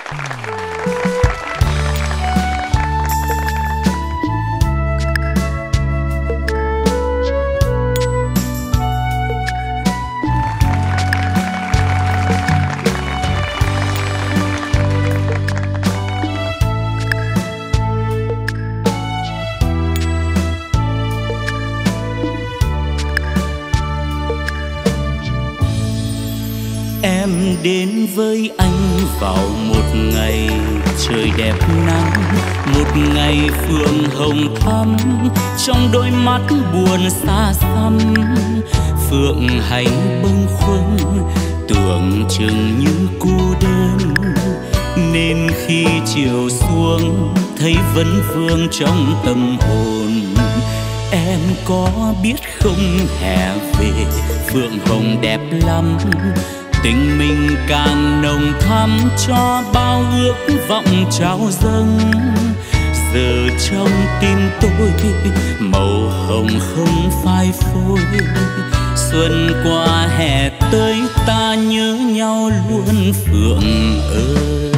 Em đến với anh vào một ngày trời đẹp nắng, một ngày phượng hồng thắm, trong đôi mắt buồn xa xăm. Phượng hành bâng khuâng tưởng chừng như cô đơn, nên khi chiều xuống thấy vấn vương trong tâm hồn. Em có biết không hè về phượng hồng đẹp lắm, tình mình càng nồng thắm cho bao ước vọng trao dâng. Giờ trong tim tôi màu hồng không phai phôi, xuân qua hè tới ta nhớ nhau luôn Phượng ơi.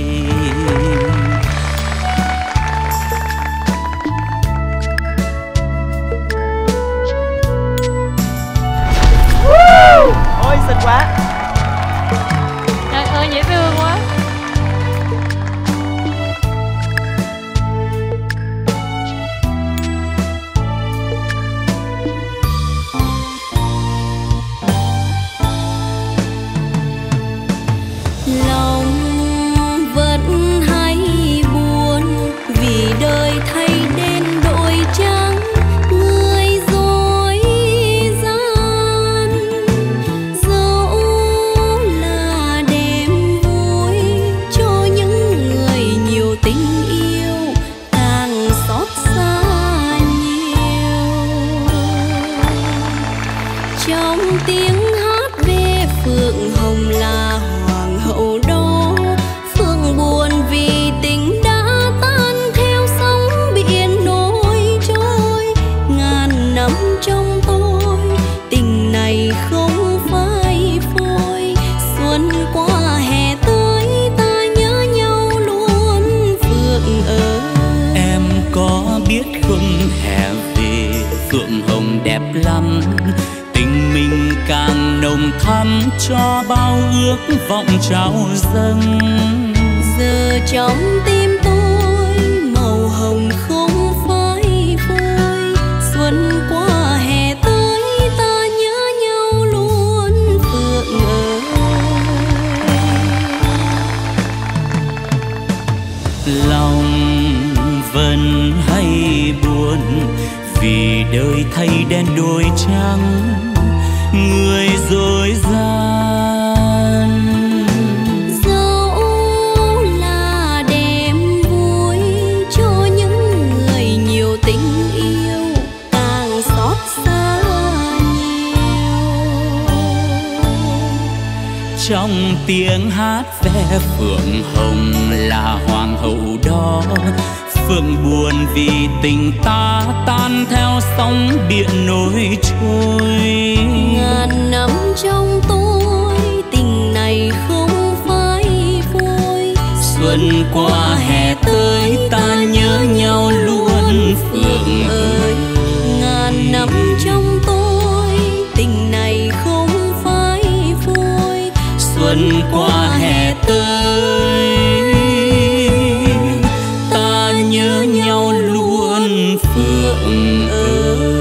Ôi xinh quá. Trời ơi dễ thương quá. Lòng vẫn hay buồn vì đời thay đến đổi trắng, người dối gian. Dẫu là đêm vui cho những người nhiều tình yêu, càng xót xa nhiều. Trong tiếng hát về phượng hồng là hoàng hậu đó, phượng buồn vì tình đã tan theo sóng biển nổi trôi. Ngàn năm trong tôi tình này không phai phôi, xuân qua hè tới ta nhớ nhau luôn Phượng ơi. Em có biết không hè về phượng hồng đẹp lắm, tình mình càng nồng thắm cho bao ước vọng trao dâng. Giờ trong tim tôi màu hồng không phai phôi, xuân qua hè tới ta nhớ nhau luôn Phượng ơi. Lòng vẫn hay buồn vì đời thay đen đổi trắng, người dối gian. Dẫu là đêm vui cho những người nhiều tình yêu, càng xót xa nhiều. Trong tiếng hát ve phượng hồng là hoàng hậu đó, phượng buồn vì tình ta tan theo sóng biển nổi trôi. Ngàn năm trong tôi tình này không phai phôi, Xuân qua hè tới ta nhớ nhau luôn Phượng ơi. ngàn năm trong tôi tình này không phai phôi, Xuân qua hè tới ta nhớ nhau luôn Phượng ơi.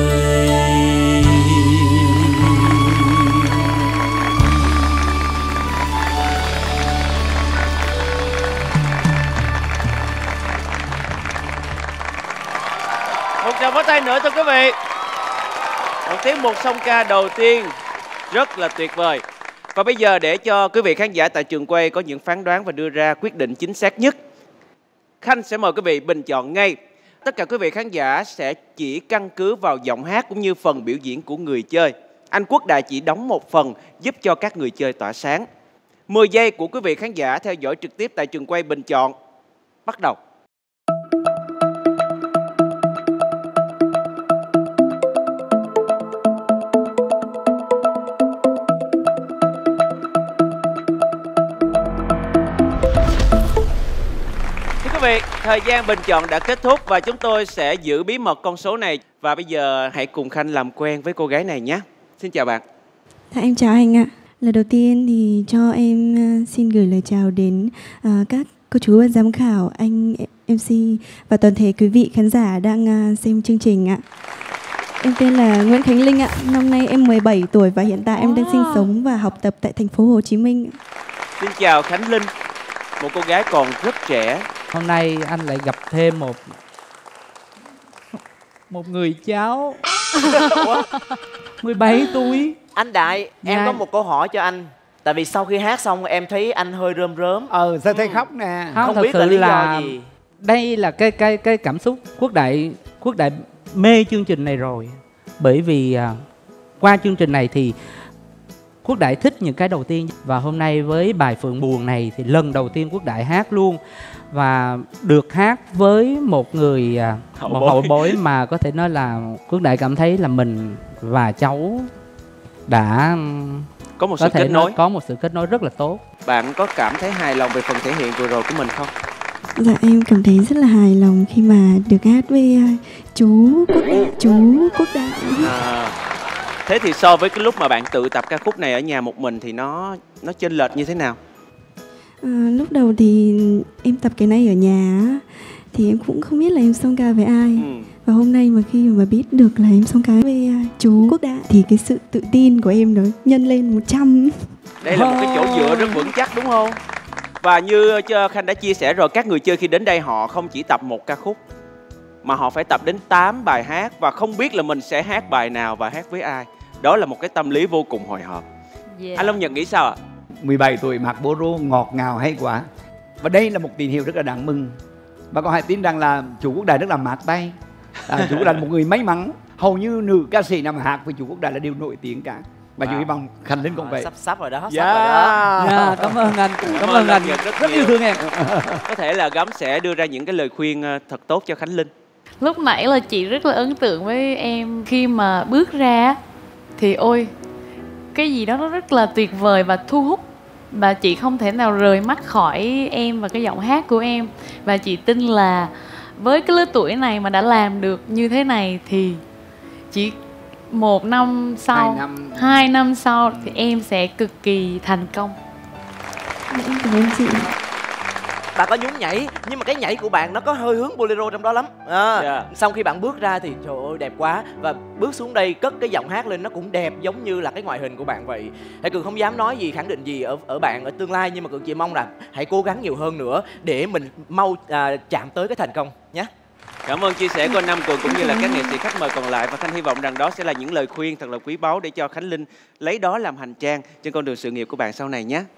Một tràng pháo tay nữa thưa quý vị. Một tiết mục song ca đầu tiên rất là tuyệt vời. Và bây giờ để cho quý vị khán giả tại trường quay có những phán đoán và đưa ra quyết định chính xác nhất, Khanh sẽ mời quý vị bình chọn ngay. Tất cả quý vị khán giả sẽ chỉ căn cứ vào giọng hát cũng như phần biểu diễn của người chơi. Anh Quốc Đại chỉ đóng một phần giúp cho các người chơi tỏa sáng. 10 giây của quý vị khán giả theo dõi trực tiếp tại trường quay bình chọn. Bắt đầu. vị, thời gian bình chọn đã kết thúc và chúng tôi sẽ giữ bí mật con số này. Và bây giờ hãy cùng Khanh làm quen với cô gái này nhé. Xin chào bạn. Em chào anh ạ. Lần đầu tiên thì cho em xin gửi lời chào đến các cô chú ban giám khảo, anh MC và toàn thể quý vị khán giả đang xem chương trình ạ. Em tên là Nguyễn Khánh Linh ạ. Năm nay em 17 tuổi và hiện tại em đang sinh sống và học tập tại thành phố Hồ Chí Minh. Xin chào Khánh Linh, một cô gái còn rất trẻ. Hôm nay anh lại gặp thêm một người cháu 17 tuổi. Anh Đại, em Dạ. có một câu hỏi cho anh. Tại vì sau khi hát xong em thấy anh hơi rơm rớm. Sao thấy khóc nè. Không, Không thật biết sự là lý do là gì. đây là cái cảm xúc Quốc Đại mê chương trình này rồi. Bởi vì qua chương trình này thì Quốc Đại thích những cái đầu tiên. Và hôm nay với bài Phượng Buồn này thì lần đầu tiên Quốc Đại hát luôn. Và được hát với một người hậu bối mà có thể nói là Quốc Đại cảm thấy là mình và cháu đã Có một sự kết nối. có một sự kết nối rất là tốt. Bạn có cảm thấy hài lòng về phần thể hiện vừa rồi của mình không? Dạ em cảm thấy rất là hài lòng khi mà được hát với chú Quốc Đại. Thế thì so với cái lúc mà bạn tự tập ca khúc này ở nhà một mình thì nó chênh lệch như thế nào? Lúc đầu thì em tập cái này ở nhà á, thì em cũng không biết là em song ca với ai. Và hôm nay mà khi mà biết được là em song ca với chú Quốc Đại thì cái sự tự tin của em nó nhân lên 100. Đây là một cái chỗ dựa rất vững chắc đúng không? Và như Khanh đã chia sẻ rồi, các người chơi khi đến đây họ không chỉ tập một ca khúc mà họ phải tập đến 8 bài hát và không biết là mình sẽ hát bài nào và hát với ai. Đó là một cái tâm lý vô cùng hồi hộp. Anh Long Nhật nghĩ sao ạ? 17 tuổi mặc bolero ngọt ngào hay quá. Và đây là một tín hiệu rất là đáng mừng. Và con hãy tin rằng là chú Quốc Đại rất là mát tay. Chú Quốc Đại là một người may mắn. Hầu như nữ ca sĩ nào mà hát với chú Quốc Đại là đều nổi tiếng cả. Và chú hy vọng Khánh Linh cũng vậy. Sắp rồi đó, sắp Dạ. rồi đó. Cảm ơn anh. Cảm ơn anh. Rất yêu thương em. Có thể là Gấm sẽ đưa ra những cái lời khuyên thật tốt cho Khánh Linh. Lúc nãy là chị rất là ấn tượng với em. Khi mà bước ra thì ôi, cái gì đó nó rất là tuyệt vời và thu hút. Và chị không thể nào rời mắt khỏi em và cái giọng hát của em. Và chị tin là với cái lứa tuổi này mà đã làm được như thế này thì chỉ 1 năm sau, 2 năm sau thì em sẽ cực kỳ thành công. Em cảm ơn chị. Bạn có nhún nhảy, nhưng mà cái nhảy của bạn nó có hơi hướng bolero trong đó lắm. Xong khi bạn bước ra thì trời ơi đẹp quá. Và bước xuống đây cất cái giọng hát lên nó cũng đẹp giống như là cái ngoại hình của bạn vậy. Hãy Cường không dám nói gì, khẳng định gì ở bạn ở tương lai, nhưng mà Cường chỉ mong là hãy cố gắng nhiều hơn nữa để mình mau chạm tới cái thành công nhé. Cảm ơn chia sẻ của anh Nam Cường cũng như là các nghệ sĩ khách mời còn lại. Và Khanh hy vọng rằng đó sẽ là những lời khuyên thật là quý báu để cho Khánh Linh lấy đó làm hành trang trên con đường sự nghiệp của bạn sau này nhé.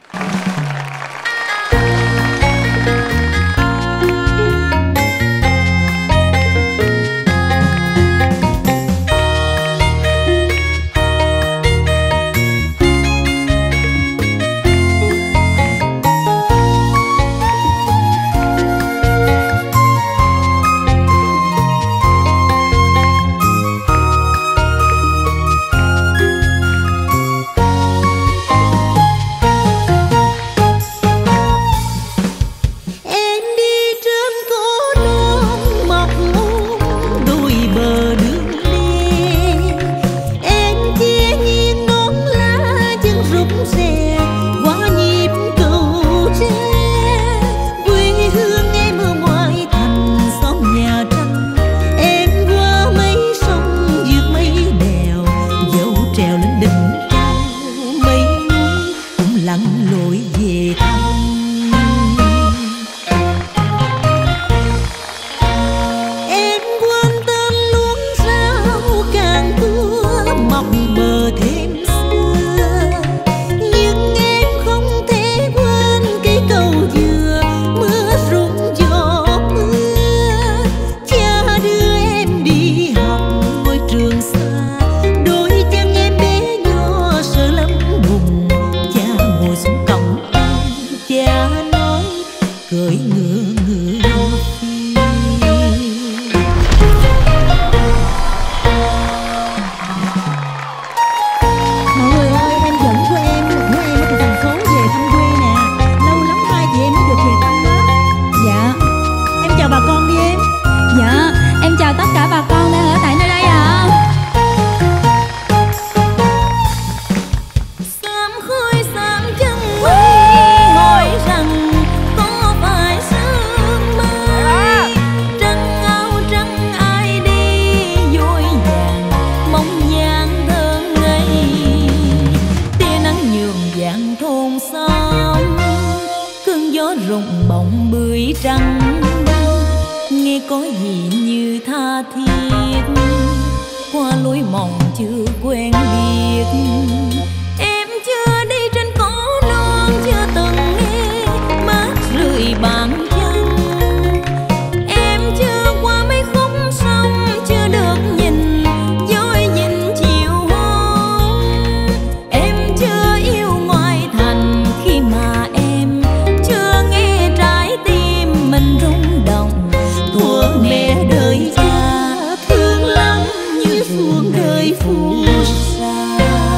rụng bóng bưởi trắng, nghe có gì như tha thiết qua lối mòn chưa quen biết. Em chưa đi trên cỏ non, chưa từng nghe mát rượi bàn chân. Em chưa qua mấy khúc sông, chưa được nhìn dối nhìn chiều hôm. Em chưa yêu ngoại thành khi mà em chưa nghe trái tim mình rung động. Thuở mẹ đời cha thương lắm như ruộng đời phù sa.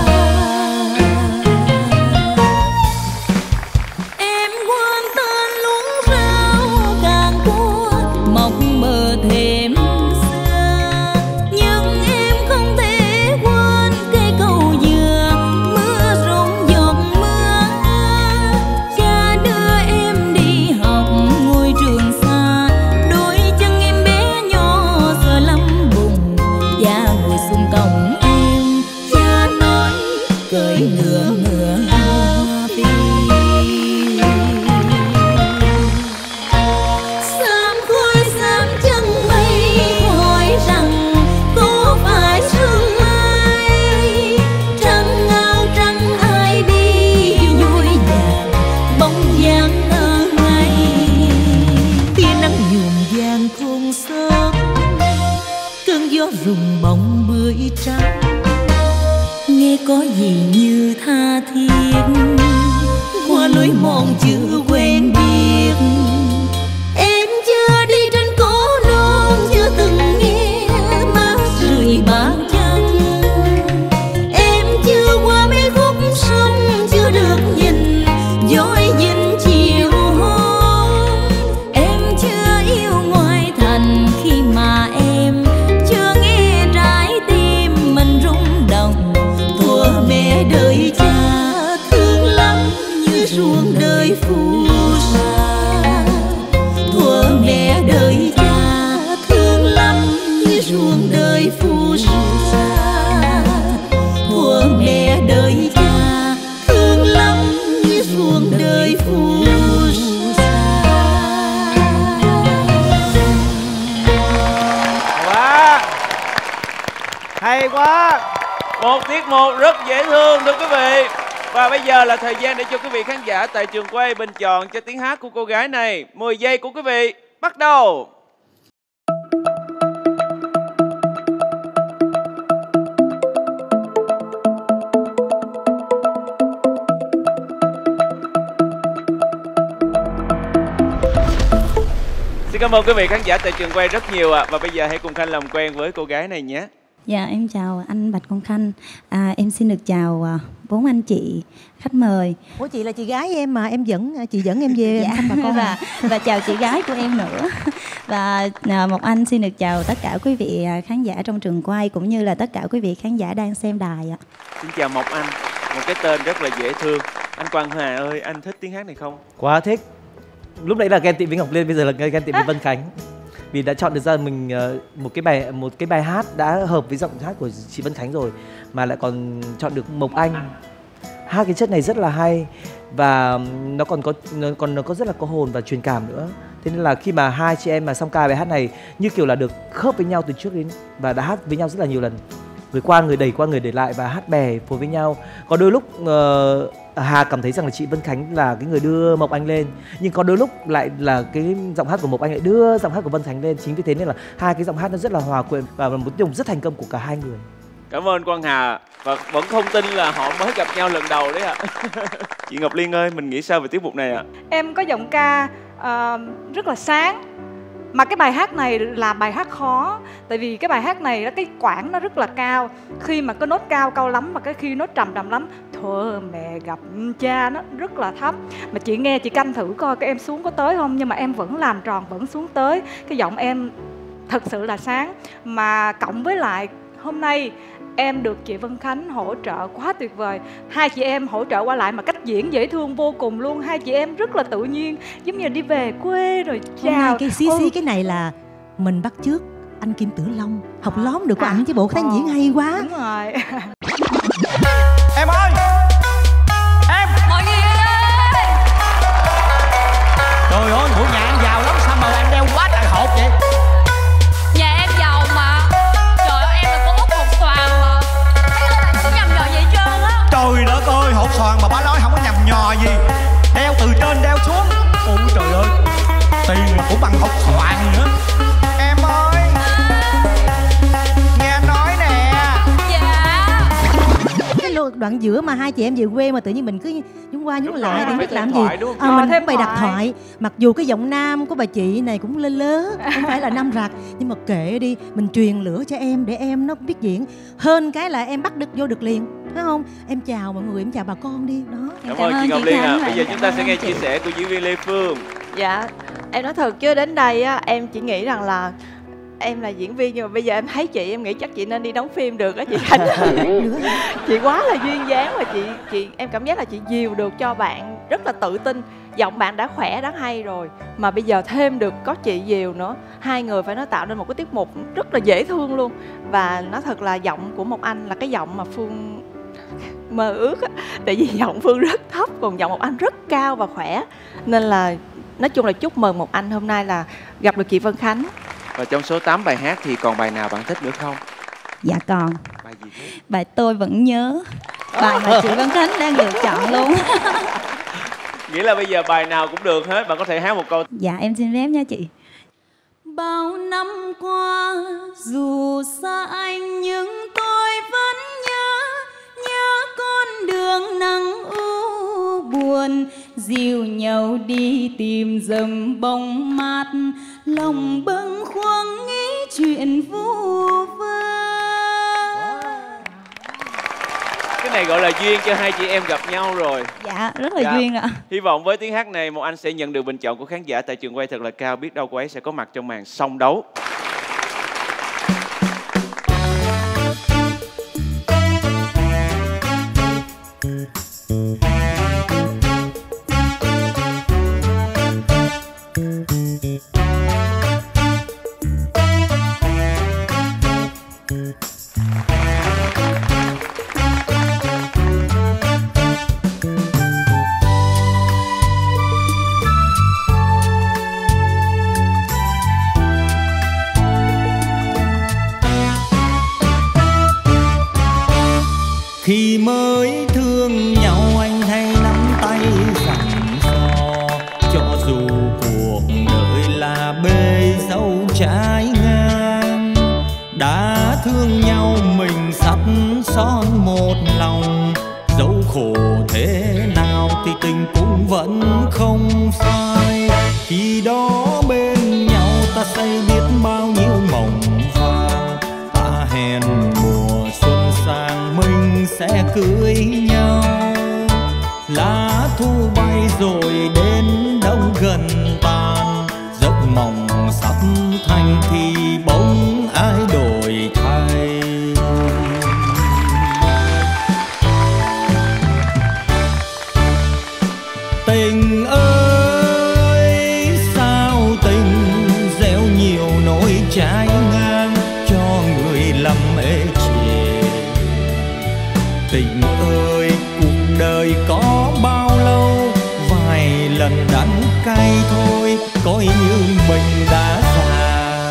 Em quên tên luống rau càng cua mọc bờ thềm xa, nhưng em không thể quên cây cầu dừa mưa rụng giọt mưa. Cha đưa em đi học ngôi trường xa, đôi chân em bé nhỏ giờ lắm bùng. Cha ngồi xuống cổng em, cha nói cởi ngựa ngựa hoa phi. Sớm khói sớm chân mây hỏi rằng có phải sương mai. Trăng áo trắng ai đi vui vàng bóng dáng ngơ ngây. Tia nắng nhuộm vàng thôn sớm, cơn gió rùng bóng bưởi trắng, nghe có gì như tha thiết qua lối mòn chưa quen biết. Em chưa đi trên cỏ non, chưa từng nghe mát rượi bàn chân. Em chưa qua mấy khúc sông, chưa được nhìn dối nhìn chiều hôm. Em chưa yêu ngoại thành khi mà em chưa nghe trái tim mình rung động. Thuở mẹ đời cha thương lắm như ruộng đời phù sa. Thuở mẹ đời cha thương lắm như ruộng đời phù sa. Thuở mẹ đời cha thương lắm như ruộng đời phù sa. Quá hay quá, một tiết mục rất dễ thương thưa quý vị. Và bây giờ là thời gian để cho quý vị khán giả tại trường quay bình chọn cho tiếng hát của cô gái này. 10 giây của quý vị bắt đầu. Xin cảm ơn quý vị khán giả tại trường quay rất nhiều ạ. Và bây giờ hãy cùng Khanh làm quen với cô gái này nhé. Dạ em chào anh Bạch Công Khanh. Em xin được chào 4 anh chị khách mời. Ủa chị là chị gái em mà chị dẫn em về thăm bà con và chào chị gái của em nữa. Và một anh xin được chào tất cả quý vị khán giả trong trường quay cũng như là tất cả quý vị khán giả đang xem đài ạ. Xin chào Mộc Anh, một cái tên rất là dễ thương. Anh Quang Hà ơi, anh thích tiếng hát này không? Quá thích. Lúc nãy là ghen tị với Ngọc Liên, bây giờ là ghen tị với Vân Khánh. Vì đã chọn được ra mình một cái bài hát đã hợp với giọng hát của chị Vân Khánh rồi, mà lại còn chọn được Mộc Anh. Hát cái chất này rất là hay và nó có rất là có hồn và truyền cảm nữa. Thế nên là khi mà hai chị em mà song ca bài hát này như kiểu là được khớp với nhau từ trước đến và đã hát với nhau rất là nhiều lần. Người qua người đẩy lại và hát bè phối với nhau. Có đôi lúc Hà cảm thấy rằng là chị Vân Khánh là cái người đưa Mộc Anh lên, nhưng có đôi lúc lại là cái giọng hát của Mộc Anh lại đưa giọng hát của Vân Khánh lên. Chính vì thế nên là hai cái giọng hát nó rất là hòa quyện và một tiết mục rất thành công của cả hai người. Cảm ơn Quang Hà. Và vẫn không tin là họ mới gặp nhau lần đầu đấy ạ. Chị Ngọc Liên ơi, mình nghĩ sao về tiết mục này ạ? Em có giọng ca rất là sáng. Mà cái bài hát này là bài hát khó. Tại vì cái bài hát này cái quãng nó rất là cao. Khi mà cái nốt cao lắm, mà cái khi nốt trầm lắm. Thuở mẹ gặp cha nó rất là thấp. Mà chị nghe chị canh thử coi cái em xuống có tới không. Nhưng mà em vẫn làm tròn, vẫn xuống tới. Cái giọng em thật sự là sáng. Mà cộng với lại hôm nay em được chị Vân Khánh hỗ trợ quá tuyệt vời. Hai chị em hỗ trợ qua lại mà cách diễn dễ thương vô cùng luôn. Hai chị em rất là tự nhiên, giống như đi về quê rồi chào. Hôm nay cái xí cái này là mình bắt chước anh Kim Tử Long, học lóm được của ảnh chứ bộ cái diễn hay quá. Đúng rồi. Em ơi, em mọi người ơi, bằng học thoại nữa. Em ơi, nghe anh nói nè. Dạ. Cái đoạn giữa mà hai chị em về quê mà tự nhiên mình cứ nhún qua nhún lại thì biết làm gì. Mình thêm bày đặt thoại. Mặc dù cái giọng nam của bà chị này cũng lơ lớ, không phải là nam rạc, nhưng mà kệ đi, mình truyền lửa cho em để em nó biết diễn. Hơn cái là em bắt được vô được liền, phải không? Em chào mọi người, em chào bà con đi đó. Cảm ơn chị Ngọc Liên ạ. Bây giờ chúng ta sẽ nghe chia sẻ của diễn viên Lê Phương. Dạ, em nói thật chứ đến đây á, em chỉ nghĩ rằng là em là diễn viên, nhưng mà bây giờ em thấy chị, em nghĩ chắc chị nên đi đóng phim được á chị Khánh. Chị quá là duyên dáng và chị em cảm giác là chị dìu được cho bạn rất là tự tin. Giọng bạn đã khỏe, đã hay rồi mà bây giờ thêm được có chị dìu nữa, hai người phải nói tạo nên một cái tiết mục rất là dễ thương luôn. Và nói thật là giọng của Mộc Anh là cái giọng mà Phương mơ ước á, tại vì giọng Phương rất thấp còn giọng Mộc Anh rất cao và khỏe, nên là nói chung là chúc mừng Mộc Anh hôm nay là gặp được chị Vân Khánh. Và trong số 8 bài hát thì còn bài nào bạn thích nữa không? Dạ còn. Bài gì thế? Bài Tôi Vẫn Nhớ, bài mà chị Vân Khánh đang lựa chọn luôn. Nghĩa là bây giờ bài nào cũng được hết, bạn có thể hát một câu. Dạ em xin phép nha chị. Bao năm qua dù xa anh nhưng tôi vẫn nhớ con đường nắng u buồn, dìu nhau đi tìm dầm bóng mát, lòng bâng khuâng nghĩ chuyện vu vơ. Cái này gọi là duyên cho hai chị em gặp nhau rồi. Dạ rất là duyên ạ. Hy vọng với tiếng hát này Mộc Anh sẽ nhận được bình chọn của khán giả tại trường quay thật là cao. Biết đâu cô ấy sẽ có mặt trong màn song đấu. Khi mới thương nhau anh hay nắm tay dặn dò, cho dù cuộc đời là bể dâu trái ngang. Đã thương nhau mình sắt son một lòng, dẫu khổ thế nào thì tình cũng vẫn không phai. Khi đó bên nhau ta xây biết bao nhiêu mộng vàng, ta hẹn mùa xuân sang mình sẽ cưới nhau. Lá thu bay rồi đến đông gần tàn, giấc mộng sắp thành thì bỗng ai đổi thay. Tình ơi sao tình gieo nhiều nỗi trái ngang cho người lầm ê chề. Tình ơi cuộc đời có bao lâu, vài lần đắng cay thôi coi như mình đã già.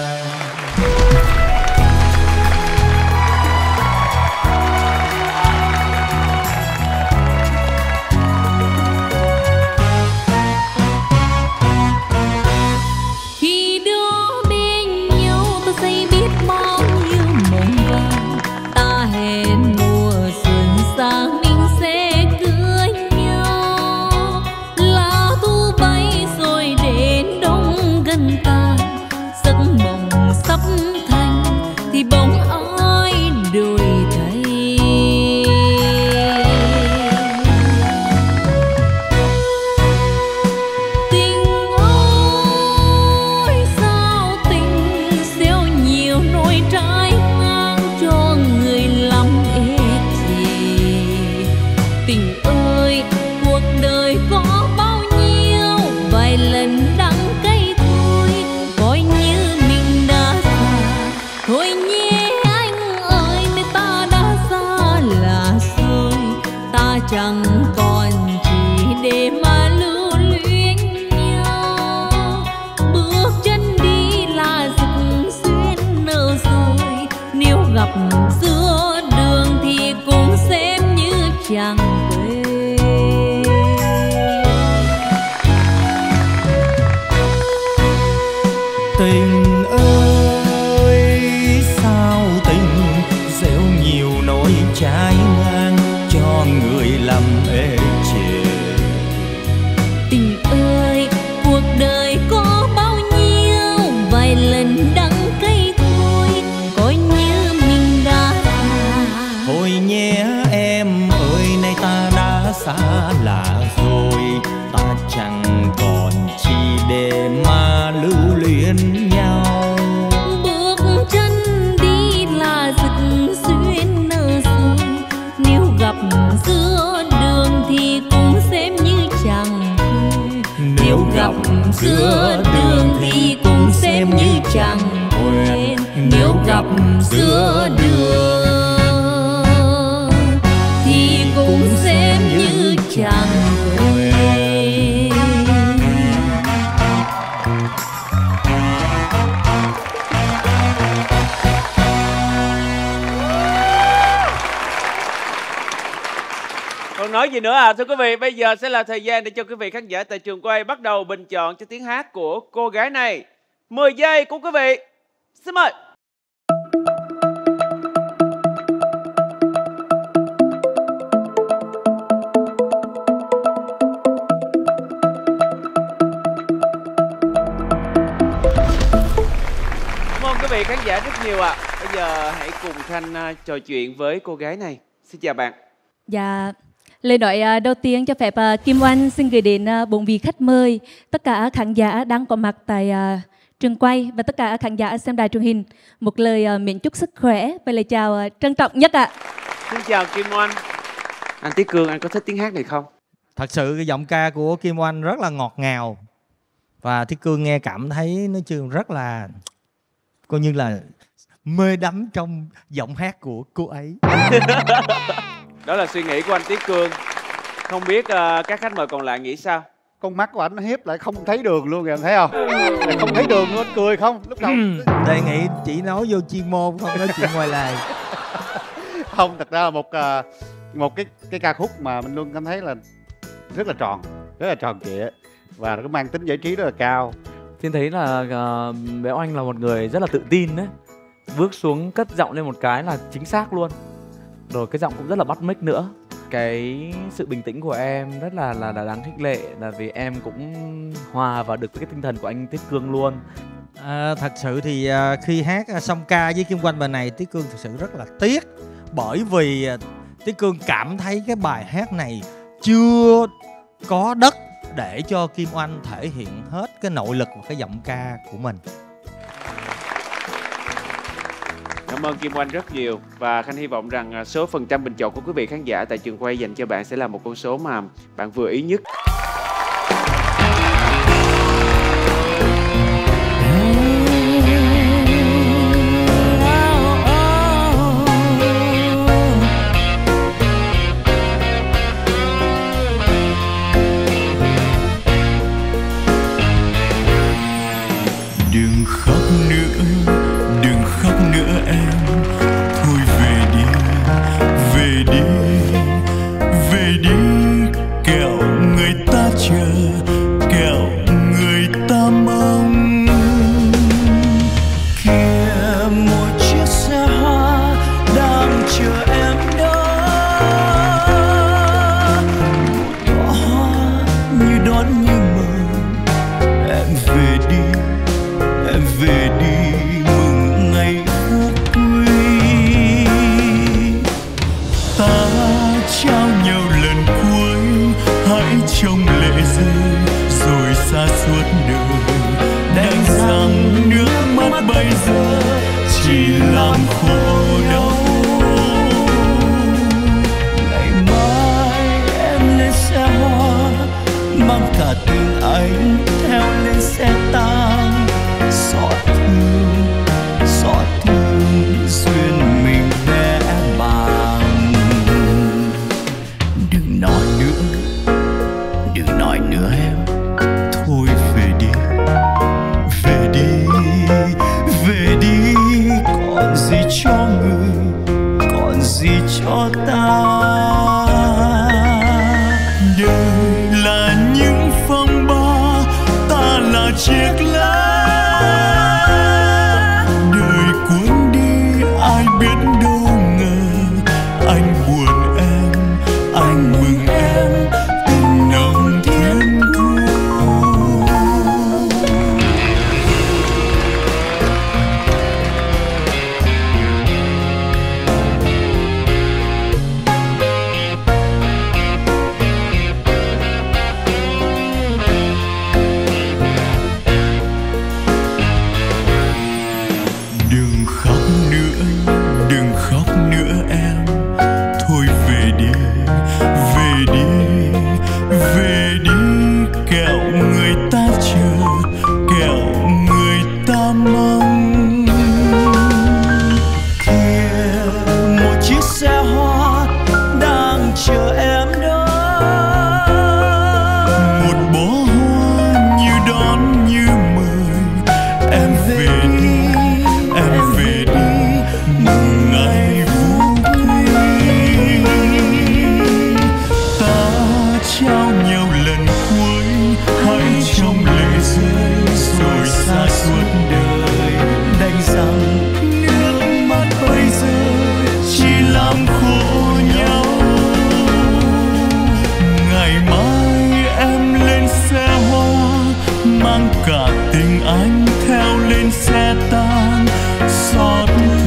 Khi đó bên nhau ta xây biết bao nhiêu mộng vàng, ta hẹn mùa xuân sang mình sẽ cưới nhau. Lá thu bay rồi đến đông gần tàn, Tình ơi sao tình gieo nhiều nỗi trái ngang cho người làm ê chề. Tình ơi cuộc đời có bao nhiêu vài lần đắng cay thôi, coi như mình đã già. Thôi nhé em ơi nay ta đã xa lạ rồi, ta chẳng còn chi để mà lưu luyến nhau. Bước chân đi là dực duyên nở rồi, nếu gặp giữa đường thì cũng xem như chẳng quên. Nếu gặp giữa đường thì cũng xem như chẳng quên. Nếu gặp giữa đường thì cũng xem như chẳng quên. Còn nói gì nữa à? Thưa quý vị, bây giờ sẽ là thời gian để cho quý vị khán giả tại trường quay bắt đầu bình chọn cho tiếng hát của cô gái này. 10 giây của quý vị. Xin mời. Cảm ơn quý vị khán giả rất nhiều ạ. Bây giờ hãy cùng Khanh trò chuyện với cô gái này. Xin chào bạn. Dạ, lời nói đầu tiên cho phép Kim Oanh xin gửi đến 4 vị khách mời, tất cả khán giả đang có mặt tại trường quay và tất cả khán giả xem đài truyền hình một lời mến chúc sức khỏe và lời chào trân trọng nhất ạ. Xin chào Kim Oanh. Anh Tiết Cương, anh có thích tiếng hát này không? Thật sự cái giọng ca của Kim Oanh rất là ngọt ngào và Tiết Cương nghe cảm thấy nói chung rất là coi như là mê đắm trong giọng hát của cô ấy. Đó là suy nghĩ của anh Tiết Cương. Không biết các khách mời còn lại nghĩ sao? Con mắt của anh nó hiếp lại không thấy đường luôn kìa, em thấy không? Lại không thấy đường luôn, anh cười không? Lúc đầu đề nghị chỉ nói vô chuyên môn, không nói chuyện ngoài lề. Không, thật ra là một cái ca khúc mà mình luôn cảm thấy là rất là tròn trịa và nó có mang tính giải trí rất là cao. Thiên thấy là bé Oanh là một người rất là tự tin đấy. Bước xuống cất giọng lên một cái là chính xác luôn. Rồi cái giọng cũng rất là bắt mic nữa. Cái sự bình tĩnh của em rất là đáng khích lệ, là vì em cũng hòa vào được với cái tinh thần của anh Tiết Cương luôn. Thật sự thì khi hát song ca với Kim Oanh bài này, Tiết Cương thật sự rất là tiếc, bởi vì Tiết Cương cảm thấy cái bài hát này chưa có đất để cho Kim Oanh thể hiện hết cái nội lực và cái giọng ca của mình. Cảm ơn Kim Oanh rất nhiều. Và Khanh hy vọng rằng số phần trăm bình chọn của quý vị khán giả tại trường quay dành cho bạn sẽ là một con số mà bạn vừa ý nhất. Đừng khóc nữa em, thôi về đi, kẻo người ta chờ, kẻo người ta mong. Kia một chiếc xe hoa đang chờ em đó, một đóa hoa như đón như mừng. Em về đi mừng ngày phút quy. Ta trao nhau lần cuối, hãy trông lệ rơi rồi xa suốt đời. Đành rằng nước mắt bây giờ chỉ làm khổ đau. Ngày mai em lên xe hoa, mang cả tình anh theo lên xe tang. Xót thương duyên mình vẽ bằng. Đừng nói nữa em, thôi về đi, còn gì cho người, còn gì cho ta. Đời là những phong ba, ta là chiếc lá suốt đời, đành rằng nước mắt bây giờ chỉ làm khổ nhau. Ngày mai em lên xe hoa, mang cả tình anh theo lên xe tang. Xót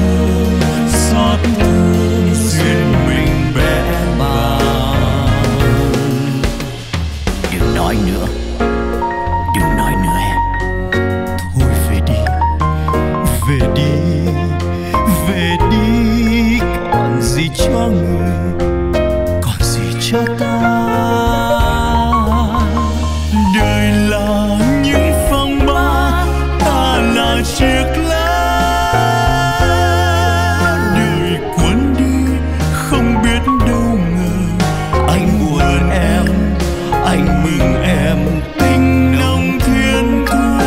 thương duyên mình bé bàng. Đừng nói nữa, đừng nói nữa em. Thôi về đi, về đi, về đi. Còn gì cho người, còn gì cho ta. Đời là những phong ba, ta là chiếc lá. Đời cuốn đi không biết đâu ngờ. Anh buồn em, anh mừng em, tình nồng thiên thu.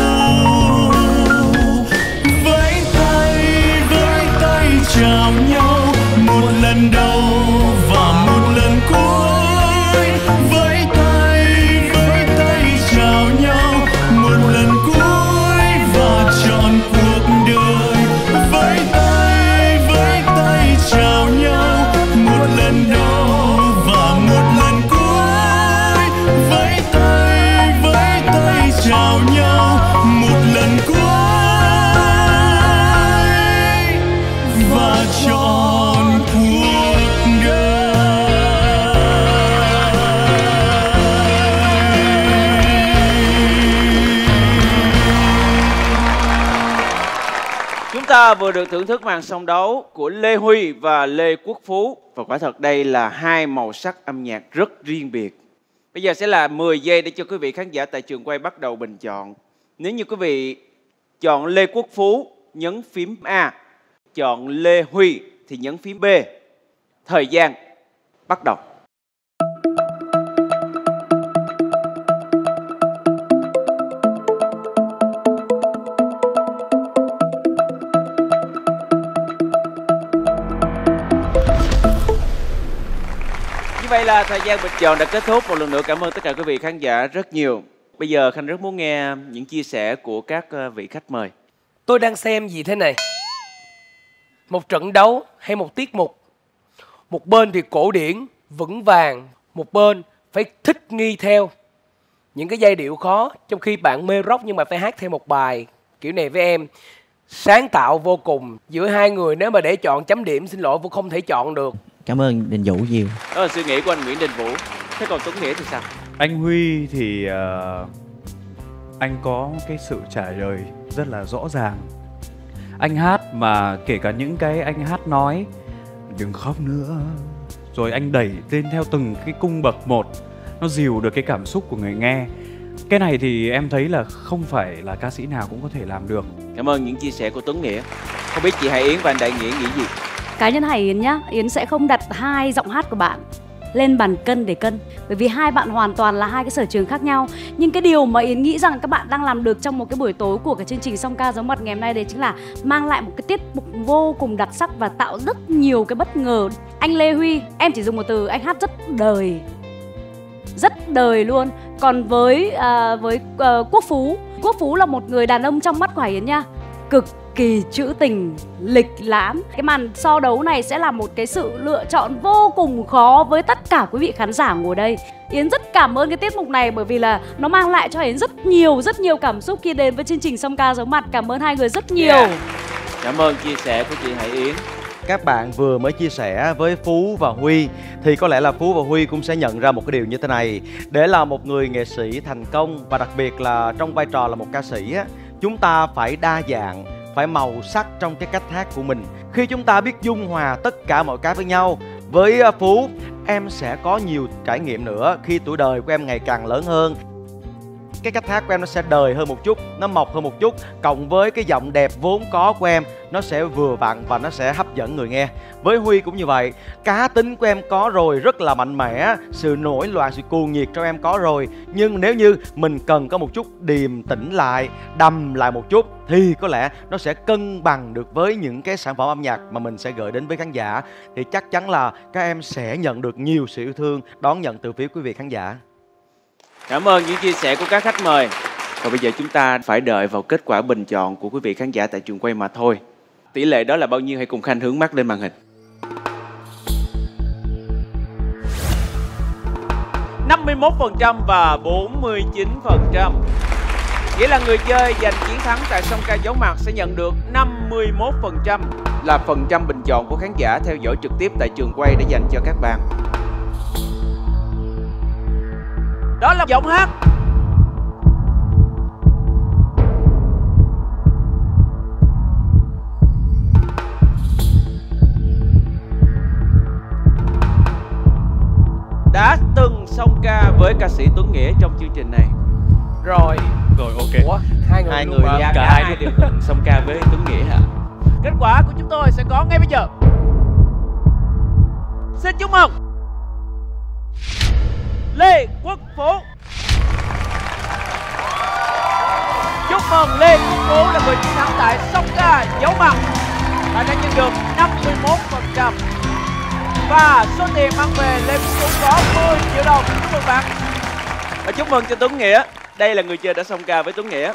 Vẫy tay chào nhau, một lần đầu và một lần cuối. Vẫy tay chào nhau, một lần cuối và trọn cuộc đời. Vẫy tay chào nhau, một lần đầu và một lần cuối. Vẫy tay chào nhau, một lần cuối và trọn cuộc đời. Chúng ta vừa được thưởng thức màn song đấu của Lê Huy và Lê Quốc Phú. Và quả thật đây là hai màu sắc âm nhạc rất riêng biệt. Bây giờ sẽ là 10 giây để cho quý vị khán giả tại trường quay bắt đầu bình chọn. Nếu như quý vị chọn Lê Quốc Phú, nhấn phím A. Chọn Lê Huy thì nhấn phím B. Thời gian bắt đầu. Như vậy là thời gian bình chọn đã kết thúc. Một lần nữa cảm ơn tất cả quý vị khán giả rất nhiều. Bây giờ Khanh rất muốn nghe những chia sẻ của các vị khách mời. Tôi đang xem gì thế này? Một trận đấu hay một tiết mục? Một bên thì cổ điển, vững vàng, một bên phải thích nghi theo những cái giai điệu khó. Trong khi bạn mê rock nhưng mà phải hát theo một bài kiểu này với em. Sáng tạo vô cùng. Giữa hai người nếu mà để chọn chấm điểm, xin lỗi, Vũ không thể chọn được. Cảm ơn Đình Vũ nhiều. Đó là suy nghĩ của anh Nguyễn Đình Vũ. Thế còn Tuấn Nghĩa thì sao? Anh Huy thì anh có cái sự trả lời rất là rõ ràng. Anh hát mà kể cả những cái anh hát nói đừng khóc nữa, rồi anh đẩy lên theo từng cái cung bậc một, nó dìu được cái cảm xúc của người nghe. Cái này thì em thấy là không phải là ca sĩ nào cũng có thể làm được. Cảm ơn những chia sẻ của Tuấn Nghĩa. Không biết chị Hải Yến và anh Đại Nghĩa nghĩ gì? Cá nhân Hải Yến nhá, Yến sẽ không đặt hai giọng hát của bạn lên bàn cân để cân. Bởi vì hai bạn hoàn toàn là hai cái sở trường khác nhau. Nhưng cái điều mà Yến nghĩ rằng các bạn đang làm được trong một cái buổi tối của cái chương trình Song Ca Giấu Mặt ngày hôm nay, đấy chính là mang lại một cái tiết mục vô cùng đặc sắc và tạo rất nhiều cái bất ngờ. Anh Lê Huy, em chỉ dùng một từ, anh hát rất đời. Rất đời luôn. Còn với Quốc Phú là một người đàn ông trong mắt của Hải Yến nha, cực kỳ trữ tình, lịch lãm. Cái màn so đấu này sẽ là một cái sự lựa chọn vô cùng khó với tất cả quý vị khán giả ngồi đây. Yến rất cảm ơn cái tiết mục này bởi vì là nó mang lại cho Yến rất nhiều cảm xúc khi đến với chương trình Song Ca Giấu Mặt. Cảm ơn hai người rất nhiều. Cảm ơn chia sẻ của chị Hải Yến. Các bạn vừa mới chia sẻ với Phú và Huy thì có lẽ là Phú và Huy cũng sẽ nhận ra một cái điều như thế này. Để là một người nghệ sĩ thành công và đặc biệt là trong vai trò là một ca sĩ á, chúng ta phải đa dạng, phải màu sắc trong cái cách hát của mình. Khi chúng ta biết dung hòa tất cả mọi cái với nhau. Với Phú, em sẽ có nhiều trải nghiệm nữa khi tuổi đời của em ngày càng lớn hơn. Cái cách hát của em nó sẽ đời hơn một chút, nó mộc hơn một chút, cộng với cái giọng đẹp vốn có của em, nó sẽ vừa vặn và nó sẽ hấp dẫn người nghe. Với Huy cũng như vậy, cá tính của em có rồi, rất là mạnh mẽ, sự nổi loạn, sự cuồng nhiệt trong em có rồi. Nhưng nếu như mình cần có một chút điềm tĩnh lại, đầm lại một chút thì có lẽ nó sẽ cân bằng được với những cái sản phẩm âm nhạc mà mình sẽ gửi đến với khán giả. Thì chắc chắn là các em sẽ nhận được nhiều sự yêu thương đón nhận từ phía quý vị khán giả. Cảm ơn những chia sẻ của các khách mời. Và bây giờ chúng ta phải đợi vào kết quả bình chọn của quý vị khán giả tại trường quay mà thôi. Tỷ lệ đó là bao nhiêu? Hãy cùng Khanh hướng mắt lên màn hình. 51% và 49%. Nghĩa là người chơi giành chiến thắng tại song ca giấu mặt sẽ nhận được 51% là phần trăm bình chọn của khán giả theo dõi trực tiếp tại trường quay đã dành cho các bạn. Đó là giọng hát. Đã từng song ca với ca sĩ Tuấn Nghĩa trong chương trình này. Rồi ok. Ủa, hai người cả hai đều từng song ca với Tuấn Nghĩa hả? Kết quả của chúng tôi sẽ có ngay bây giờ. Xin chúc mừng Lê Quốc Vũ. Chúc mừng Lê Quốc Vũ là người chiến thắng tại song ca giấu mặt. Bạn đã nhận được 51%. Và số tiền mang về Lê Quốc Vũ có 10 triệu đồng. Chúc mừng bạn. Và chúc mừng cho Tuấn Nghĩa. Đây là người chơi đã song ca với Tuấn Nghĩa.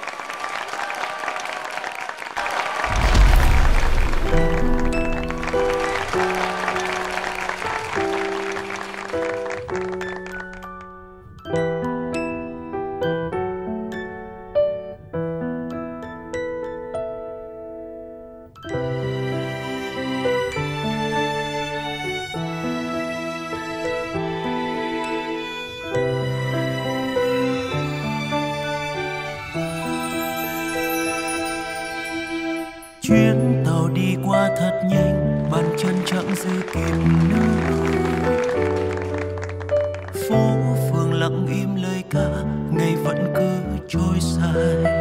Chuyến tàu đi qua thật nhanh, bàn chân chẳng dư kịp nữa. Phố phường lặng im lời ca, ngày vẫn cứ trôi dài.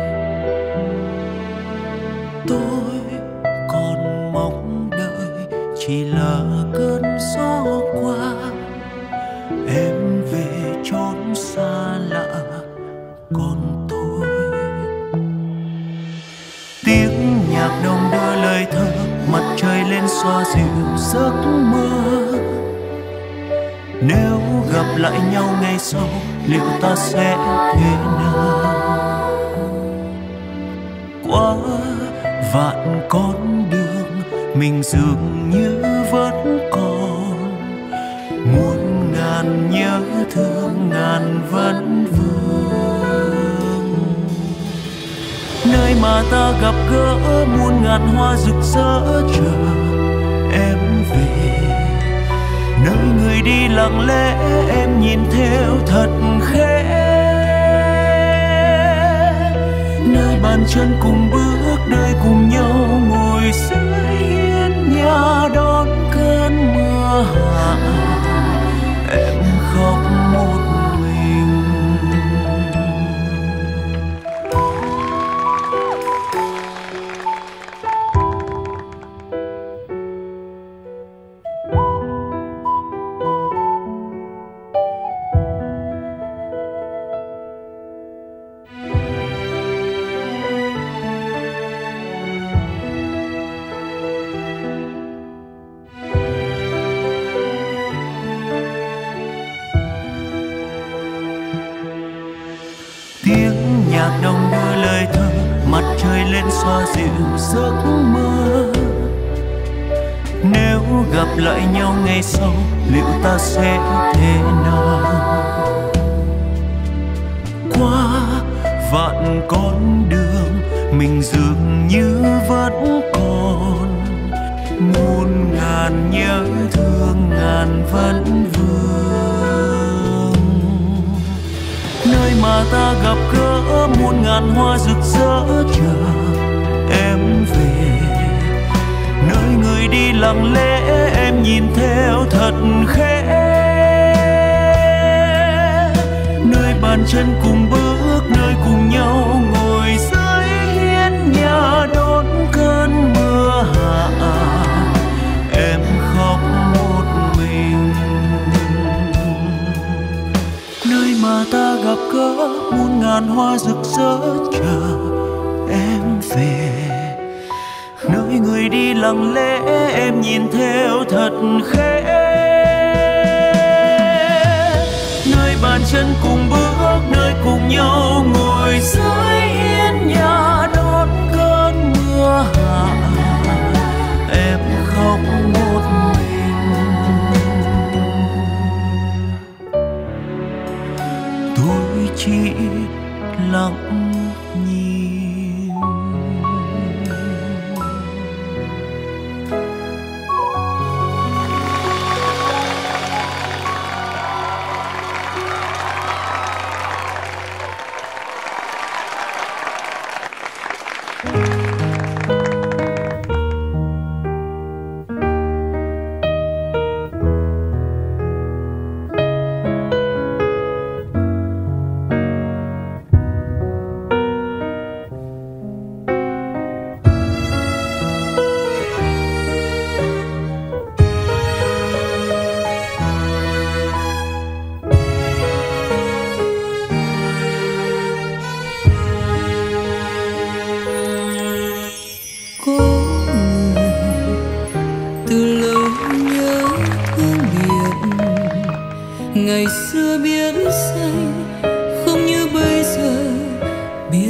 Tôi còn mong đợi chỉ là cơn gió qua. Em về chốn xa lạ, còn tôi tiếng nhạc đồng đưa lời thơ, mặt trời lên xoa dịu giấc mơ. Nếu gặp lại nhau ngày sau, liệu ta sẽ thế nào? Qua vạn con đường, mình dường như vẫn còn muôn ngàn nhớ thương, ngàn vấn vương. Nơi mà ta gặp gỡ, muôn ngàn hoa rực rỡ chờ em về. Nơi người đi lặng lẽ, em nhìn theo thật khẽ. Nơi bàn chân cùng bước, nơi cùng nhau ngồi dưới hiên nhà đón cơn mưa hạ. Em khóc một mình. Tiếng nhạc đồng đưa lời thơ, mặt trời lên xoa dịu giấc mơ. Nếu gặp lại nhau ngày sau, liệu ta sẽ thế nào? Qua vạn con đường, mình dường như vẫn còn muôn ngàn nhớ thương, ngàn vấn vương. Nơi mà ta gặp gỡ, muôn ngàn hoa rực rỡ chờ em về. Nơi người đi lặng lẽ, em nhìn theo thật khẽ. Nơi bàn chân cùng bước, nơi cùng nhau ngồi dưới hiên nhà đón cơn mưa hạ. Em khóc một mình. Nơi mà ta gặp gỡ, muôn ngàn hoa rực rỡ chờ em về. Nơi người đi lặng lẽ, em nhìn theo thật khẽ. Nơi bàn chân cùng bước, nơi cùng nhau ngồi dưới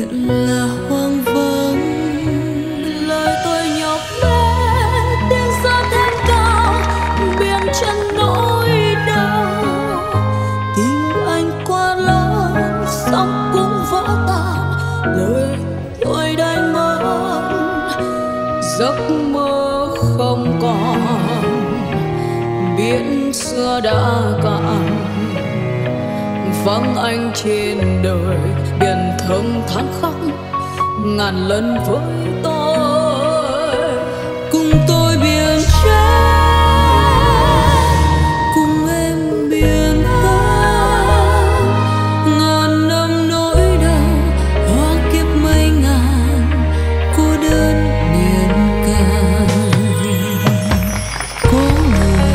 biển là hoang vắng. Lời tôi nhọc bé tiếng gió thêm cao, biển chân nỗi đau. Tình anh quá lớn sóng cũng vỡ tan, lời tôi đánh mất, giấc mơ không còn, biển xưa đã cạn. Vắng anh trên đời, biển thầm than khóc ngàn lần với tôi. Cùng tôi biển chết, cùng em biển tan. Ngàn năm nỗi đau, hóa kiếp mây ngàn, cô đơn miền cạn. Có người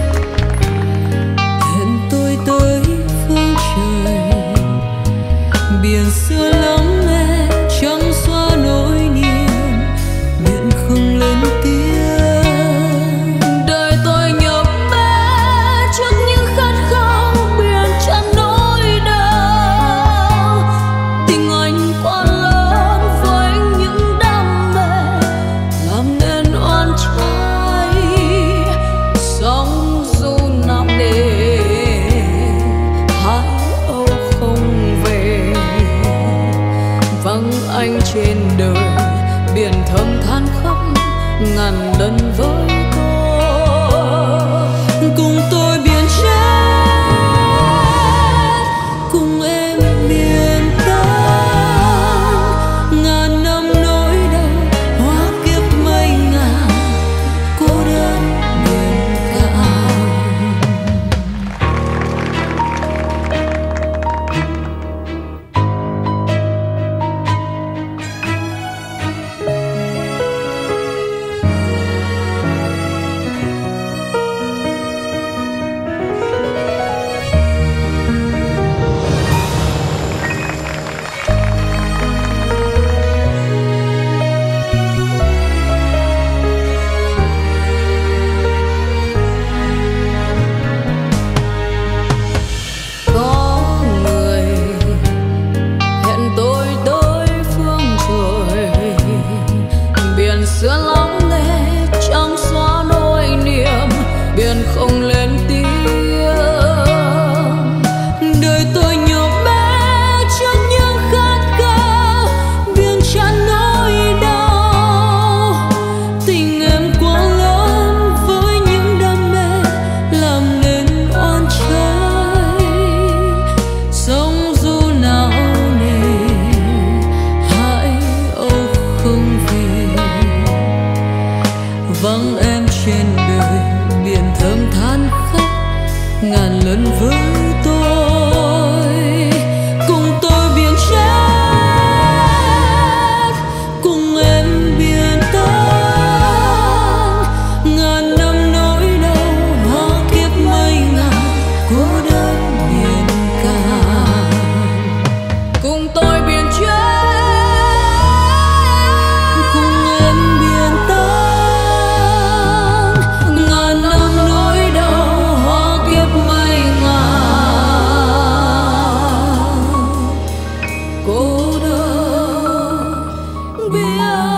hẹn tôi tới phương trời, biển xưa lắng nghe trắng xóa nỗi niềm, biển không lên tiếng. Đời tôi nhập bé trước những khát khao, biển chăn nỗi đau. Tình anh quá lớn với những đam mê, làm nên oan trái. Sóng du nặng nề, hai âu không về. Vắng anh trên đời, biển thầm than khóc ngàn lần với tôi. Cùng tôi biển chết, cùng em biển tan. Ngàn năm nỗi đau, hóa kiếp mây ngàn, cô đơn biển cạn. Có người hẹn tôi tới phương trời, biển xưa lắng nghe trắng xóa nỗi niềm, biển không lên tiếng. Đời tôi nhỏ bé trước những khát khao, biển chăn nỗi đau. Tình em quá lớn với những đam mê, làm nên oan trái. Sóng du não nề, hai âu không về. Vắng em trên đời, biển thơm than khóc ngàn lần với tôi. Cùng tôi biển chết, cùng em biển tan. Ngàn năm nỗi đau, hóa kiếp mây ngàn, cô đơn biển cạn. Cùng tôi biển chết, cùng em biển tan. Ngàn năm nỗi đau, hóa kiếp mây ngàn, cô đơn biển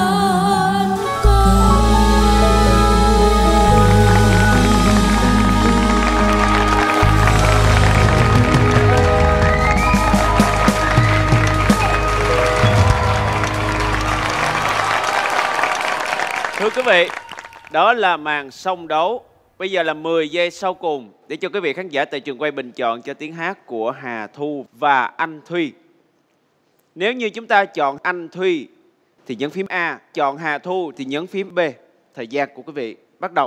Thưa quý vị, đó là màn song đấu. Bây giờ là 10 giây sau cùng để cho quý vị khán giả tại trường quay bình chọn cho tiếng hát của Hà Thu và Anh Thuy. Nếu như chúng ta chọn Anh Thuy thì nhấn phím A, chọn Hà Thu thì nhấn phím B. Thời gian của quý vị bắt đầu.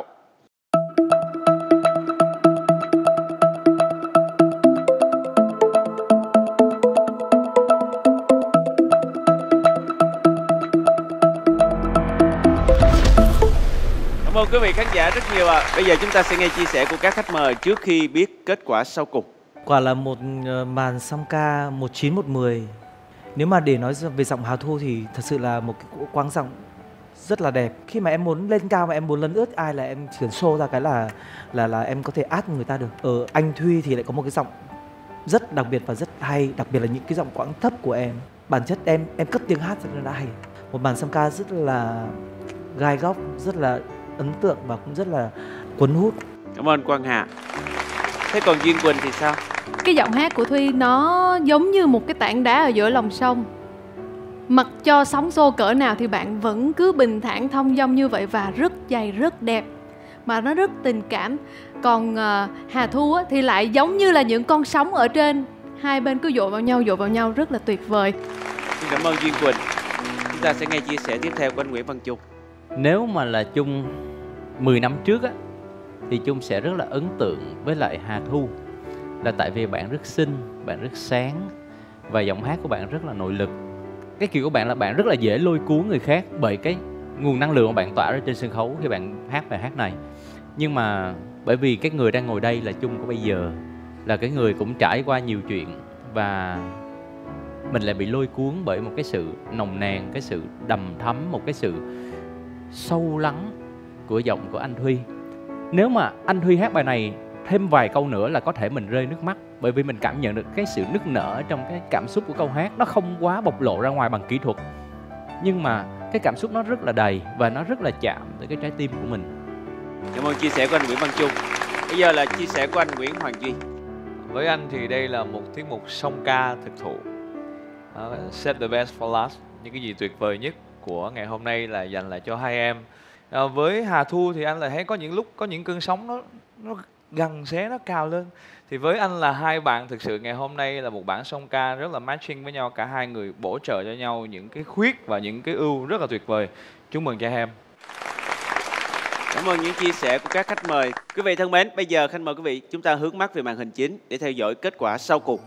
Cảm ơn quý vị khán giả rất nhiều ạ. Bây giờ chúng ta sẽ nghe chia sẻ của các khách mời trước khi biết kết quả sau cùng. Quả là một màn song ca 19-10. Nếu mà để nói về giọng Hà Thu thì thật sự là một cái quãng giọng rất là đẹp. Khi mà em muốn lên cao mà em muốn lấn ướt ai là em chỉ cần show ra cái là em có thể át người ta được. Ở Anh Thuy thì lại có một cái giọng rất đặc biệt và rất hay, đặc biệt là những cái giọng quãng thấp của em. bản chất em cất tiếng hát rất là hay, một bản song ca rất là gai góc, rất là ấn tượng và cũng rất là cuốn hút. Cảm ơn Quang Hà. Thế còn Duyên Quỳnh thì sao? Cái giọng hát của Thuy nó giống như một cái tảng đá ở giữa lòng sông. Mặc cho sóng xô cỡ nào thì bạn vẫn cứ bình thản thong dong như vậy, và rất dày, rất đẹp, mà nó rất tình cảm. Còn Hà Thu á, thì lại giống như là những con sóng ở trên, hai bên cứ dội vào nhau rất là tuyệt vời. Xin cảm ơn Duyên Quỳnh. Chúng ta sẽ nghe chia sẻ tiếp theo của anh Nguyễn Văn Trung. Nếu mà là Trung 10 năm trước á, thì Trung sẽ rất là ấn tượng với lại Hà Thu, là tại vì bạn rất xinh, bạn rất sáng và giọng hát của bạn rất là nội lực. Cái kiểu của bạn là bạn rất là dễ lôi cuốn người khác bởi cái nguồn năng lượng mà bạn tỏa ra trên sân khấu khi bạn hát bài hát này. Nhưng mà bởi vì cái người đang ngồi đây là Trung của bây giờ, là cái người cũng trải qua nhiều chuyện, và mình lại bị lôi cuốn bởi một cái sự nồng nàn, cái sự đầm thắm, một cái sự sâu lắng của giọng của anh Huy. Nếu mà anh Huy hát bài này thêm vài câu nữa là có thể mình rơi nước mắt, bởi vì mình cảm nhận được cái sự nức nở trong cái cảm xúc của câu hát. Nó không quá bộc lộ ra ngoài bằng kỹ thuật, nhưng mà cái cảm xúc nó rất là đầy và nó rất là chạm tới cái trái tim của mình. Cảm ơn chia sẻ của anh Nguyễn Văn Trung. Bây giờ là chia sẻ của anh Nguyễn Hoàng Duy. Với anh thì đây là một tiết mục song ca thực thụ. Save the best for last. Những cái gì tuyệt vời nhất của ngày hôm nay là dành lại cho hai em. Với Hà Thu thì anh lại thấy có những lúc có những cơn sóng nó gằn xé, nó cao lên. Thì với anh là hai bạn thực sự ngày hôm nay là một bản song ca rất là matching với nhau. Cả hai người bổ trợ cho nhau những cái khuyết và những cái ưu rất là tuyệt vời. Chúc mừng cho em. Cảm ơn những chia sẻ của các khách mời. Quý vị thân mến, bây giờ Khanh mời quý vị chúng ta hướng mắt về màn hình chính để theo dõi kết quả sau cùng.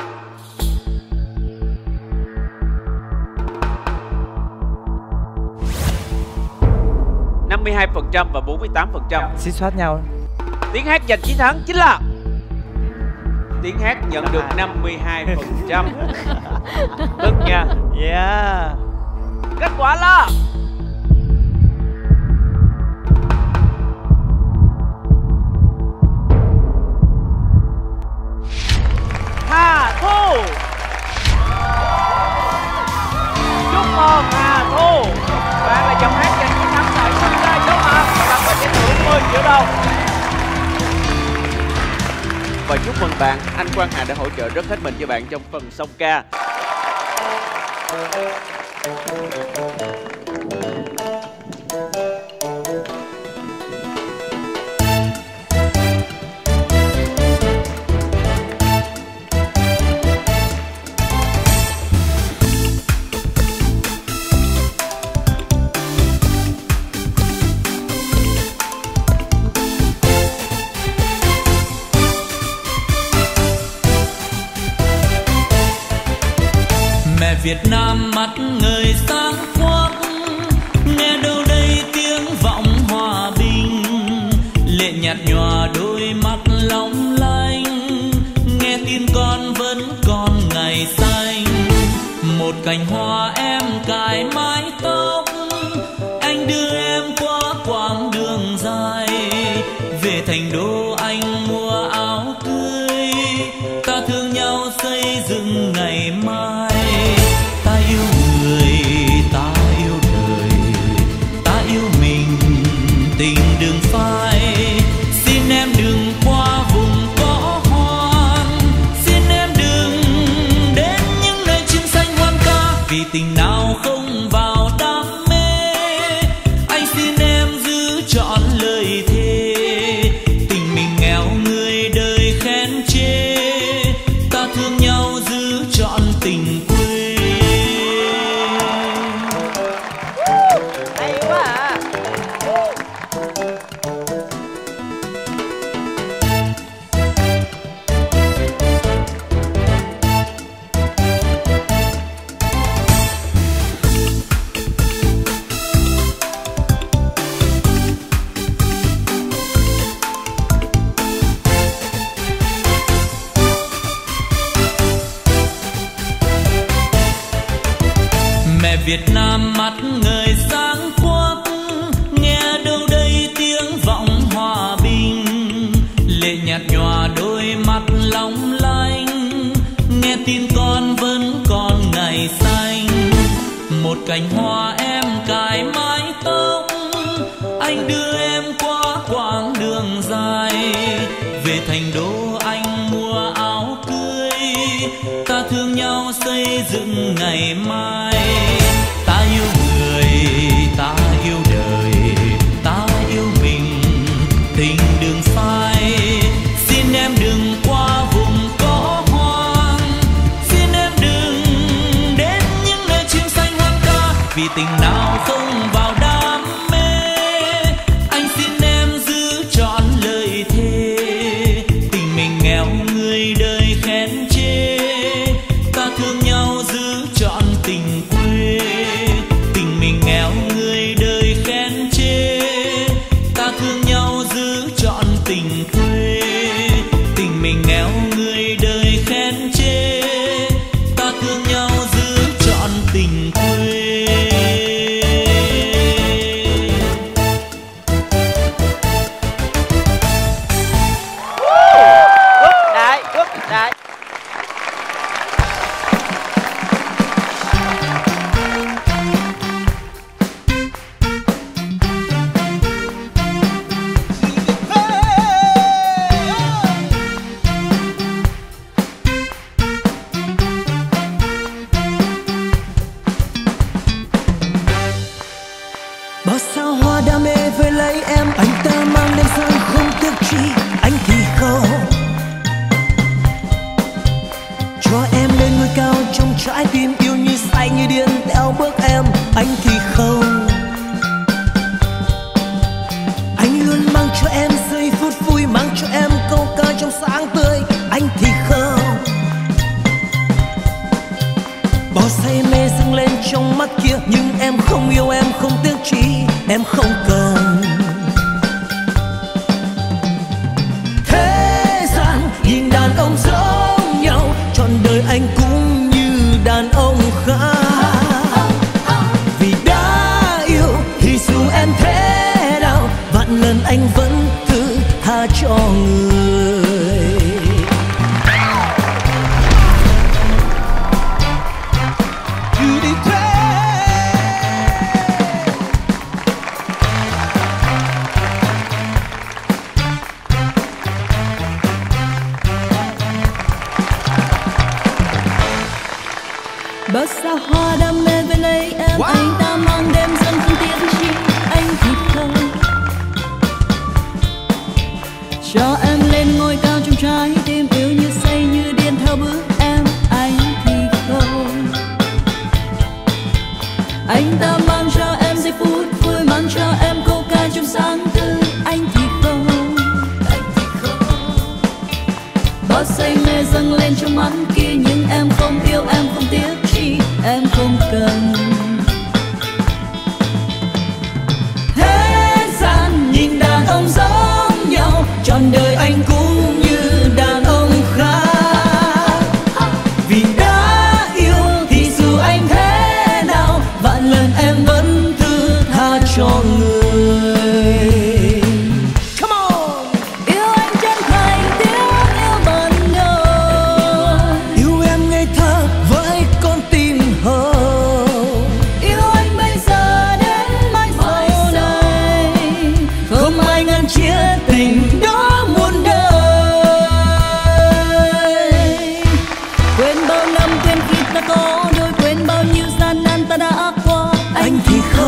52% và 48%. Xích xoát nhau. Tiếng hát giành chiến thắng chính là Tiếng hát nhận được 52%. Tức nha. Yeah. Kết quả là Hà Thu. Chúc mừng Hà Thu. Bạn là giọng hát giành chiến thắng tại sân ca dấu mặt. Bạn có giải thưởng 10 triệu đồng. Và chúc mừng bạn, anh Quang Hà đã hỗ trợ rất hết mình cho bạn trong phần song ca. Việt Nam mắt ngời sáng khuất, nghe đâu đây tiếng vọng hòa bình, lệ nhạt nhòa đôi mắt long lanh, nghe tin con vẫn còn ngày xanh. Một cành hoa em cài mái tóc, anh đưa em qua quãng đường dài, về thành đô anh mua áo cưới, ta thương nhau xây dựng ngày mai. Ta yêu người, ta yêu đời, ta yêu mình, tình đừng phai. Xin em đừng qua vùng có hoang, xin em đừng đến những nơi chim xanh hoang ca, vì tình nào không vào đam mê. Anh xin em giữ trọn lời thề, tình mình nghèo người đời khen chê, ta thương nhau giữ trọn tình quê. Việt Nam mắt ngời sáng khuất, nghe đâu đây tiếng vọng hòa bình, lệ nhạt nhòa đôi mắt long lanh, nghe tin con vẫn còn ngày xanh. một cành hoa em cài mái tóc. Anh đưa em qua quãng đường dài, về thành đô anh mua áo cưới. Ta thương nhau xây dựng ngày mai. Ta yêu người, ta yêu đời, ta yêu mình, tình đường phai. Xin em đừng qua vùng cỏ hoang, xin em đừng đến những nơi chim xanh hoang ca. Vì tình nào không vào đam mê, anh xin em giữ trọn lời thề. Tình mình nghèo người đời khen chê, ta thương nhau giữ trọn tình quê. Tình mình nghèo người đời khen chê, ta thương nhau giữ trọn tình quê. Tình mình nghèo người đời khen chê, ta thương nhau giữ trọn tình quê. Quốc đại. Bao sao hoa đam mê với lấy em, anh ta mang đến sang không tiếc chi, anh thì không. Cho em lên ngôi cao trong trái tim yêu như say như điên theo bước em, anh thì không. Anh luôn mang cho em giây phút vui, mang cho em câu ca trong sáng tươi, anh thì không. Bao say mê dâng lên trong mắt kia, nhưng em không yêu, em không tiếc chi, em không cần. Thế gian nhìn đàn ông giống nhau, trọn đời anh cũng như đàn ông khác. Vì đã yêu thì dù em thế nào, vạn lần anh vẫn thứ tha cho người. Bao sao hoa đam mê với lấy em, anh ta mang đêm dần không tiếc chi, anh thì không. Cho em lên ngôi cao trong trái tim yêu như say như điên theo bước em, anh thì không. Anh ta mang cho em giây phút vui, mang cho em câu ca trong sáng tươi, anh thì không. Bao say mê dâng lên trong mắt kia, nhưng em không yêu, em không tiếc chi, em không cần. Thế gian nhìn đàn ông giống nhau, trọn đời anh cũng như đàn ông khác. Vì đã yêu thì dù anh thế nào, vạn lần em vẫn thứ tha cho người. Come on! Yêu anh chân thành, tiếng yêu bần ngầu, Yêu em ngây thơ với con tim hồng. yêu anh bây giờ đến mãi sau này, Không ai ngăn chia tình đó muôn đời. quên bao năm, quên khi ta có đôi, quên bao nhiêu gian nan ta đã qua, Anh thì không.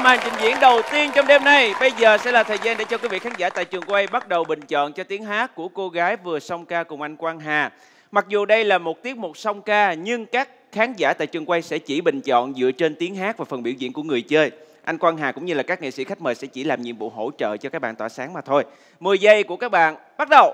màn trình diễn đầu tiên trong đêm nay. Bây giờ sẽ là thời gian để cho quý vị khán giả tại trường quay bắt đầu bình chọn cho tiếng hát của cô gái vừa song ca cùng anh Quang Hà. Mặc dù đây là một tiết mục song ca nhưng các khán giả tại trường quay sẽ chỉ bình chọn dựa trên tiếng hát và phần biểu diễn của người chơi. Anh Quang Hà cũng như là các nghệ sĩ khách mời sẽ chỉ làm nhiệm vụ hỗ trợ cho các bạn tỏa sáng mà thôi. 10 giây của các bạn bắt đầu.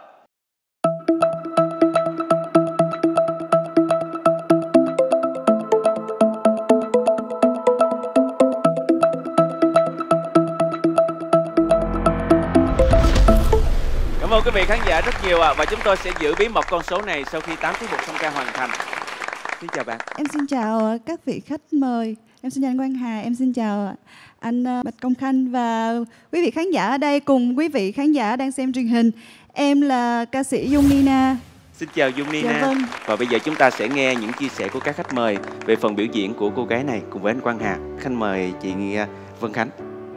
Cảm ơn quý vị khán giả rất nhiều ạ. Và chúng tôi sẽ giữ bí mật con số này sau khi 8 tiết mục song ca hoàn thành. Xin chào bạn. Em xin chào các vị khách mời. Em xin chào anh Quang Hà, em xin chào anh Bạch Công Khanh và quý vị khán giả ở đây cùng quý vị khán giả đang xem truyền hình. Em là ca sĩ Dung Nina. Xin chào Dung Nina. Dạ vâng. Và bây giờ chúng ta sẽ nghe những chia sẻ của các khách mời về phần biểu diễn của cô gái này cùng với anh Quang Hà. Khách mời chị Vân Khánh.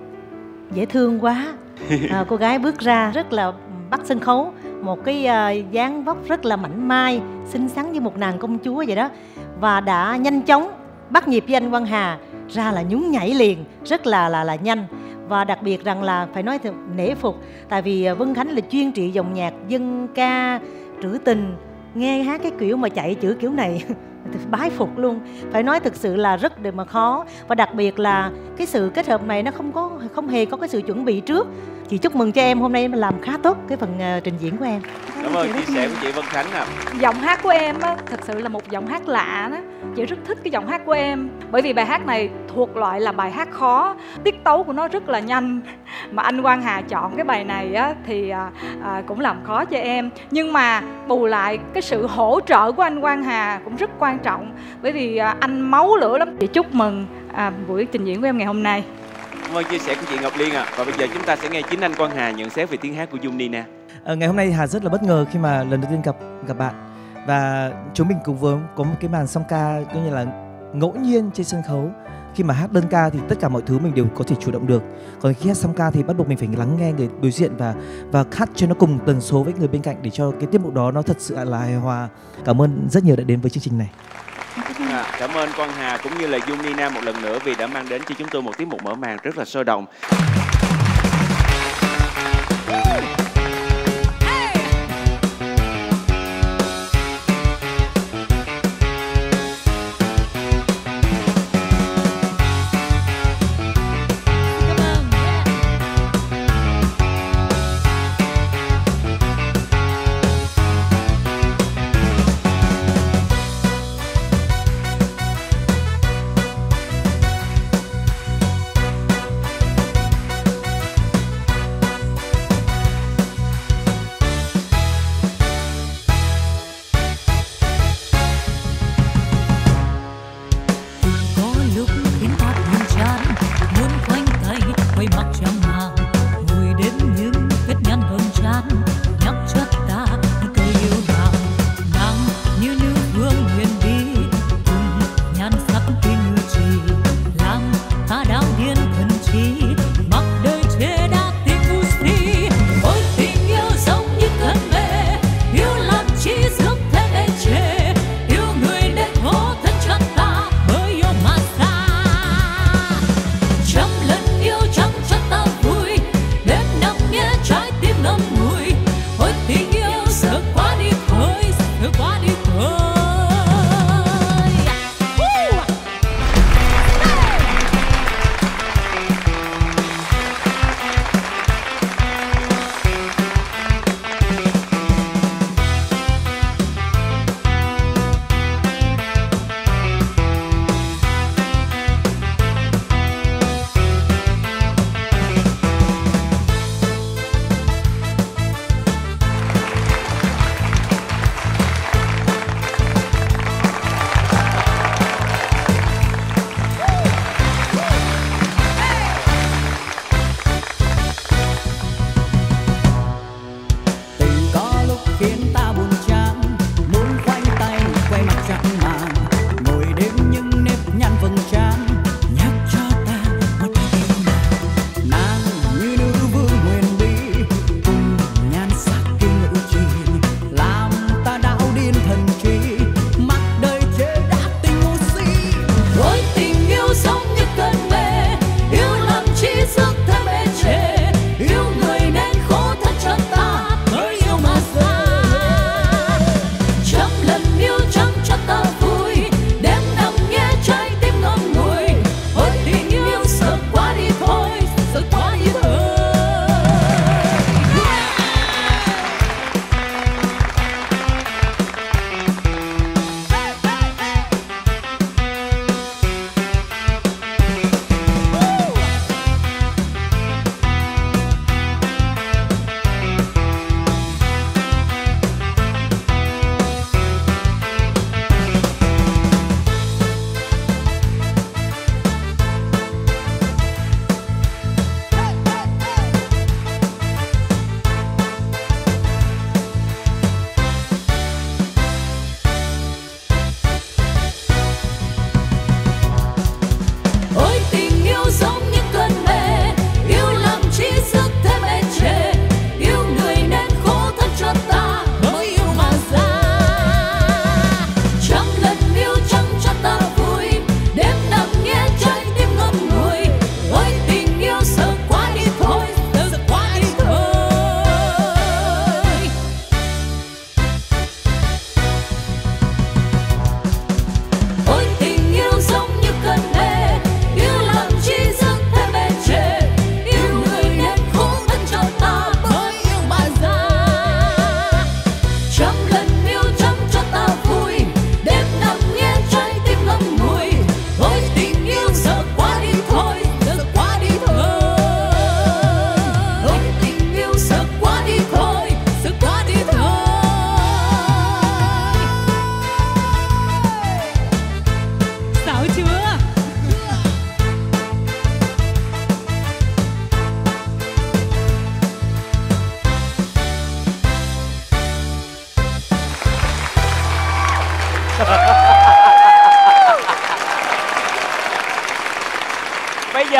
Dễ thương quá. Cô gái bước ra rất là bắt sân khấu, một cái dáng vóc rất là mảnh mai, xinh xắn như một nàng công chúa vậy đó, và đã nhanh chóng bắt nhịp với anh Quang Hà, ra là nhún nhảy liền, rất là nhanh. Và đặc biệt rằng là phải nói nể phục, tại vì Vân Khánh là chuyên trị dòng nhạc dân ca trữ tình, nghe hát cái kiểu mà chạy chữ kiểu này bái phục luôn. Phải nói thực sự là rất mà khó, và đặc biệt là cái sự kết hợp này nó không hề có cái sự chuẩn bị trước. Chị chúc mừng cho em hôm nay em làm khá tốt cái phần trình diễn của em. Cảm ơn chia sẻ của chị Vân Khánh ạ. Giọng hát của em á, thật sự là một giọng hát lạ đó. Chị rất thích cái giọng hát của em, bởi vì bài hát này thuộc loại là bài hát khó, tiết tấu của nó rất là nhanh. Mà anh Quang Hà chọn cái bài này á, thì cũng làm khó cho em. Nhưng mà bù lại cái sự hỗ trợ của anh Quang Hà cũng rất quan trọng, bởi vì anh máu lửa lắm. Chị chúc mừng buổi trình diễn của em ngày hôm nay. Cảm ơn chia sẻ của chị Ngọc Liên ạ. Và bây giờ chúng ta sẽ nghe chính anh Quang Hà nhận xét về tiếng hát của Dung Nina. Ngày hôm nay Hà rất là bất ngờ khi mà lần đầu tiên gặp bạn, và chúng mình cùng với có một cái màn song ca coi như là ngẫu nhiên trên sân khấu. Khi mà hát đơn ca thì tất cả mọi thứ mình đều có thể chủ động được, còn khi hát song ca thì bắt buộc mình phải lắng nghe người đối diện và hát cho nó cùng tần số với người bên cạnh để cho cái tiết mục đó nó thật sự là hài hòa. Cảm ơn rất nhiều đã đến với chương trình này. Cảm ơn Quang Hà cũng như là Dung Nina một lần nữa vì đã mang đến cho chúng tôi một tiết mục mở màn rất là sôi động.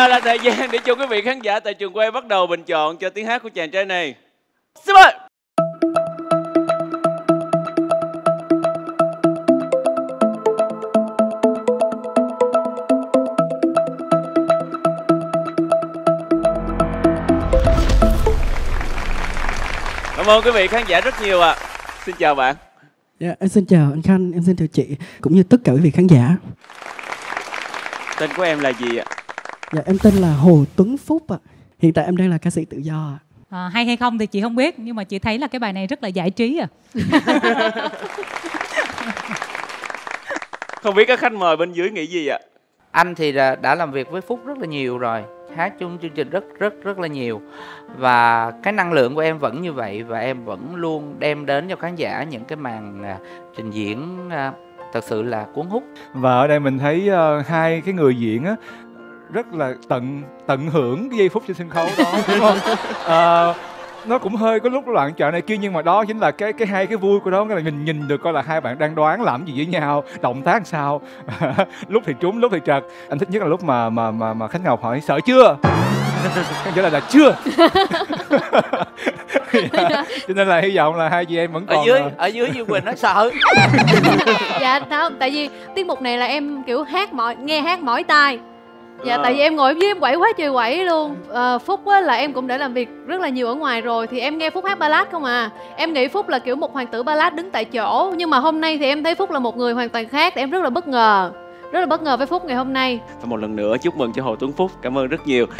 giờ là thời gian để cho quý vị khán giả tại trường quay bắt đầu bình chọn cho tiếng hát của chàng trai này. Xin mời. Cảm ơn quý vị khán giả rất nhiều ạ. Xin chào bạn. Dạ, em xin chào anh Khanh, em xin chào chị cũng như tất cả quý vị khán giả. Tên của em là gì ạ? Dạ, em tên là Hồ Tuấn Phúc ạ. Hiện tại em đang là ca sĩ tự do ạ. Hay hay không thì chị không biết, nhưng mà chị thấy là cái bài này rất là giải trí à. Không biết các khách mời bên dưới nghĩ gì ạ? Anh thì đã làm việc với Phúc rất là nhiều rồi, hát chung chương trình rất là nhiều. Và cái năng lượng của em vẫn như vậy, và em vẫn luôn đem đến cho khán giả những cái màn trình diễn thật sự là cuốn hút. Và ở đây mình thấy hai cái người diễn á rất là tận hưởng cái giây phút trên sân khấu đó, đúng không? Nó cũng hơi có lúc loạn trọn này kia, nhưng mà đó chính là cái hai cái vui của đó, cái là mình nhìn được coi là hai bạn đang đoán làm gì với nhau, động tác sao. Lúc thì trúng, lúc thì trật. Anh thích nhất là lúc mà Khánh Ngọc hỏi sợ chưa, trả lời là chưa. Cho nên là hy vọng là hai chị em vẫn còn ở dưới Dương Quỳnh nói sợ. Dạ không, tại vì tiết mục này là em kiểu nghe hát mỏi tai. Dạ, tại vì em ngồi với em quẩy quá trời quẩy luôn. Phúc á, là em cũng đã làm việc rất là nhiều ở ngoài rồi, thì em nghe Phúc hát ballad không à. Em nghĩ Phúc là kiểu một hoàng tử ballad đứng tại chỗ, nhưng mà hôm nay thì em thấy Phúc là một người hoàn toàn khác. Em rất là bất ngờ với Phúc ngày hôm nay. Và một lần nữa chúc mừng cho Hồ Tuấn Phúc. Cảm ơn rất nhiều.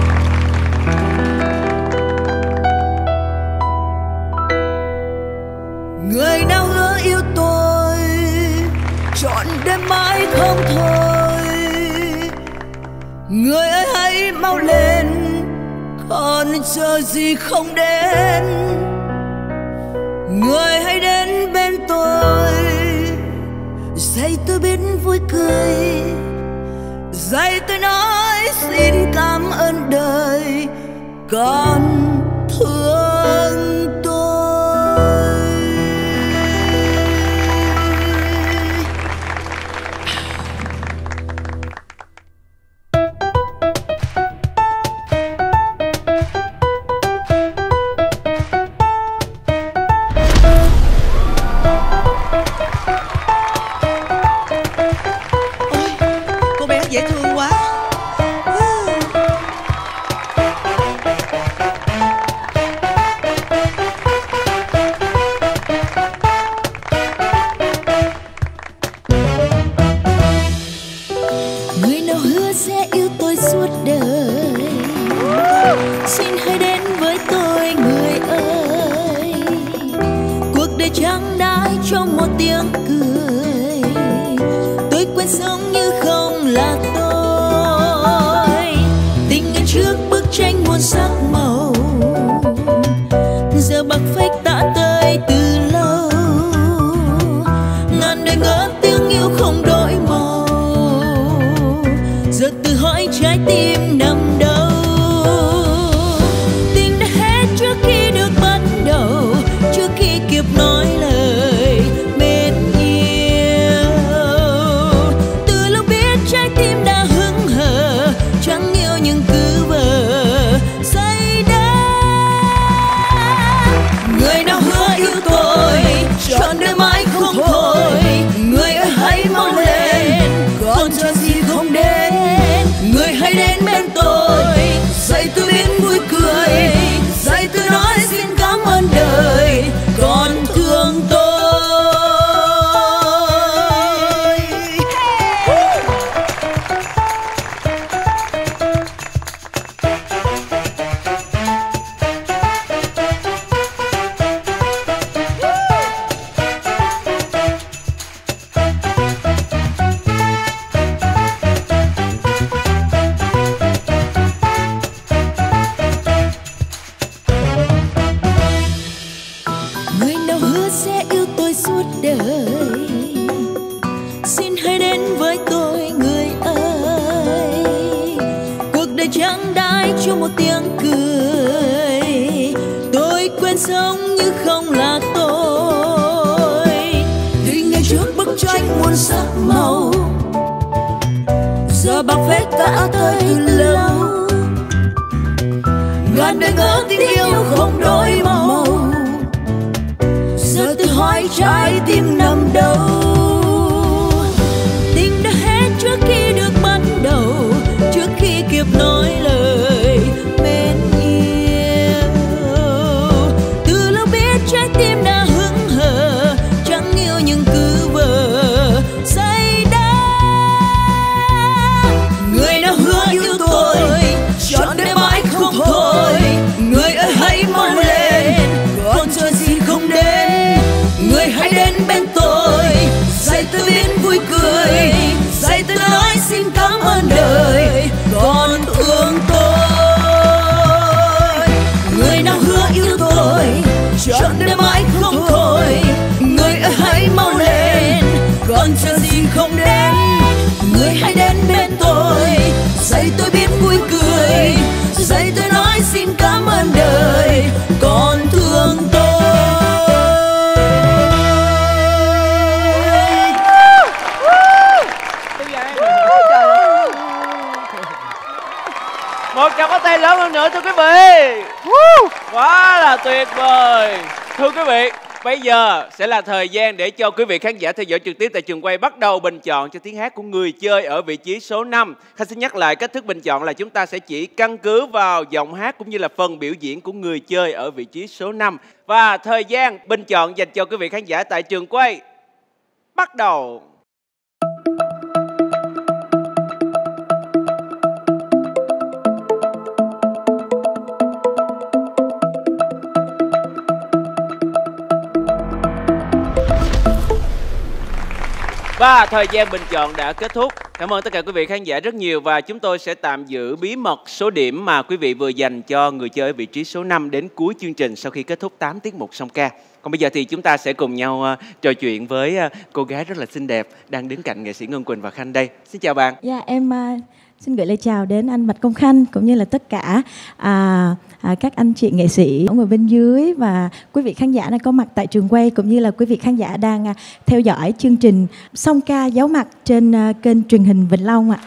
Người nào hứa yêu tôi trọn đêm mãi không thôi, người ơi hãy mau lên, còn chờ gì không đến. Người hãy đến bên tôi, dạy tôi biết vui cười, dạy tôi nói xin cảm ơn đời còn thương tôi. Dễ thương quá. Người nào hứa sẽ yêu tôi suốt đời, xin hãy đến với tôi người ơi. Cuộc đời chẳng đãi trong một tiếng cười, tôi quên sống như không là tôi. Tình ngày trước bức tranh muôn sắc màu, giờ bạc phách đã tơi từ lâu. Ngàn đời ngỡ tiếng yêu không đổi màu, giờ tự hỏi trái tim nằm đâu. Tình đã hết trước khi được bắt đầu, trước khi kịp nói lời mến yêu. Từ lúc biết trái tim đã hững hờ, chẳng yêu nhưng cứ vờ say đắm. Người nào hứa yêu tôi trọn đời mãi không thôi, người ơi hãy mau lên, còn chờ gì không đến. Người hãy đến bên tôi, dạy tôi biết vui cười, dạy tôi nói xin cảm ơn đời còn thương tôi. Người nào hứa sẽ yêu tôi suốt đời, xin hãy đến với tôi người ơi. Cuộc đời chẳng đãi cho một tiếng cười, tôi quên sống như không là tôi. Tình ngày trước bức tranh muôn sắc màu, giờ và bạc phết đã tới từ lâu. Ngàn đời ngỡ tình yêu không đổi màu, giờ tự hỏi trái tim nằm đâu. Tình đã hết trước khi được bắt đầu, trước khi kịp nói lời mến yêu. Từ lâu biết trái tim đã hững hờ, chẳng yêu nhưng cứ vờ say đắm. Người nào hứa yêu tôi trọn đời mãi không thôi, người ơi hãy mau lên, còn chờ gì không đến. Người hãy đến bên tôi, dạy tôi biết vui cười, dạy tôi nói xin cảm ơn đời còn thương tôi. Người nào hứa yêu tôi trọn đời mãi không thôi, người ơi hãy mau lên, còn chờ gì không đến. Người hãy đến bên tôi, dạy tôi biết vui cười, dạy tôi nói xin cảm ơn đời còn thương tôi. Một tràng pháo tay lớn hơn nữa thưa quý vị. Quá là tuyệt vời. Thưa quý vị, bây giờ sẽ là thời gian để cho quý vị khán giả theo dõi trực tiếp tại trường quay bắt đầu bình chọn cho tiếng hát của người chơi ở vị trí số 5. Khanh xin nhắc lại cách thức bình chọn là chúng ta sẽ chỉ căn cứ vào giọng hát cũng như là phần biểu diễn của người chơi ở vị trí số 5. Và thời gian bình chọn dành cho quý vị khán giả tại trường quay bắt đầu. Và thời gian bình chọn đã kết thúc. Cảm ơn tất cả quý vị khán giả rất nhiều. Và chúng tôi sẽ tạm giữ bí mật số điểm mà quý vị vừa dành cho người chơi ở vị trí số 5 đến cuối chương trình sau khi kết thúc 8 tiết mục song ca. Còn bây giờ thì chúng ta sẽ cùng nhau trò chuyện với cô gái rất là xinh đẹp đang đứng cạnh nghệ sĩ Ngân Quỳnh và Khanh đây. Xin chào bạn. Dạ, em xin gửi lời chào đến anh Bạch Công Khanh cũng như là tất cả các anh chị nghệ sĩ ở bên dưới và quý vị khán giả đang có mặt tại trường quay cũng như là quý vị khán giả đang theo dõi chương trình song ca giấu mặt trên kênh truyền hình Vĩnh Long ạ.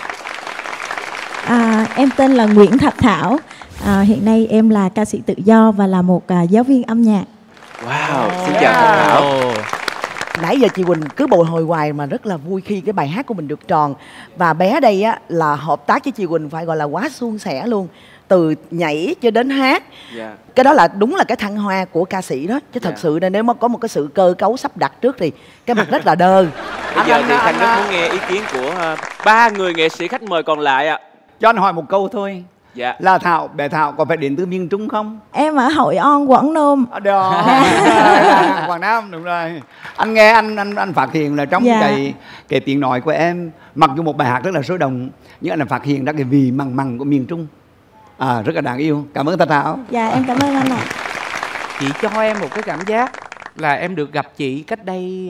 Em tên là Nguyễn Thạch Thảo. Hiện nay em là ca sĩ tự do và là một giáo viên âm nhạc. Wow, xin chào Thạch Thảo. Nãy giờ chị Quỳnh cứ bồi hồi hoài mà rất là vui khi cái bài hát của mình được tròn. Và bé đây á là hợp tác với chị Quỳnh phải gọi là quá suôn sẻ luôn. Từ nhảy cho đến hát. Cái đó là đúng là cái thăng hoa của ca sĩ đó. Chứ thật sự nếu mà có một cái sự cơ cấu sắp đặt trước thì cái mặt rất là đơ. Bây giờ thì Khanh rất muốn nghe ý kiến của 3 người nghệ sĩ khách mời còn lại ạ. Cho anh hỏi một câu thôi. Dạ. Là Thảo, bé Thảo có phải đến từ miền Trung không? Em ở Hội An, Quảng Nam. Đó. Quảng Nam, đúng rồi. Anh nghe anh phát hiện là trong cái tiếng nói của em, mặc dù một bài hát rất là sôi động, nhưng anh phát hiện ra cái vị mặn mặn của miền Trung. Rất là đáng yêu. Cảm ơn Thạch Thảo. Dạ, em cảm ơn anh ạ. Chị cho em một cái cảm giác là em được gặp chị cách đây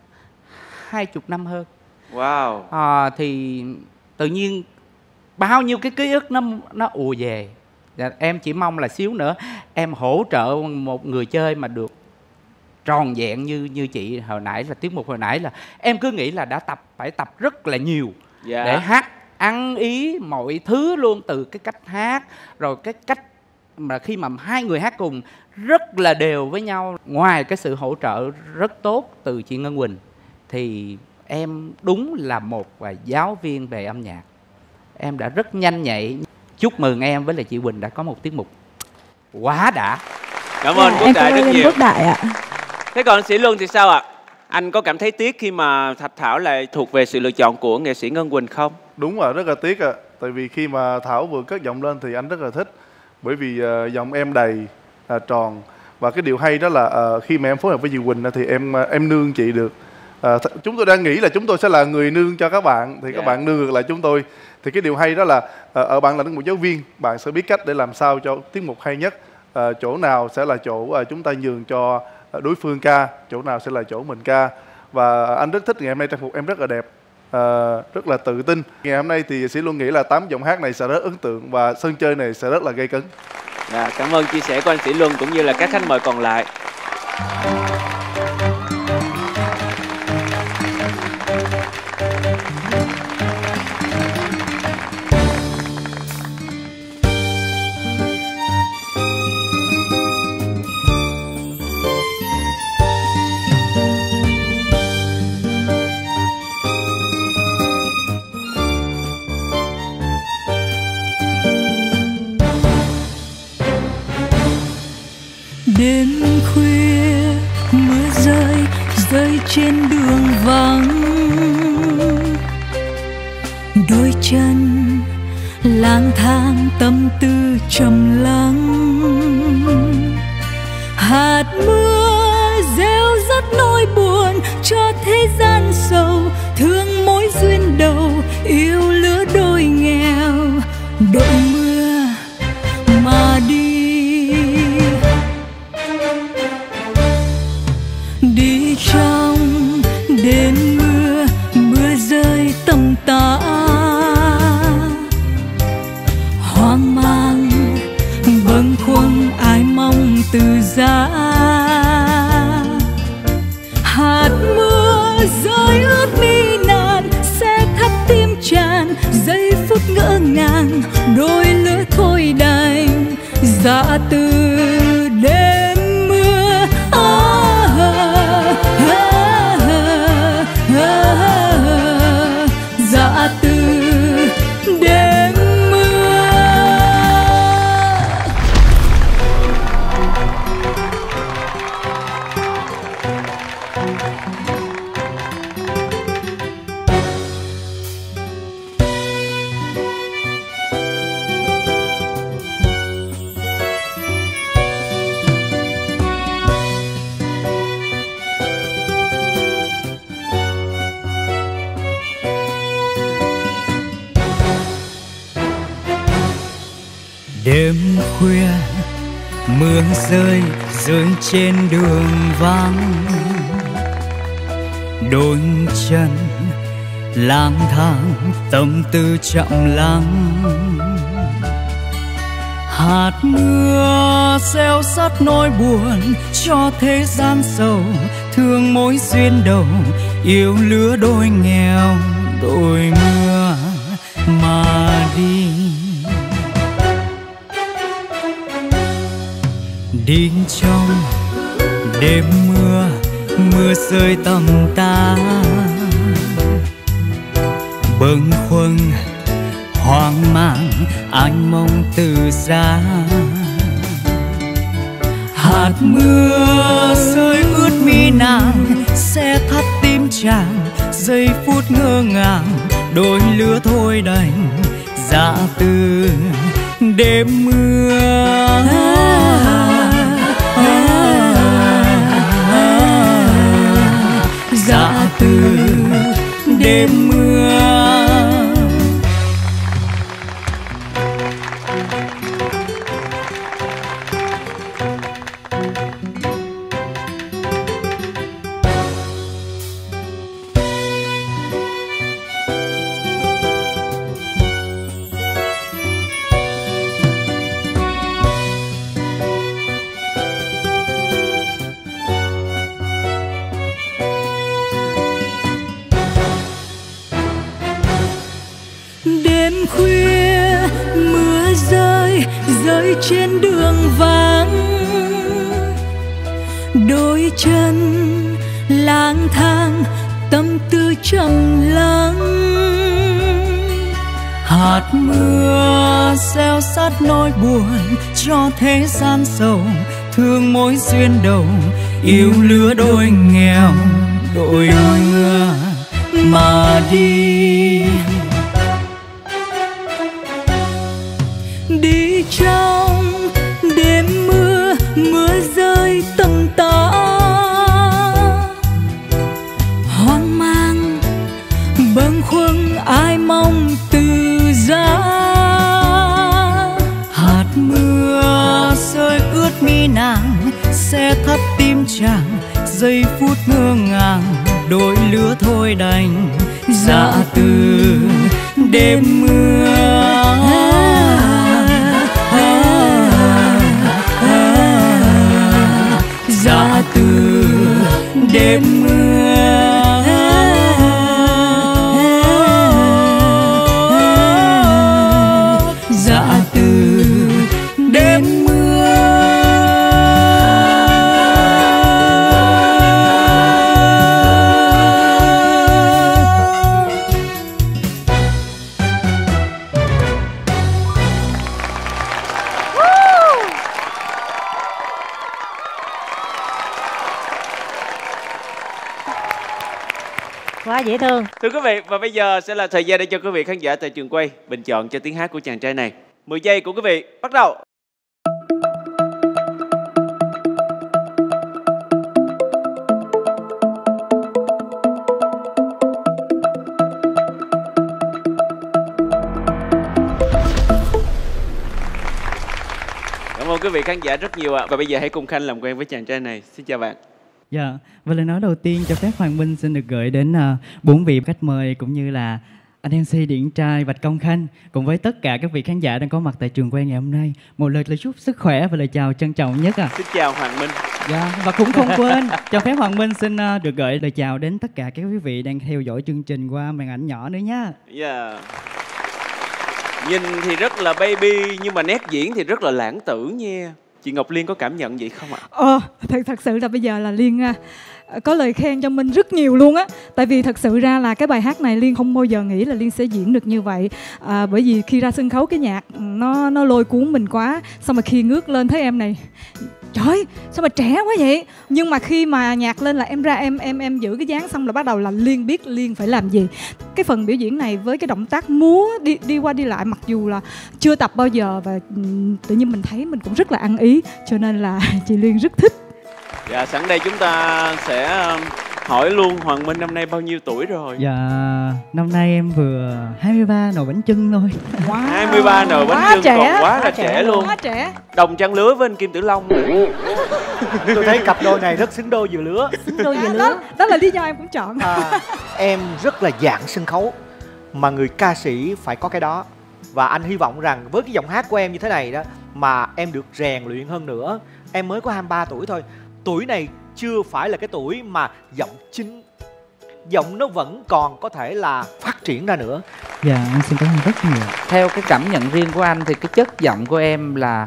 20 năm hơn. Wow. Thì tự nhiên bao nhiêu cái ký ức nó ùa về. Em chỉ mong là xíu nữa em hỗ trợ một người chơi mà được tròn vẹn như chị hồi nãy, là tiết mục hồi nãy là em cứ nghĩ là đã phải tập rất là nhiều để hát ăn ý mọi thứ luôn, từ cái cách hát rồi cái cách mà khi mà hai người hát cùng rất là đều với nhau. Ngoài cái sự hỗ trợ rất tốt từ chị Ngân Quỳnh thì em đúng là một giáo viên về âm nhạc. Em đã rất nhanh nhạy. Chúc mừng em với lại chị Quỳnh đã có một tiết mục quá đã. Cảm ơn Quốc Đại rất nhiều. Quốc Đại ạ. Thế còn Sĩ Luân thì sao ạ? Anh có cảm thấy tiếc khi mà Thạch Thảo lại thuộc về sự lựa chọn của nghệ sĩ Ngân Quỳnh không? Đúng rồi, rất là tiếc ạ. Tại vì khi mà Thảo vừa cất giọng lên thì anh rất là thích. Bởi vì giọng em đầy, tròn. Và cái điều hay đó là khi mà em phối hợp với chị Quỳnh thì em nương chị được. Chúng tôi đang nghĩ là chúng tôi sẽ là người nương cho các bạn, thì các bạn nương ngược lại chúng tôi. Thì cái điều hay đó là ở bạn là một giáo viên, bạn sẽ biết cách để làm sao cho tiết mục hay nhất. Chỗ nào sẽ là chỗ chúng ta nhường cho đối phương ca, chỗ nào sẽ là chỗ mình ca. Và anh rất thích ngày hôm nay trang phục em rất là đẹp, rất là tự tin. Ngày hôm nay thì Sĩ Luân nghĩ là 8 giọng hát này sẽ rất ấn tượng và sân chơi này sẽ rất là gây cấn. Cảm ơn chia sẻ của anh Sĩ Luân cũng như là các khách mời còn lại. khuya mưa rơi rơi trên đường vắng, đôi chân lang thang tâm tư trầm lắng. Hạt mưa gieo rắc nỗi buồn cho thế gian sầu, thương mối duyên đầu yêu lứa đôi nghèo. Đội mưa mà đi, đi trong đêm mưa, mưa rơi tầm tã, hoang mang bâng khuâng ai mong từ giá. Hạt mưa rơi ướt mi nàn sẽ thắt tim tràn, giây phút ngỡ ngàng đôi lứa thôi đành. Dạ từ đêm mưa dạ từ đêm mưa. Đêm khuya mưa rơi rơi trên đường vắng, đôi chân lang thang tâm tư chậm lắng. Hạt mưa gieo rắc nỗi buồn cho thế gian sầu, thương mối duyên đầu yêu lứa đôi nghèo. Đôi mưa mà đi, đi trong đêm mưa, mưa rơi tầm tã, bâng khuâng hoang mang anh mong từ giá. Hạt mưa rơi ướt mi nàng sẽ thắt tim chàng, giây phút ngơ ngàng đôi lứa thôi đành. Dạ từ đêm mưa dạ từ đêm mưa. Khuya mưa rơi rơi trên đường vắng, đôi chân lang thang tâm tư trầm lắng. Hạt mưa gieo sát nỗi buồn cho thế gian sầu, thương mối duyên đầu yêu lứa đôi nghèo. Đôi mưa mà đi, đi trong đêm mưa, mưa rơi tầm tã, hoang mang bâng khuâng ai mong từ giá. Hạt mưa rơi ướt mi nàng sẽ thắt tim chàng, giây phút ngơ ngàng đôi lứa thôi đành. Dạ từ đêm mưa dạ từ đêm mưa dạ từ đêm mưa. Quá dễ thương. Thưa quý vị, và bây giờ sẽ là thời gian để cho quý vị khán giả tại trường quay bình chọn cho tiếng hát của chàng trai này. 10 giây của quý vị bắt đầu. Cảm ơn quý vị khán giả rất nhiều ạ. Và bây giờ hãy cùng Khanh làm quen với chàng trai này. Xin chào bạn. Dạ, và lời nói đầu tiên cho phép Hoàng Minh xin được gửi đến 4 vị khách mời cũng như là anh MC điển trai Bạch Công Khanh cùng với tất cả các vị khán giả đang có mặt tại trường quay ngày hôm nay. Một lời chúc sức khỏe và lời chào trân trọng nhất ạ. Xin chào Hoàng Minh. Dạ, và cũng không quên cho phép Hoàng Minh xin được gửi lời chào đến tất cả các quý vị đang theo dõi chương trình qua màn ảnh nhỏ nữa nha. Dạ. Nhìn thì rất là baby nhưng mà nét diễn thì rất là lãng tử nha. Chị Ngọc Liên có cảm nhận vậy không ạ? Thật sự là bây giờ là Liên có lời khen cho Minh rất nhiều luôn á. Tại vì thật sự ra là cái bài hát này Liên không bao giờ nghĩ là Liên sẽ diễn được như vậy. Bởi vì khi ra sân khấu cái nhạc nó lôi cuốn mình quá. Xong mà khi ngước lên thấy em này, trời ơi, sao mà trẻ quá vậy. Nhưng mà khi mà nhạc lên là em ra em giữ cái dáng xong là bắt đầu là Liên biết Liên phải làm gì. Cái phần biểu diễn này với cái động tác múa đi qua đi lại mặc dù là chưa tập bao giờ và tự nhiên mình thấy mình cũng rất là ăn ý, cho nên là chị Liên rất thích. Dạ, sẵn đây chúng ta sẽ hỏi luôn Hoàng Minh năm nay bao nhiêu tuổi rồi? Dạ, năm nay em vừa 23 nồi bánh chưng thôi. Wow. 23 nồi bánh chưng còn quá là trẻ luôn. Quá trẻ. Đồng trang lứa với anh Kim Tử Long nữa. Tôi thấy cặp đôi này rất xứng đôi vừa lứa. Xứng đôi vừa lứa. Đó là lý do em cũng chọn. Em rất là dạng sân khấu mà người ca sĩ phải có cái đó. Và anh hy vọng rằng với cái giọng hát của em như thế này đó mà em được rèn luyện hơn nữa. Em mới có 23 tuổi thôi. Tuổi này chưa phải là cái tuổi mà giọng chính. Giọng nó vẫn còn có thể là phát triển ra nữa. Dạ, em xin cảm ơn rất nhiều. Theo cái cảm nhận riêng của anh thì cái chất giọng của em là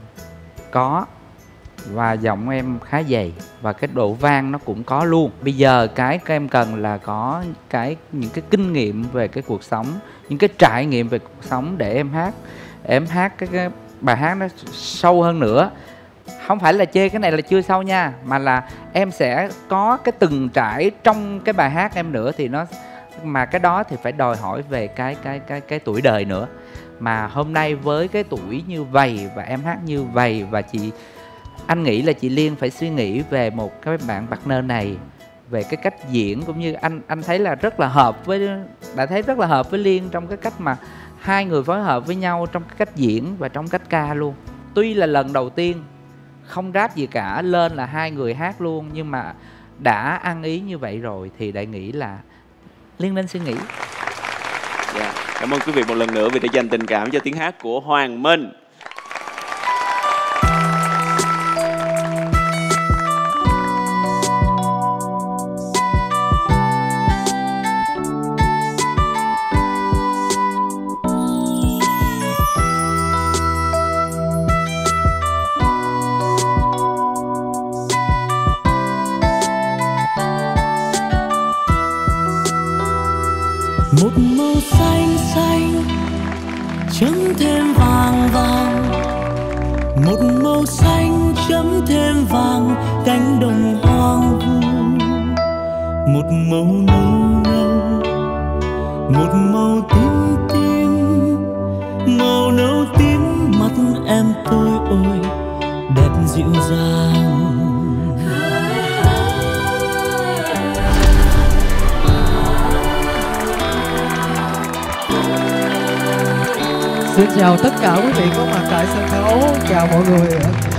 có. Và giọng em khá dày. Và cái độ vang nó cũng có luôn. Bây giờ cái các em cần là có những cái kinh nghiệm về cái cuộc sống, những cái trải nghiệm về cuộc sống để em hát. Em hát cái bài hát nó sâu hơn nữa. Không phải là chê cái này là chưa sâu nha, mà là em sẽ có cái từng trải trong cái bài hát em nữa thì nó, mà cái đó thì phải đòi hỏi về cái tuổi đời nữa. Mà hôm nay với cái tuổi như vậy và em hát như vậy và anh nghĩ là chị Liên phải suy nghĩ về một cái bạn partner này, về cái cách diễn cũng như anh thấy là rất là hợp với, đã thấy rất là hợp với Liên trong cái cách mà hai người phối hợp với nhau trong cái cách diễn và trong cách ca luôn. Tuy là lần đầu tiên không rap gì cả, lên là hai người hát luôn, nhưng mà đã ăn ý như vậy rồi thì đại nghĩ là Liên nên suy nghĩ. Dạ, cảm ơn quý vị một lần nữa vì đã dành tình cảm cho tiếng hát của Hoàng Minh. Một màu xanh xanh chấm thêm vàng vàng, một màu xanh chấm thêm vàng cánh đồng hoang vu, một màu nâu nâu, một màu tím tím, màu nâu tím mắt em tôi ôi đẹp dịu dàng. Xin chào tất cả quý vị có mặt tại sân khấu. Chào mọi người.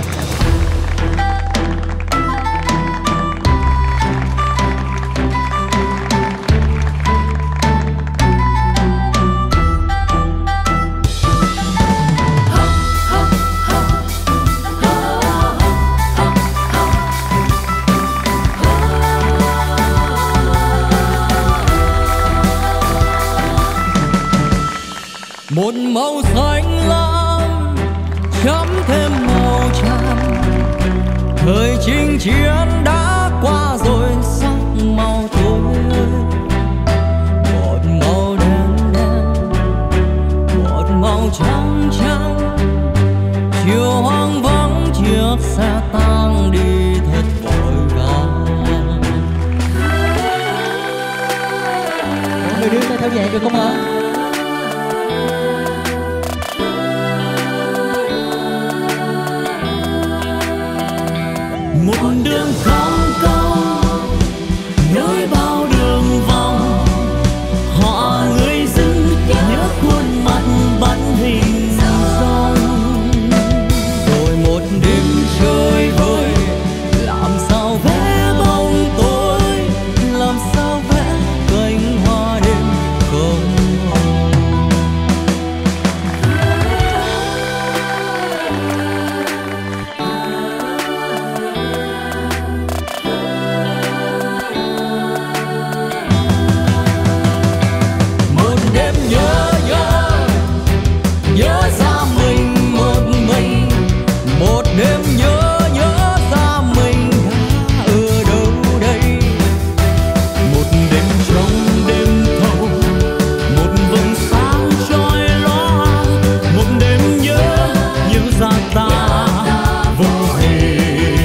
Một màu xanh lam chấm thêm màu tràm, thời chinh chiến đã qua rồi sắc màu tối. Một màu đen đen, một màu trắng trắng, chiều hoang vắng chiếc xe tang đi thật vội vàng. nhẹ được không ạ? Một đường không công nối bao đường vòng, họ người dưng nhớ khuôn mặt bắt hình dong. Rồi một đêm chơi vơi, làm sao vẽ bóng tối, làm sao vẽ cánh hoa đêm không hồng. Một đêm nhớ ra mình một mình, một đêm nhớ ra mình đã ở đâu đây. Một đêm trong đêm thâu, một vầng sáng chói lóa, một đêm nhớ ra ta vô hình.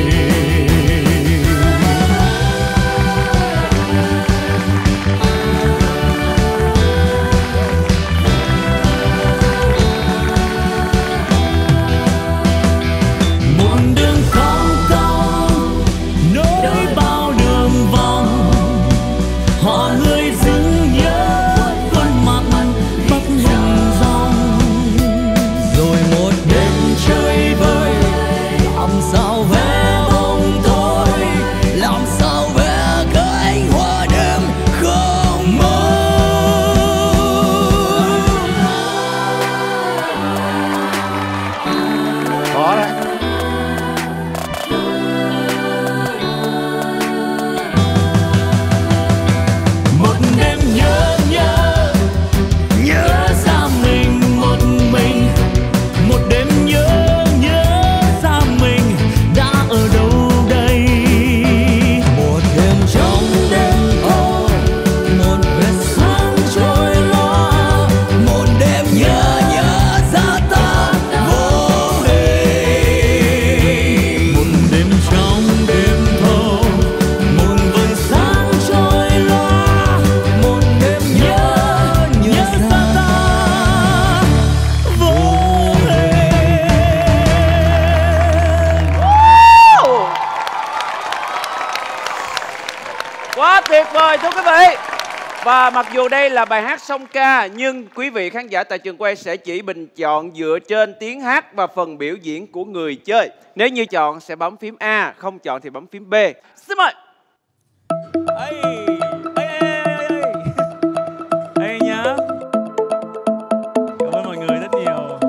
Một đường không công nối bao đường vòng, họ người dưng nhớ khuôn mặt bắt hình dong. Rồi một đêm chơi vơi, làm sao vẽ bóng tối, làm sao vẽ cánh hoa đêm không mơ. Khó đấy. Một đêm nhớ ra mình một mình, một đêm nhớ ra mình đã ở đâu đây. Một đêm trong đêm tối, một vệt sáng trôi loa, một đêm nhớ ra ta vô hình. Một đêm trong đêm thâu, một vầng sáng trôi loa, một đêm nhớ ra ta vô hình. Quá tuyệt vời thưa quý vị. Và mặc dù đây là bài hát song ca, nhưng quý vị khán giả tại trường quay sẽ chỉ bình chọn dựa trên tiếng hát và phần biểu diễn của người chơi. Nếu như chọn sẽ bấm phím A, không chọn thì bấm phím B. Xin mời. Ê nhá. Cảm ơn mọi người rất nhiều.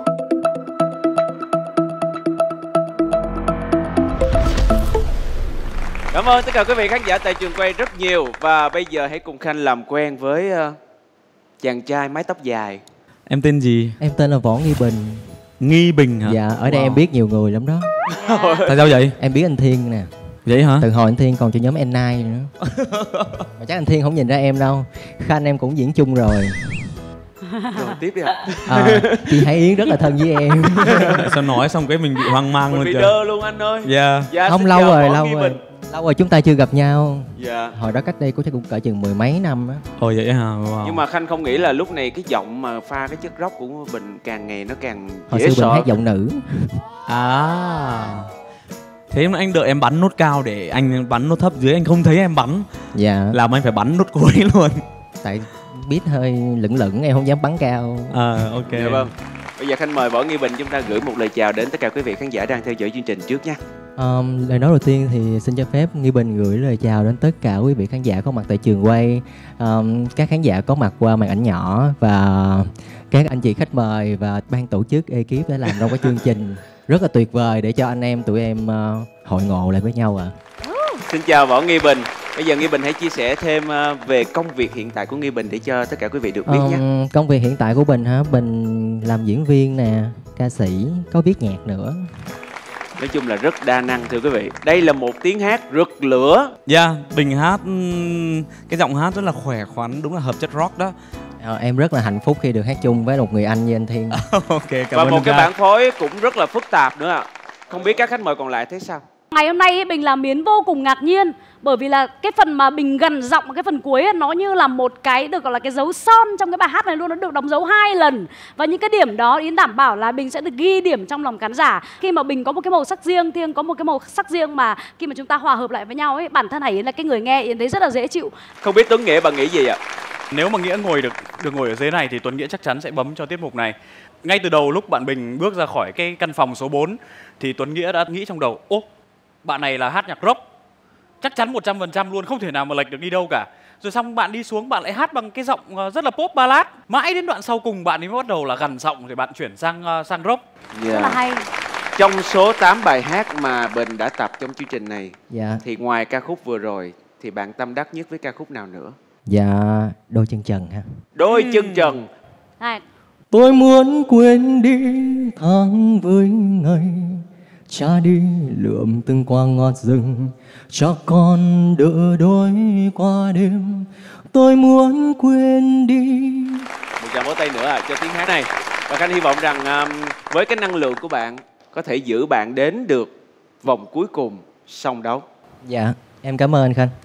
Cảm ơn tất cả quý vị khán giả tại trường quay rất nhiều. Và bây giờ hãy cùng Khanh làm quen với chàng trai mái tóc dài. Em tên gì? Em tên là Võ Nghi Bình. Nghi Bình hả? Dạ, ở đây em biết nhiều người lắm đó. Tại sao vậy? Em biết anh Thiên nè. Vậy hả? Từ hồi anh Thiên còn cho nhóm N9 nữa. Mà chắc anh Thiên không nhìn ra em đâu. Khanh em cũng diễn chung rồi. Rồi tiếp đi ạ. Chị Hải Yến rất là thân với em. Sao nói xong cái mình bị hoang mang mình luôn bị trời. đơ luôn anh ơi. Dạ. Không, lâu rồi, lâu rồi chúng ta chưa gặp nhau. Dạ. Hồi đó cách đây cũng chắc cũng cỡ chừng mười mấy năm á. Ồ vậy hả? Wow. Nhưng mà Khanh không nghĩ là lúc này cái giọng mà pha cái chất rock của Bình càng ngày nó càng Hồi dễ xưa sợ. Bình hát giọng nữ. Thế mà anh đợi em bắn nốt cao để anh bắn nốt thấp dưới, anh không thấy em bắn. Dạ. Làm anh phải bắn nốt cuối luôn. Tại biết hơi lững lững em không dám bắn cao. Ok. Dạ vâng. Bây giờ Khanh mời Võ Nghi Bình chúng ta gửi một lời chào đến tất cả quý vị khán giả đang theo dõi chương trình trước nha. Lời nói đầu tiên thì xin cho phép Nghi Bình gửi lời chào đến tất cả quý vị khán giả có mặt tại trường quay, các khán giả có mặt qua màn ảnh nhỏ và các anh chị khách mời và ban tổ chức ekip đã làm trong cái chương trình rất là tuyệt vời để cho anh em tụi em hội ngộ lại với nhau ạ. Xin chào Võ Nghi Bình. Bây giờ Nghi Bình hãy chia sẻ thêm về công việc hiện tại của Nghi Bình để cho tất cả quý vị được biết nhé. Công việc hiện tại của Bình hả? Bình làm diễn viên nè, ca sĩ, có viết nhạc nữa. Nói chung là rất đa năng thưa quý vị. Đây là một tiếng hát rực lửa. Dạ, Bình hát cái giọng hát rất là khỏe khoắn, đúng là hợp chất rock đó. Em rất là hạnh phúc khi được hát chung với một người anh như anh Thiên. Ok, cảm Và ơn một cái anh. bản phối cũng rất là phức tạp nữa ạ. Không biết các khách mời còn lại thấy sao? Ngày hôm nay ấy, Bình làm Miến vô cùng ngạc nhiên, bởi vì là cái phần mà Bình gần giọng, cái phần cuối ấy, nó như là một cái được gọi là cái dấu son trong cái bài hát này luôn, nó được đóng dấu 2 lần. Và những cái điểm đó Yến đảm bảo là Bình sẽ được ghi điểm trong lòng khán giả. Khi mà Bình có một cái màu sắc riêng, Thiêng có một cái màu sắc riêng, mà khi mà chúng ta hòa hợp lại với nhau ấy, bản thân Hải Yến là cái người nghe Yến thấy rất là dễ chịu. Không biết Tuấn Nghĩa bạn nghĩ gì ạ? Nếu mà Nghĩa được ngồi ở dưới này thì Tuấn Nghĩa chắc chắn sẽ bấm cho tiết mục này. Ngay từ đầu lúc bạn Bình bước ra khỏi cái căn phòng số 4 thì Tuấn Nghĩa đã nghĩ trong đầu: ô, bạn này là hát nhạc rock, chắc chắn 100% luôn, không thể nào mà lệch được đi đâu cả. Rồi xong bạn đi xuống, bạn lại hát bằng cái giọng rất là pop ballad. Mãi đến đoạn sau cùng bạn ấy mới bắt đầu là gằn giọng, thì bạn chuyển sang rock. Rất là hay. Trong số 8 bài hát mà Bình đã tập trong chương trình này, Dạ. thì ngoài ca khúc vừa rồi thì bạn tâm đắc nhất với ca khúc nào nữa? Dạ, đôi chân trần ha. Đôi chân trần. Tôi muốn quên đi tháng với ngày, cha đi lượm từng qua ngọt rừng, cho con đỡ đôi qua đêm. Tôi muốn quên đi. Một tràng vỗ tay nữa cho tiếng hát này. Và Khanh hy vọng rằng với cái năng lượng của bạn có thể giữ bạn đến được vòng cuối cùng song đấu. Dạ, em cảm ơn anh Khanh.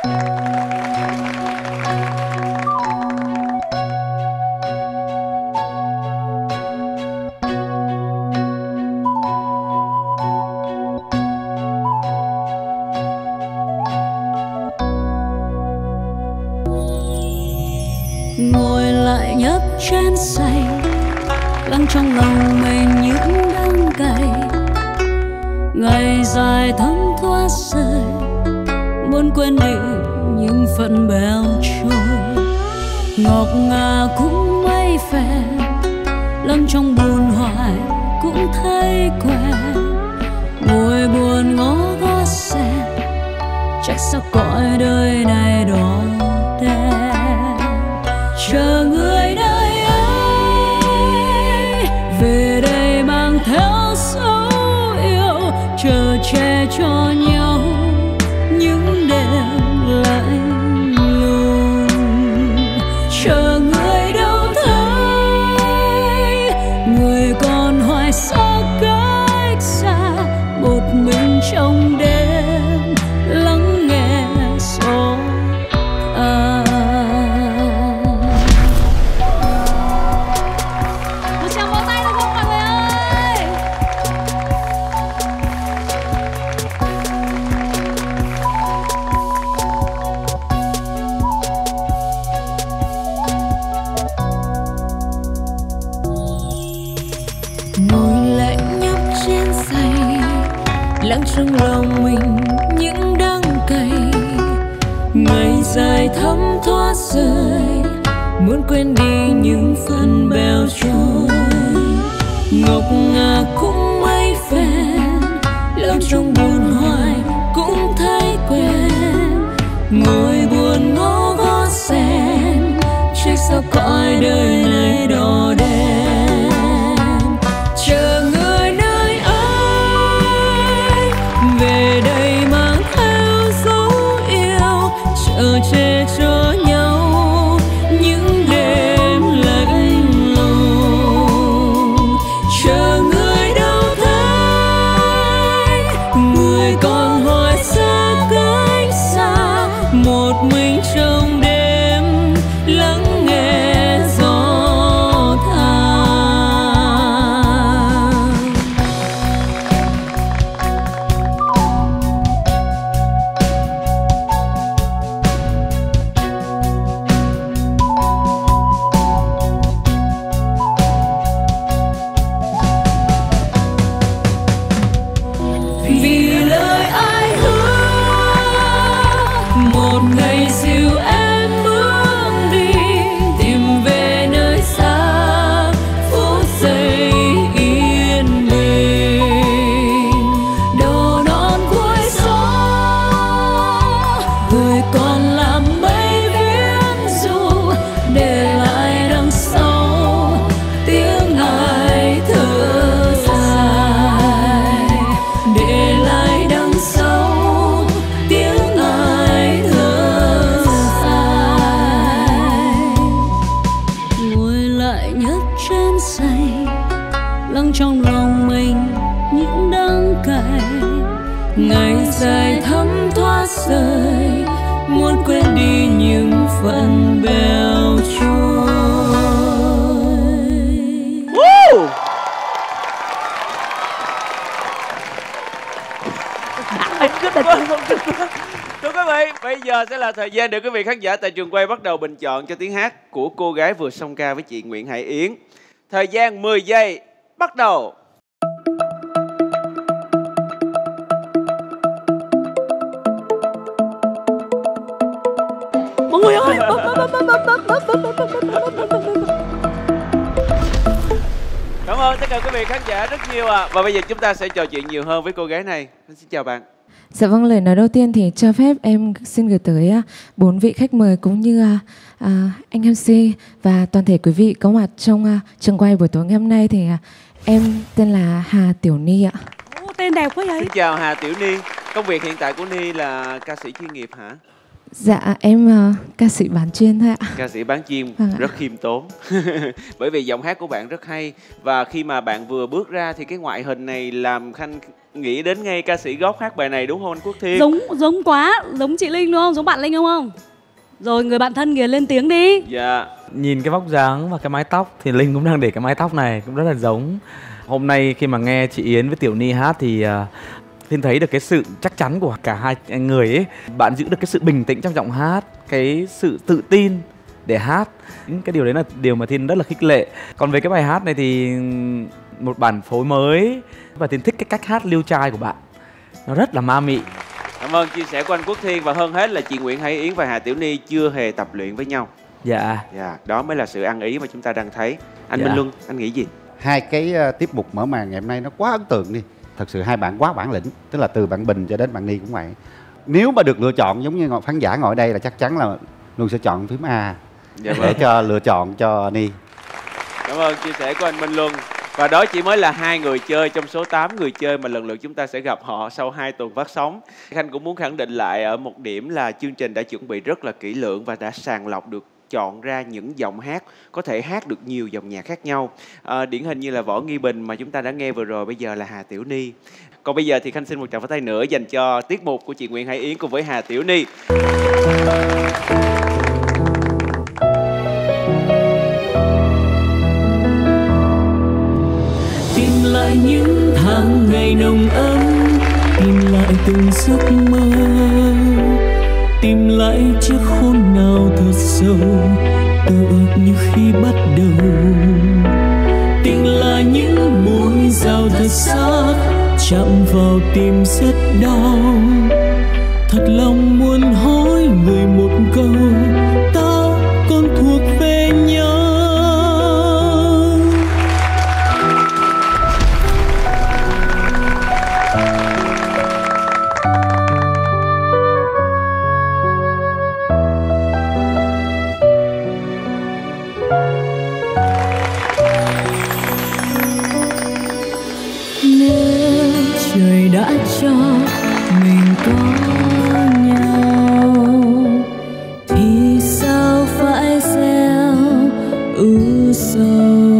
Ngồi lại nhấp chén say, lắng trong lòng mình những đắng cay. Ngày dài thấm thoát rơi, muốn quên đi những phận bèo trôi. Ngọc ngà cũng mây phèn, lắng trong buồn hoài cũng thấy quen. Ngồi buồn ngó gót sen, trách sao cõi đời này đỏ đen. Chờ người nơi ấy về đây mang theo dấu yêu, chờ che cho nhau những đêm lạnh lùng. Chờ người đâu thấy, người còn hoài xa cách xa, một mình trong đêm lắng nghe gió trong lòng mình những đắng cay. Ngày dài thấm thoát rơi, muốn quên đi những phần bèo trôi. Ngọc ngà cũng mây phèn, lâu trong buồn hoài cũng thấy quen. Ngồi buồn ngó gót sen, trách sao cõi đời này đỏ đen. Chờ người nơi ấy về đây mang theo dấu yêu, chờ che cho nhau những đêm lạnh lùng. Chờ người đâu Thưa quý vị, bây giờ sẽ là thời gian để quý vị khán giả tại trường quay bắt đầu bình chọn cho tiếng hát của cô gái vừa song ca với chị Nguyễn Hải Yến. Thời gian 10 giây, bắt đầu. Mọi người ơi! Cảm ơn tất cả quý vị khán giả rất nhiều ạ. Và bây giờ chúng ta sẽ trò chuyện nhiều hơn với cô gái này. Xin chào bạn. Dạ vâng, lời nói đầu tiên thì cho phép em xin gửi tới 4 vị khách mời cũng như anh MC và toàn thể quý vị có mặt trong trường quay buổi tối ngày hôm nay. Thì em tên là Hà Tiểu Ni ạ. Tên đẹp quá vậy. Xin chào Hà Tiểu Ni. Công việc hiện tại của Ni là ca sĩ chuyên nghiệp hả? Dạ em ca sĩ bán chuyên thôi ạ. Ca sĩ bán chuyên, Vâng rất khiêm tốn. Bởi vì giọng hát của bạn rất hay. Và khi mà bạn vừa bước ra thì cái ngoại hình này làm Khanh nghĩ đến ngay ca sĩ gốc hát bài này đúng không anh Quốc Thiên? Giống quá, giống chị Linh đúng không? Giống bạn Linh đúng không? Rồi người bạn thân kìa lên tiếng đi. Dạ. Nhìn cái vóc dáng và cái mái tóc thì Linh cũng đang để cái mái tóc này cũng rất là giống. Hôm nay khi mà nghe chị Yến với Tiểu Ni hát thì Thiên thấy được cái sự chắc chắn của cả hai người ấy. Bạn giữ được cái sự bình tĩnh trong giọng hát, cái sự tự tin để hát. Cái điều đấy là điều mà Thiên rất là khích lệ. Còn về cái bài hát này thì một bản phối mới và Thiên thích cái cách hát liêu trai của bạn. Nó rất là ma mị. Cảm ơn chia sẻ của anh Quốc Thiên. Và hơn hết là chị Nguyễn Hải Yến và Hà Tiểu Ni chưa hề tập luyện với nhau. Dạ. Dạ, đó mới là sự ăn ý mà chúng ta đang thấy. Anh Dạ. Minh Luân, anh nghĩ gì? Hai cái tiết mục mở màn ngày hôm nay nó quá ấn tượng đi. Thật sự hai bạn quá bản lĩnh. Tức là từ bạn Bình cho đến bạn Ni cũng vậy. Nếu mà được lựa chọn giống như khán giả ngồi đây là chắc chắn là Luân sẽ chọn phím A. Dạ để vâng. cho lựa chọn cho Ni. Cảm ơn chia sẻ của anh Minh Luân. Và đó chỉ mới là 2 người chơi trong số 8 người chơi mà lần lượt chúng ta sẽ gặp họ sau 2 tuần phát sóng. Khanh cũng muốn khẳng định lại ở một điểm là chương trình đã chuẩn bị rất là kỹ lưỡng và đã sàng lọc được, chọn ra những giọng hát có thể hát được nhiều dòng nhạc khác nhau. Điển hình như là Võ Nghi Bình mà chúng ta đã nghe vừa rồi, bây giờ là Hà Tiểu Ni. Còn bây giờ thì Khanh xin một tràng pháo tay nữa dành cho tiết mục của chị Nguyễn Hải Yến cùng với Hà Tiểu Ni. Tìm lại những tháng ngày nồng ấm, tìm lại từng giấc mơ, tìm lại chiếc hôn nào thật sâu, tựa như khi bắt đầu. Tìm lại những môi dao thật sát, chạm vào tim rất đau. Thật lòng muốn hỏi người một câu, ta còn thuộc về nhau. Trời đã cho mình có nhau thì sao phải gieo ưu sầu.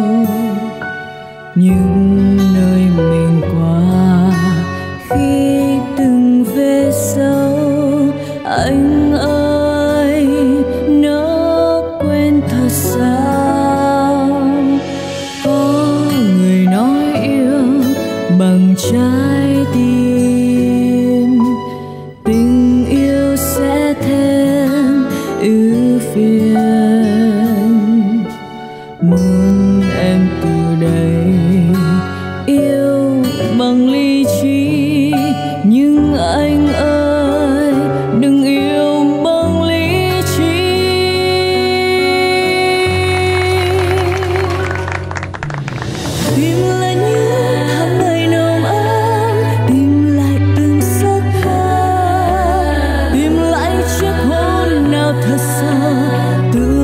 Những nơi mình qua khi từng về sau, anh ơi nó quên thật sao. Có người nói yêu bằng trái tim, tình yêu sẽ thêm ưu phiền. Muốn em từ đây yêu bằng lý trí, nhưng anh ơi đừng yêu bằng lý trí. Tìm lại những tháng ngày nồng ấm, tìm lại từng giấc mơ, tìm lại chiếc hôn nào thật sâu, tự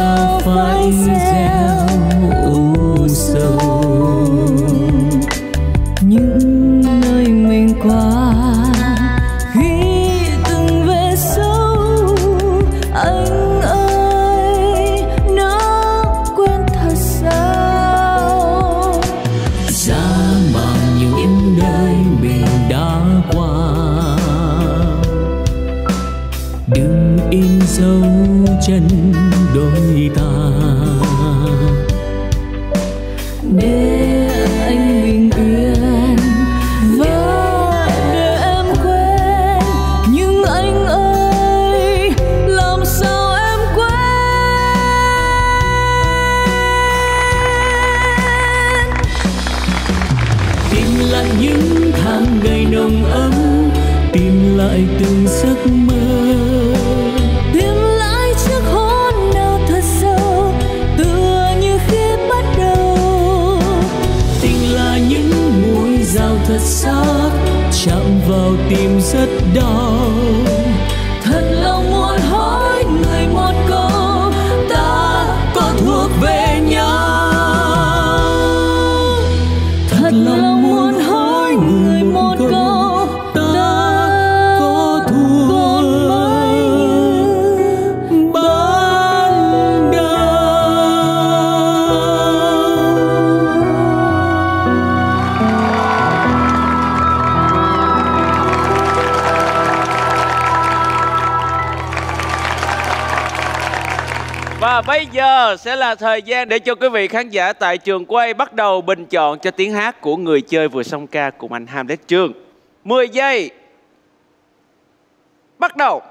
phải gieo u sầu. Những nơi mình qua ghi từng vết sâu, anh ơi nó quen thật sao? Giá mà những nơi mình đã qua, đừng in dấu chân đôi ta, để anh bình yên và để em quên. Nhưng anh ơi làm sao em quên? Tìm lại những tháng ngày nồng ấm, tìm lại từng giấc mơ, tìm lại chiếc hôn nào thật sâu, tựa như khi bắt đầu. Tình là những mũi dao thật sắc, chạm vào tim rất đau. Thật lòng muốn hỏi người một câu, ta có thuộc về nhau. Thật lòng muốn hỏi người một câu, ta có thuộc ban đầu. Và bây giờ sẽ là thời gian để cho quý vị khán giả tại trường quay bắt đầu bình chọn cho tiếng hát của người chơi vừa song ca cùng anh Hamlet Trương. 10 giây. Bắt đầu.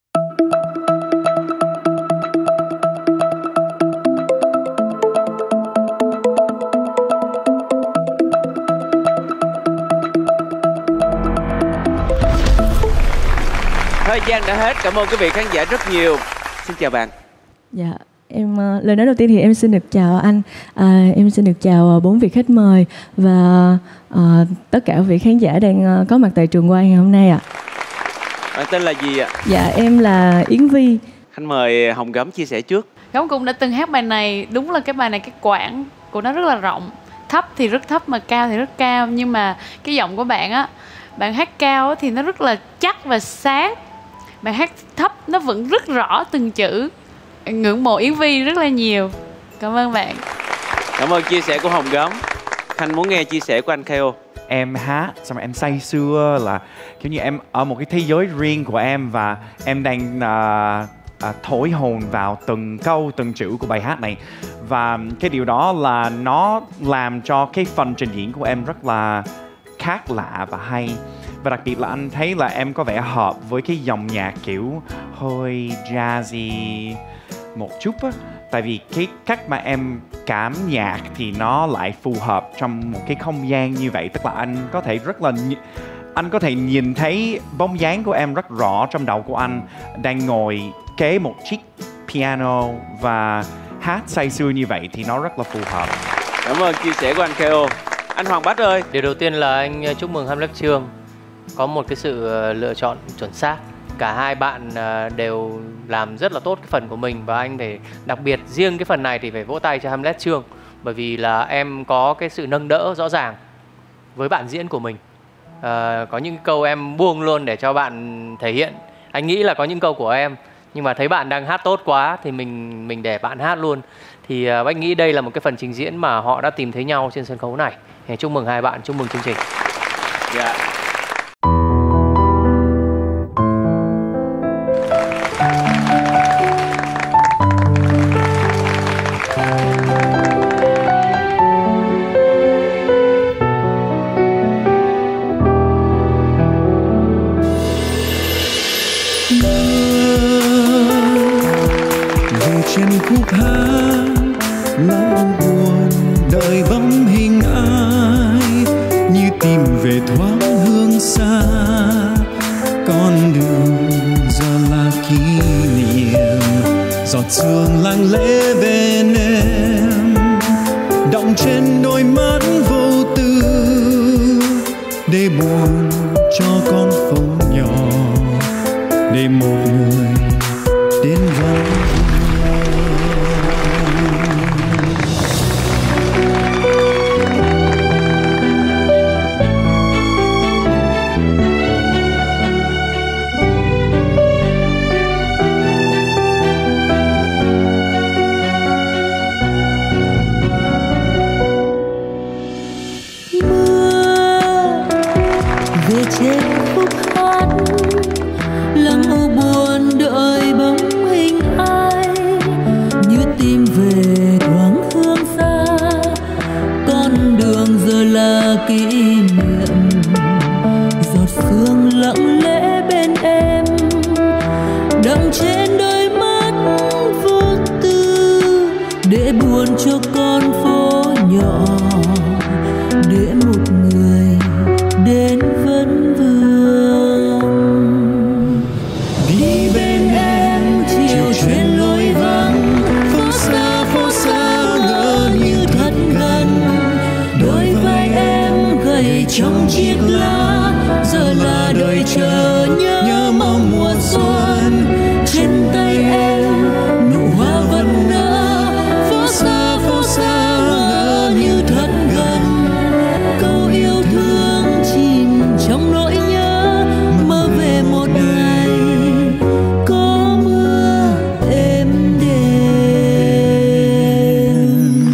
Thời gian đã hết. Cảm ơn quý vị khán giả rất nhiều. Xin chào bạn. Dạ, em lời nói đầu tiên thì em xin được chào anh, em xin được chào 4 vị khách mời và tất cả vị khán giả đang có mặt tại trường quay ngày hôm nay ạ. Bạn tên là gì ạ? Dạ, em là Yến Vi. Anh mời Hồng Gấm chia sẻ trước. Gấm cũng đã từng hát bài này. Đúng là cái bài này cái quãng của nó rất là rộng, thấp thì rất thấp mà cao thì rất cao. Nhưng mà cái giọng của bạn á, bạn hát cao á thì nó rất là chắc và sáng, bạn hát thấp nó vẫn rất rõ từng chữ. Ngưỡng mộ Yến Vi rất là nhiều. Cảm ơn bạn. Cảm ơn chia sẻ của Hồng Gấm. Khanh muốn nghe chia sẻ của anh KO. Em hát xong rồi em say sưa, là kiểu như em ở một cái thế giới riêng của em, và em đang thổi hồn vào từng câu từng chữ của bài hát này. Và cái điều đó là nó làm cho cái phần trình diễn của em rất là khác lạ và hay. Và đặc biệt là anh thấy là em có vẻ hợp với cái dòng nhạc kiểu hơi jazzy một chút á. Tại vì cái cách mà em cảm nhạc thì nó lại phù hợp trong một cái không gian như vậy. Tức là anh có thể nhìn thấy bóng dáng của em rất rõ trong đầu của anh, đang ngồi kế một chiếc piano và hát say sưa như vậy thì nó rất là phù hợp. Cảm ơn chia sẻ của anh KO. Anh Hoàng Bách ơi. Điều đầu tiên là anh chúc mừng Hamlet Trương có một cái sự lựa chọn chuẩn xác. Cả hai bạn đều làm rất là tốt cái phần của mình, và anh phải đặc biệt riêng cái phần này thì phải vỗ tay cho Hamlet Trương, bởi vì là em có cái sự nâng đỡ rõ ràng với bạn diễn của mình. Có những câu em buông luôn để cho bạn thể hiện. Anh nghĩ là có những câu của em nhưng mà thấy bạn đang hát tốt quá thì mình để bạn hát luôn. Thì anh nghĩ đây là một cái phần trình diễn mà họ đã tìm thấy nhau trên sân khấu này. Chúc mừng hai bạn, chúc mừng chương trình. Dạ. Trên khúc hát nỗi buồn đợi bóng hình ai, như tìm về thoáng hương xa. Con đường giờ là kỷ niệm, giọt sương lặng lẽ bên em, đọng trên đôi mắt vô tư, để buồn cho con phố nhỏ, để một người đến gần. buồn cho con phố nhỏ, để một người đến vấn vương. Đi bên em chiều trên lối vắng, phố xa ngỡ như thật gần. Đôi vai em gầy trong chiếc lá, giờ là đời chờ nhớ mong mùa xuân. Trên tay em nụ hoa vẫn nở, phố xa ngỡ như thật gần. Câu yêu thương chìm trong nỗi nhớ, mơ về một ngày có mưa êm đềm.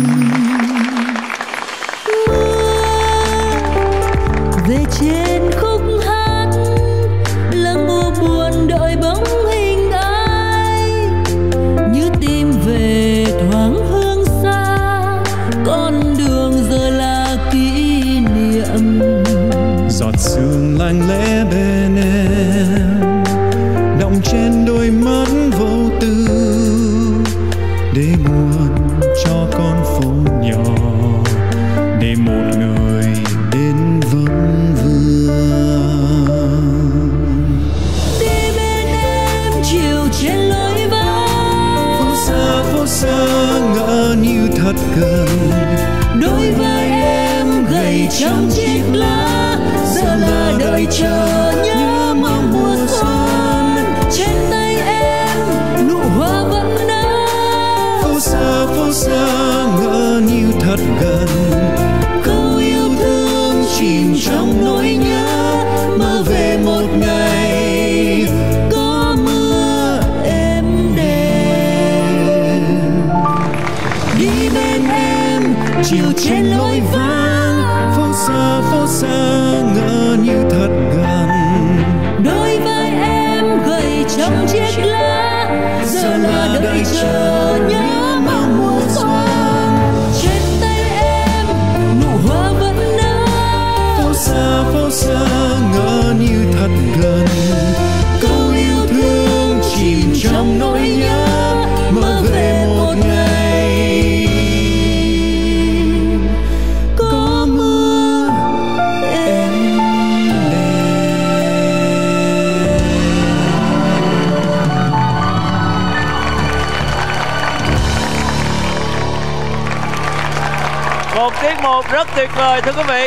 Mưa về trên khúc hát, lắng mưa buồn đợi bóng hình ai, như tìm về thoáng hương xa, con đường giờ là kỷ niệm. Giọt sương lặng lẽ bên em, đọng trên đôi mắt vô tư, để buồn cho con phố nhỏ, để một người đến vấn vương. Đi bên em chiều trên lối vắng, phố xa ngỡ như thật gần. đôi vai em gầy trong chiếc lá, giờ là đợi chờ nhớ mong mùa xuân. Trên tay em nụ hoa vẫn nở, phố xa ngỡ như thật gần. câu yêu thương chìm trong nỗi nhớ, mơ về một ngày có mưa êm đềm. Đi bên em chiều trên lối vắng, phố xa ngỡ như thật gần. đôi vai em gầy trong chiếc lá, giờ là đợi chờ nhớ mong mùa xuân. Trên tay em nụ hoa vẫn nở, phố xa ngỡ như thật gần. câu yêu thương chìm trong nỗi nhớ, mơ về một ngày có mưa êm Một tiết mục rất tuyệt vời thưa quý vị.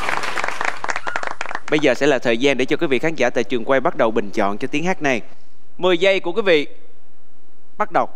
Bây giờ sẽ là thời gian để cho quý vị khán giả tại trường quay bắt đầu bình chọn cho tiếng hát này. 10 giây của quý vị bắt đầu.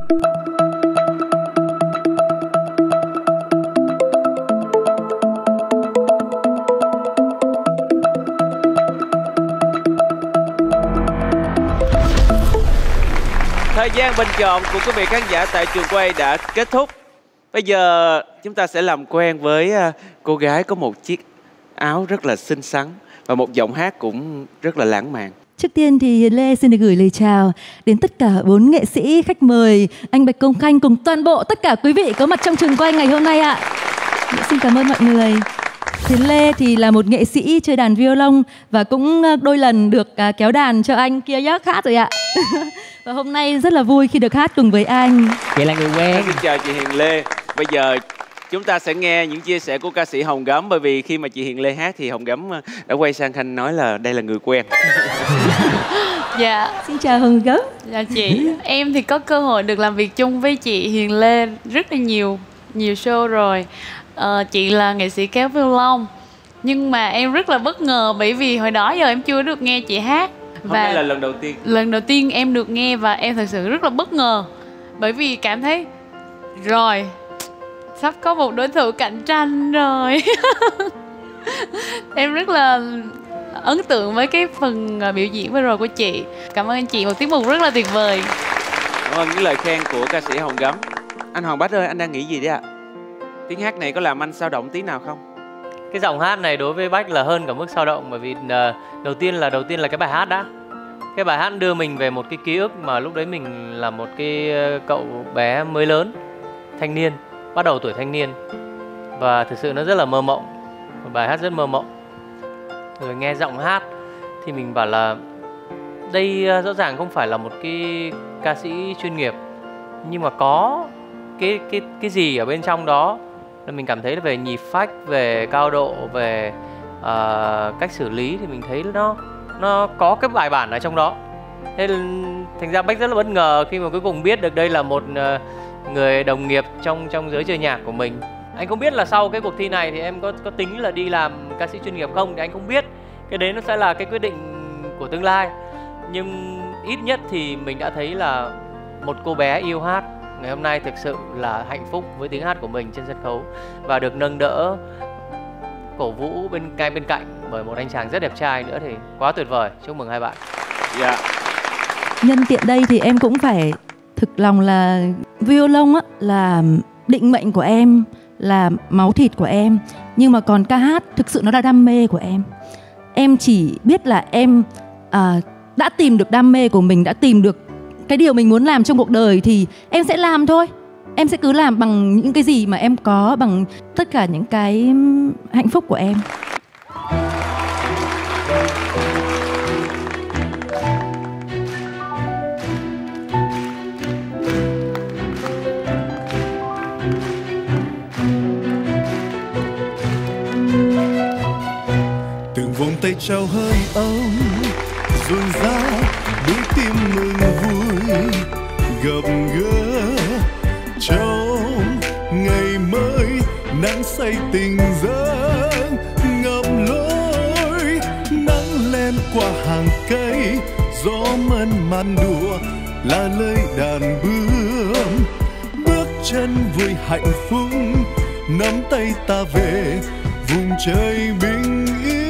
Thời gian bình chọn của quý vị khán giả tại trường quay đã kết thúc. Bây giờ chúng ta sẽ làm quen với cô gái có một chiếc áo rất là xinh xắn và một giọng hát cũng rất là lãng mạn. Trước tiên thì Hiền Lê xin được gửi lời chào đến tất cả 4 nghệ sĩ khách mời, anh Bạch Công Khanh cùng toàn bộ tất cả quý vị có mặt trong trường quay ngày hôm nay ạ. Xin cảm ơn mọi người. Hiền Lê thì là một nghệ sĩ chơi đàn violon và cũng đôi lần được kéo đàn cho anh kia giác hát rồi ạ. Và hôm nay rất là vui khi được hát cùng với anh. Chị là người quen. Xin chào chị Hiền Lê. Bây giờ chúng ta sẽ nghe những chia sẻ của ca sĩ Hồng Gấm, bởi vì khi mà chị Hiền Lê hát thì Hồng Gấm đã quay sang Khanh nói là đây là người quen. Dạ. Xin chào Hồng Gấm. Dạ chị. Em thì có cơ hội được làm việc chung với chị Hiền Lê rất là nhiều show rồi. Chị là nghệ sĩ kéo violon, nhưng mà em rất là bất ngờ bởi vì hồi đó giờ em chưa được nghe chị hát. Hôm nay là lần đầu tiên. Lần đầu tiên em được nghe và em thật sự rất là bất ngờ, bởi vì cảm thấy rồi sắp có một đối thủ cạnh tranh rồi. Em rất là ấn tượng với cái phần biểu diễn vừa rồi của chị. Cảm ơn chị, một tiết mục rất là tuyệt vời. Cảm ơn những lời khen của ca sĩ Hồng Gấm. Anh Hoàng Bách ơi, anh đang nghĩ gì đấy ạ? Tiếng hát này có làm anh sao động tí nào không? Cái giọng hát này đối với Bách là hơn cả mức sao động, bởi vì đầu tiên là cái bài hát đã. Cái bài hát đưa mình về một cái ký ức mà lúc đấy mình là một cái cậu bé mới lớn, thanh niên, bắt đầu tuổi thanh niên. Và thực sự nó rất là mơ mộng, một bài hát rất mơ mộng. Rồi nghe giọng hát thì mình bảo là đây rõ ràng không phải là một cái ca sĩ chuyên nghiệp, nhưng mà có cái gì ở bên trong đó. Là mình cảm thấy là về nhịp phách, về cao độ, về cách xử lý thì mình thấy nó có cái bài bản ở trong đó. Thế thành ra Bách rất là bất ngờ khi mà cuối cùng biết được đây là một người đồng nghiệp trong giới chơi nhạc của mình. Anh không biết là sau cái cuộc thi này thì em có tính là đi làm ca sĩ chuyên nghiệp không, thì anh không biết. Cái đấy nó sẽ là cái quyết định của tương lai. Nhưng ít nhất thì mình đã thấy là một cô bé yêu hát ngày hôm nay thực sự là hạnh phúc với tiếng hát của mình trên sân khấu, và được nâng đỡ, cổ vũ bên cạnh bởi một anh chàng rất đẹp trai nữa thì quá tuyệt vời. Chúc mừng hai bạn. Dạ. Nhân tiện đây thì em cũng phải thực lòng là violon á là định mệnh của em, là máu thịt của em. Nhưng mà còn ca hát thực sự nó là đam mê của em. Em chỉ biết là em đã tìm được đam mê của mình, đã tìm được cái điều mình muốn làm trong cuộc đời thì em sẽ làm thôi. Em sẽ cứ làm bằng những cái gì mà em có, bằng tất cả những cái hạnh phúc của em. Từng vòng tay trao hơi ấm dồn ra đôi tim mừng vui gặp gỡ trong ngày mới, nắng say tình giấc ngập lối, nắng len qua hàng cây, gió mơn man đùa là lời đàn bướm, bước chân vui hạnh phúc nắm tay ta về vùng trời bình yên.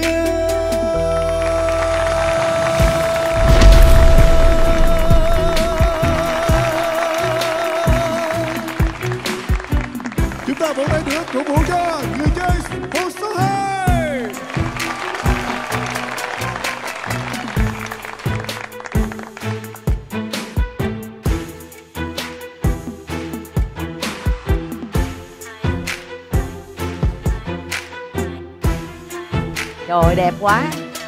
Chúng ta vỗ tay nữa cổ vũ cho người chơi một số 2. Trời đẹp quá.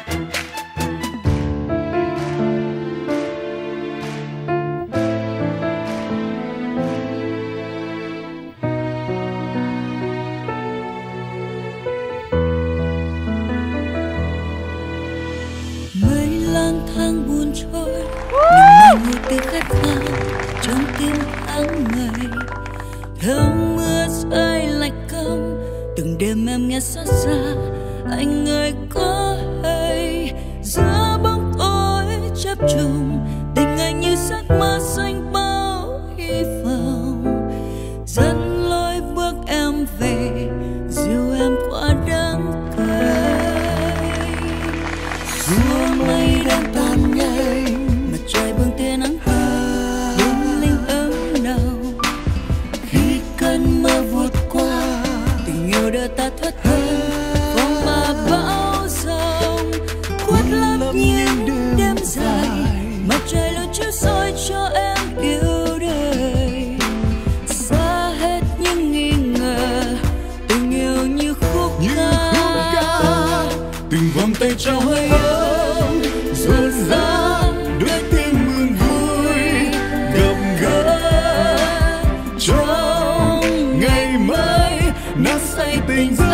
Mây lang thang buồn trôi, niềm mơ tiếng khát khao trong tim tháng ngày. Thơm mưa rơi lạnh câm, từng đêm em nghe xót xa. Anh ơi có hay giữa bóng tối chập trùng, tình anh như giấc mơ xanh bao hy vọng, dẫn lối bước em về dìu em qua đắng cay. Xua mây đang tan nhanh, mặt trời bừng tia nắng tươi lung linh ấm nồng. Khi cơn mơ vụt qua, tình yêu đưa ta thoát thân bão giông, khuất lấp những đêm dài, mặt trời luôn chiếu soi cho em yêu đời. Xa hết những nghi ngờ, tình yêu như khúc ca. Từng vòng tay trao hơi ấm rộn rã, đôi tim mừng vui gặp gỡ trong ngày mới, nắng say tình giấc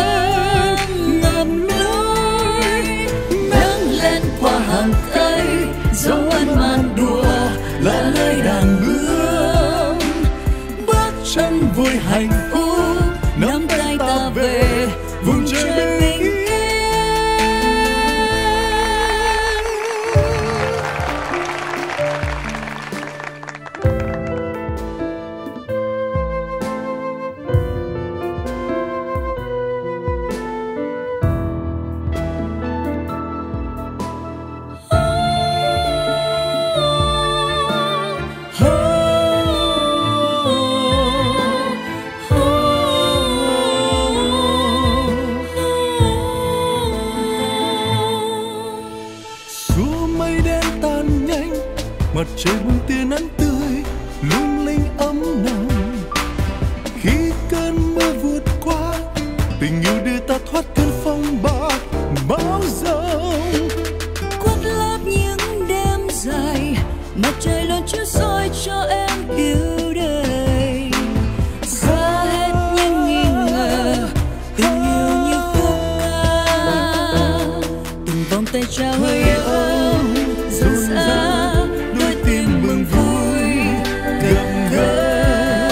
dấu ân màn đùa là lời đàn bướm, bước chân vui hạnh phúc nắm tay ta về vùng trời bình yên. mặt trời bừng tia nắng tươi lung linh ấm nồng. Khi cơn mưa vượt qua, tình yêu đưa ta thoát cơn phong ba bão giông. Quất lấp những đêm dài, mặt trời luôn chiếu soi cho em yêu đời. tay trao hơi ấm dần xa, đôi tim mừng vui gặp gỡ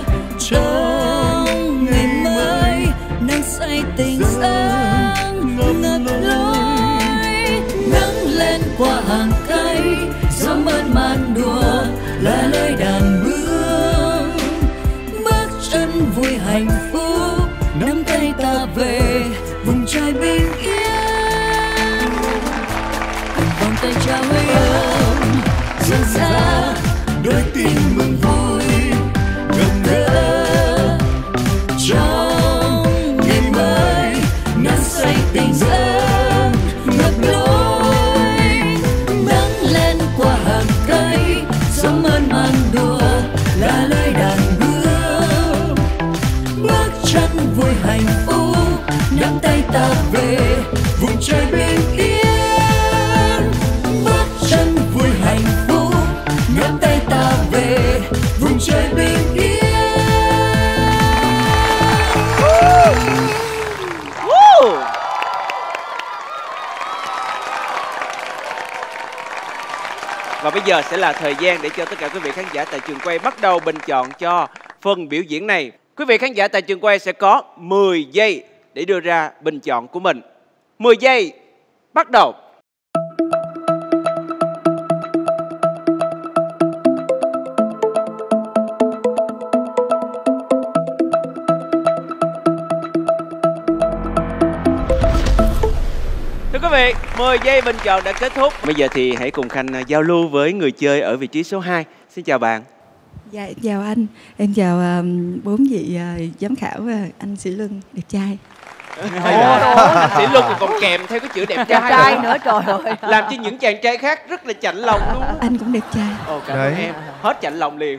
trong ngày mới, nắng say tình sáng ngập lối. Nắng lên qua hàng cây, gió mơn man đùa là lời đàn bướm, bước chân vui hạnh phúc, nắm tay ta về vùng trời bình yên. Vòng tay trao hơi ấm dần xa, đôi tim mừng vui gặp gỡ trong ngày mới, nắng say tình dâng ngập lối. Nắng lên qua hàng cây, gió mơn man đùa là lời đàn bướm, bước chân vui hạnh phúc, nắm tay ta về vùng trời bình yên. Bước chân vui hạnh phúc, nắm tay ta về vùng trời bình yên. Và bây giờ sẽ là thời gian để cho tất cả quý vị khán giả tại trường quay bắt đầu bình chọn cho phần biểu diễn này. Quý vị khán giả tại trường quay sẽ có 10 giây để đưa ra bình chọn của mình. 10 giây, bắt đầu. Thưa quý vị, 10 giây bình chọn đã kết thúc. Bây giờ thì hãy cùng Khanh giao lưu với người chơi ở vị trí số 2. Xin chào bạn. Dạ, chào anh. Em chào 4 vị giám khảo và anh Sĩ Luân đẹp trai. Anh Sĩ Luân còn kèm theo cái chữ đẹp trai nữa, trời ơi. Làm cho những chàng trai khác rất là chạnh lòng luôn. Anh cũng đẹp trai. Ồ, cảm ơn em. Hết chạnh lòng liền.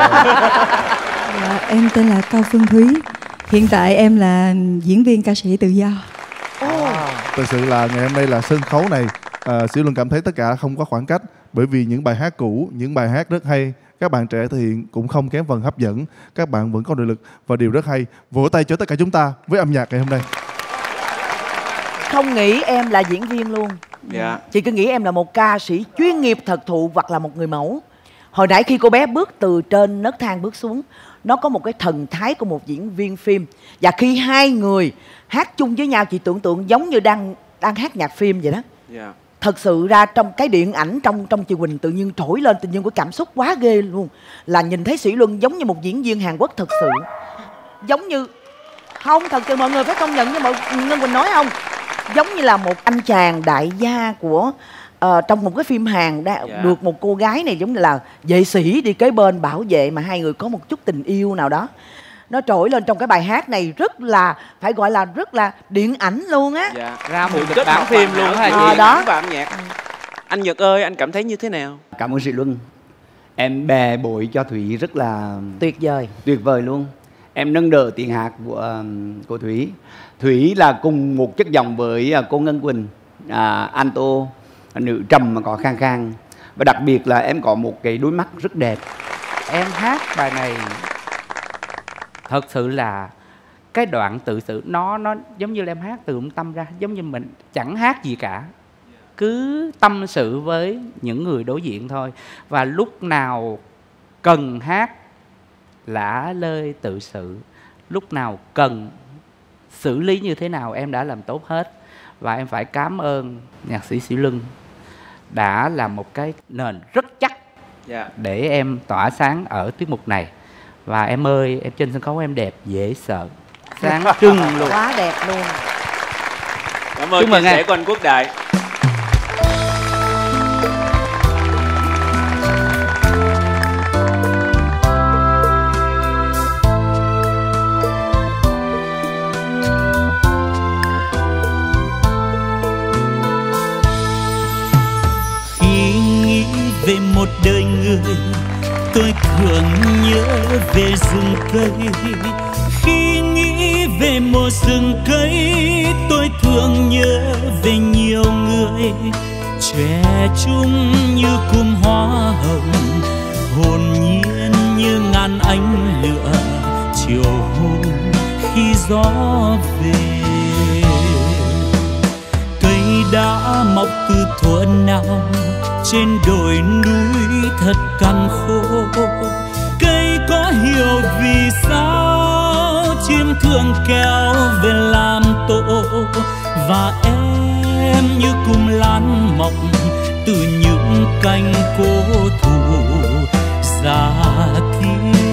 Dạ, em tên là Cao Phương Thúy. Hiện tại em là diễn viên ca sĩ tự do. Thực sự là ngày hôm nay là sân khấu này, Sĩ Luân cảm thấy tất cả không có khoảng cách, bởi vì những bài hát cũ, những bài hát rất hay, các bạn trẻ thể hiện cũng không kém phần hấp dẫn, các bạn vẫn có nội lực và điều rất hay. Vỗ tay cho tất cả chúng ta với âm nhạc ngày hôm nay. Không nghĩ em là diễn viên luôn. Dạ. Chị cứ nghĩ em là một ca sĩ chuyên nghiệp thật thụ hoặc là một người mẫu. Hồi nãy khi cô bé bước từ trên nấc thang bước xuống, nó có một cái thần thái của một diễn viên phim. Và khi hai người hát chung với nhau, chị tưởng tượng giống như đang hát nhạc phim vậy đó. Dạ. Thật sự ra trong cái điện ảnh trong chị Quỳnh tự nhiên trỗi lên, tự nhiên cái cảm xúc quá ghê luôn. Là nhìn thấy Sĩ Luân giống như một diễn viên Hàn Quốc thật sự. Giống như không, thật sự mọi người phải công nhận như mọi Ngân Quỳnh nói không? Giống như là một anh chàng đại gia của trong một cái phim Hàn được một cô gái này giống như là vệ sĩ đi kế bên bảo vệ, mà hai người có một chút tình yêu nào đó. Nó trỗi lên trong cái bài hát này, rất là phải gọi là rất là điện ảnh luôn á. Dạ. Ra một kịch bản phim luôn hả chị? Đó. Và âm nhạc. Anh Nhật ơi, anh cảm thấy như thế nào? Cảm ơn Sĩ Luân. Em bè bội cho Thúy rất là tuyệt vời luôn. Em nâng đỡ tiếng hát của Thúy. Thúy là cùng một chất giọng với cô Ngân Quỳnh, alto, nữ trầm mà có khang khang. Và đặc biệt là em có một cái đôi mắt rất đẹp. Em hát bài này thật sự là cái đoạn tự sự nó giống như là em hát từ tâm ra, giống như mình chẳng hát gì cả, cứ tâm sự với những người đối diện thôi. Và lúc nào cần hát lả lơi tự sự, lúc nào cần xử lý như thế nào em đã làm tốt hết. Và em phải cảm ơn nhạc sĩ Sĩ Luân đã làm một cái nền rất chắc để em tỏa sáng ở tiết mục này. Và em ơi, em trên sân khấu em đẹp dễ sợ, sáng trưng luôn. Quá đẹp luôn. Cảm ơn chia sẻ của anh Quốc Đại. Khi nghĩ về một đời người, tôi thường nhớ về rừng cây. Khi nghĩ về một rừng cây, tôi thường nhớ về nhiều người. Trẻ trung như cụm hoa hồng, hồn nhiên như ngàn ánh lửa chiều hôm khi gió về. Cây đã mọc từ thuở nào trên đồi núi thật cằn khô. Cây có hiểu vì sao chim thường kéo về làm tổ, và em như cụm lan mọc từ những cành cố thủ già kia.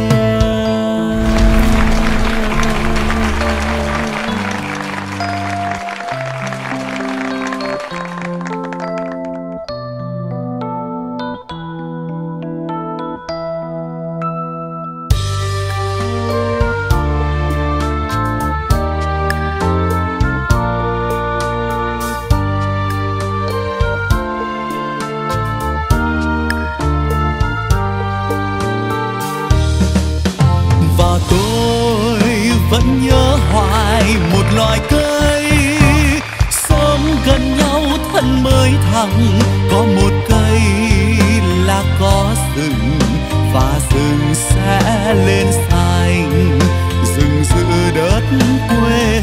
Vẫn nhớ hoài một loài cây sống gần nhau thân mới thẳng. Có một cây là có rừng và rừng sẽ lên xanh, rừng giữ đất quê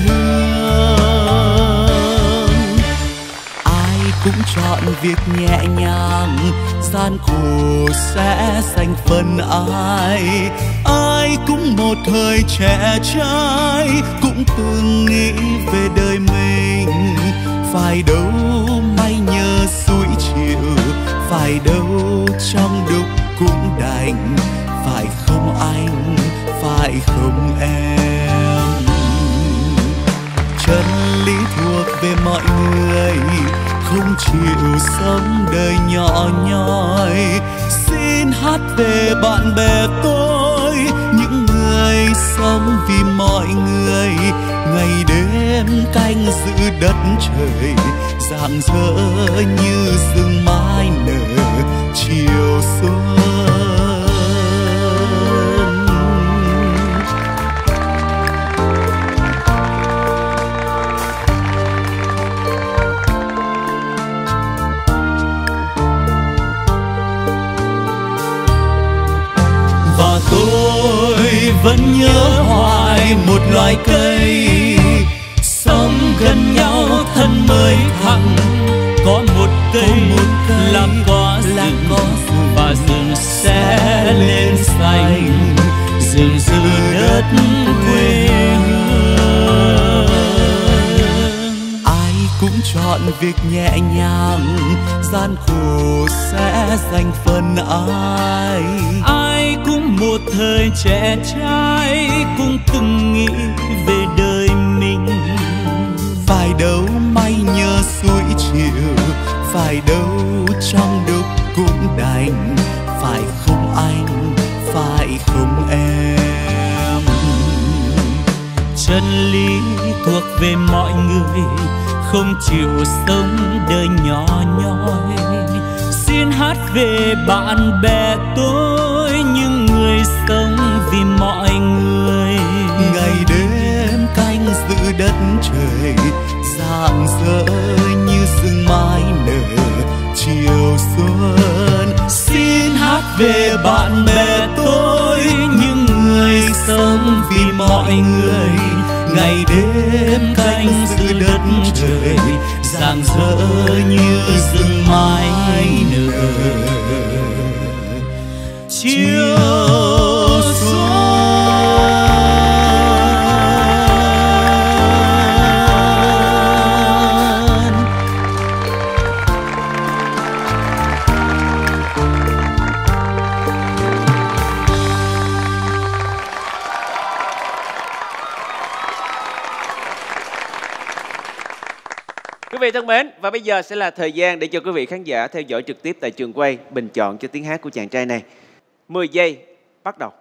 hương. Ai cũng chọn việc nhẹ nhàng, gian khổ sẽ dành phần ai. Ai cũng một thời trẻ trai, cũng từng nghĩ về đời mình. Phải đâu may nhờ suối chiều, phải đâu trong đục cũng đành. Phải không anh, phải không em. Chân lý thuộc về mọi người, không chịu sống đời nhỏ nhoi. Xin hát về bạn bè tôi, những người sống vì mọi người. Ngày đêm canh giữ đất trời, rạng rỡ như rừng mai nở chiều xuân. Tôi vẫn nhớ hoài một loài cây sống gần nhau thân mới thẳng. Có một cây làm có rừng và rừng sẽ lên xanh, rừng giữ đất quê hương. Ai cũng chọn việc nhẹ nhàng, gian khổ sẽ dành phần ai. Ai cũng một thời trẻ trai, cũng từng nghĩ về đời mình. Phải đâu may nhờ suối chiều, phải đâu trong đục cũng đành. Phải không anh, phải không em. Chân lý thuộc về mọi người, không chịu sống đời nhỏ nhoi. Xin hát về bạn bè tôi, những người sống vì mọi người. Ngày đêm canh giữ đất trời, rạng rỡ như sương mai nở chiều xuân. Xin hát về bạn bè tôi, những người sống vì mọi người. Ngày đêm canh giữ đất trời, rạng rỡ như rừng mai nở chiều xuân. Quý vị thân mến, và bây giờ sẽ là thời gian để cho quý vị khán giả theo dõi trực tiếp tại trường quay bình chọn cho tiếng hát của chàng trai này. 10 giây, bắt đầu.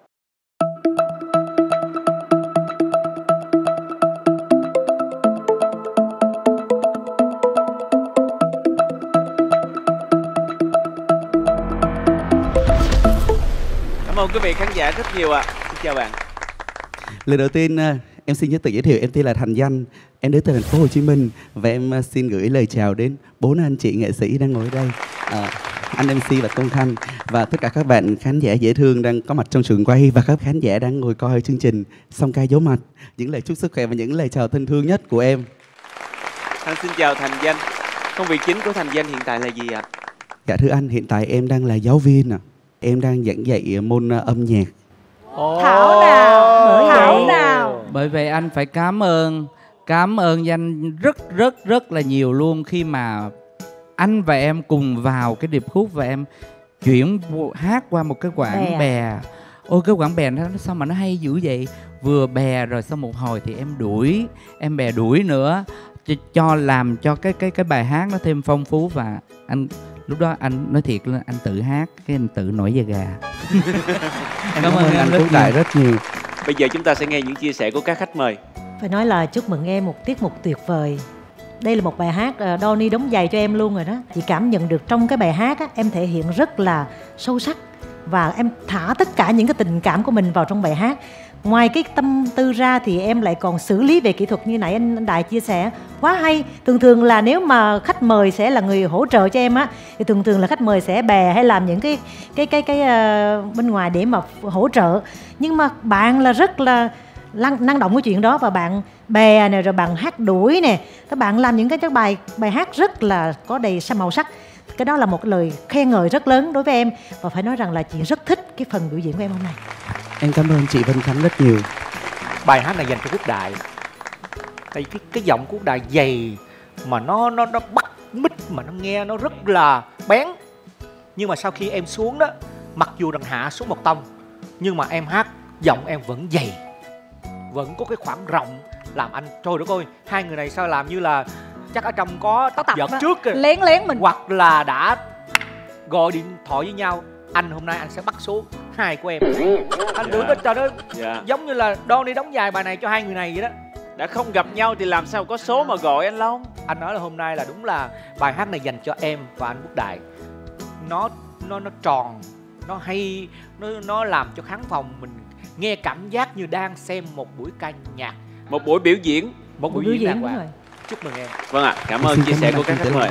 Cảm ơn quý vị khán giả rất nhiều ạ. Xin chào bạn. Lời đầu tiên em xin tự giới thiệu, em tên là Thành Danh, em đến từ thành phố Hồ Chí Minh và em xin gửi lời chào đến 4 anh chị nghệ sĩ đang ngồi ở đây, anh MC và Công Khanh và tất cả các bạn khán giả dễ thương đang có mặt trong trường quay và các khán giả đang ngồi coi chương trình Song Ca Giấu Mặt. Những lời chúc sức khỏe và những lời chào thân thương nhất của em. Anh xin chào Thành Danh. Công việc chính của Thành Danh hiện tại là gì ạ? Dạ thưa anh, hiện tại em đang là giáo viên ạ. Em đang giảng dạy môn âm nhạc. Thảo nào, Thảo nào. Bởi vậy anh phải cảm ơn Danh rất là nhiều luôn, khi mà anh và em cùng vào cái điệp khúc và em chuyển hát qua một cái quãng bè. Ôi cái quãng bè nó sao mà nó hay dữ vậy. Vừa bè rồi sau một hồi thì em bè đuổi nữa, cho làm cho cái bài hát nó thêm phong phú. Và anh lúc đó anh nói thiệt là anh tự hát cái anh tự nổi da gà. Em cảm ơn anh Quốc Đại rất nhiều. Bây giờ chúng ta sẽ nghe những chia sẻ của các khách mời. Phải nói là chúc mừng em một tiết mục tuyệt vời. Đây là một bài hát Donny đóng giày cho em luôn rồi đó. Chị cảm nhận được trong cái bài hát á, em thể hiện rất là sâu sắc. Và em thả tất cả những cái tình cảm của mình vào trong bài hát. Ngoài cái tâm tư ra thì em lại còn xử lý về kỹ thuật như nãy anh Đại chia sẻ. Quá hay. Thường là nếu mà khách mời sẽ là người hỗ trợ cho em á, thì thường là khách mời sẽ bè hay làm những cái bên ngoài để mà hỗ trợ. Nhưng mà bạn là rất là năng động cái chuyện đó, và bạn bè này, rồi bạn hát đuổi nè, các bạn làm những cái bài hát rất là có đầy màu sắc. Cái đó là một lời khen ngợi rất lớn đối với em, và phải nói rằng là chị rất thích cái phần biểu diễn của em hôm nay. Em cảm ơn chị Vân Khánh rất nhiều. Bài hát này dành cho Quốc Đại. Tại vì cái giọng Quốc Đại dày mà nó bắt mít, mà nó nghe nó rất là bén. Nhưng mà sau khi em xuống đó, mặc dù rằng hạ xuống một tông, nhưng mà em hát giọng em vẫn dày, vẫn có cái khoảng rộng, làm anh trời đất ơi, hai người này sao làm như là chắc ở trong có tập giật trước kìa. Lén mình, hoặc là đã gọi điện thoại với nhau. Anh hôm nay anh sẽ bắt số 2 của em. Anh tưởng cái trời đó giống như là Donny đóng dài bài này cho hai người này vậy đó. Đã không gặp nhau thì làm sao có số mà gọi anh Long. Anh nói là hôm nay là đúng là bài hát này dành cho em và anh Quốc Đại. Nó tròn, nó hay, nó làm cho khán phòng mình nghe cảm giác như đang xem một buổi ca nhạc, một buổi biểu diễn, một buổi biểu diễn đàng hoàng. Chúc mừng em. Vâng ạ, cảm ơn chia sẻ của các khách mời.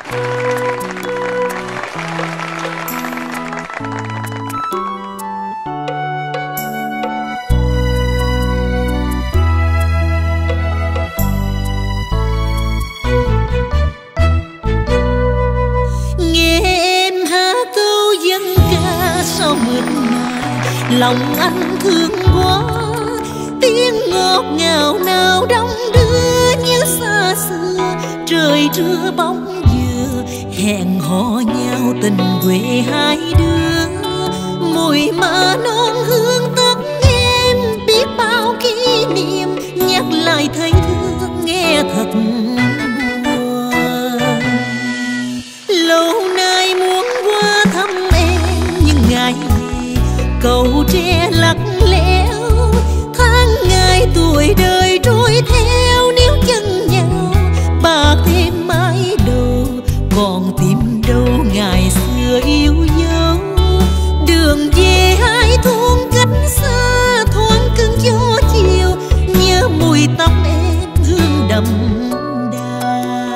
Nghe em hát câu dân ca sao mượt mà, lòng anh thương quá. Tiếng ngọt ngào nào đông đưa như xa xưa, trời trưa bóng dừa hẹn hò nhau tình quê hai đứa. Mùi má non hương tóc em biết bao kỷ niệm, nhắc lại thấy thương nghe thật buồn. Lâu nay muốn qua thăm em nhưng ngại gì, cầu tre lắc lẽo. Tháng ngày tuổi đời trôi theo, nếu chân nhau bạc thêm mái đầu, còn tìm đâu ngày xưa yêu dấu. Đường về hai thôn cách xa, thoáng cơn gió chiều, nhớ mùi tóc em hương đậm đà.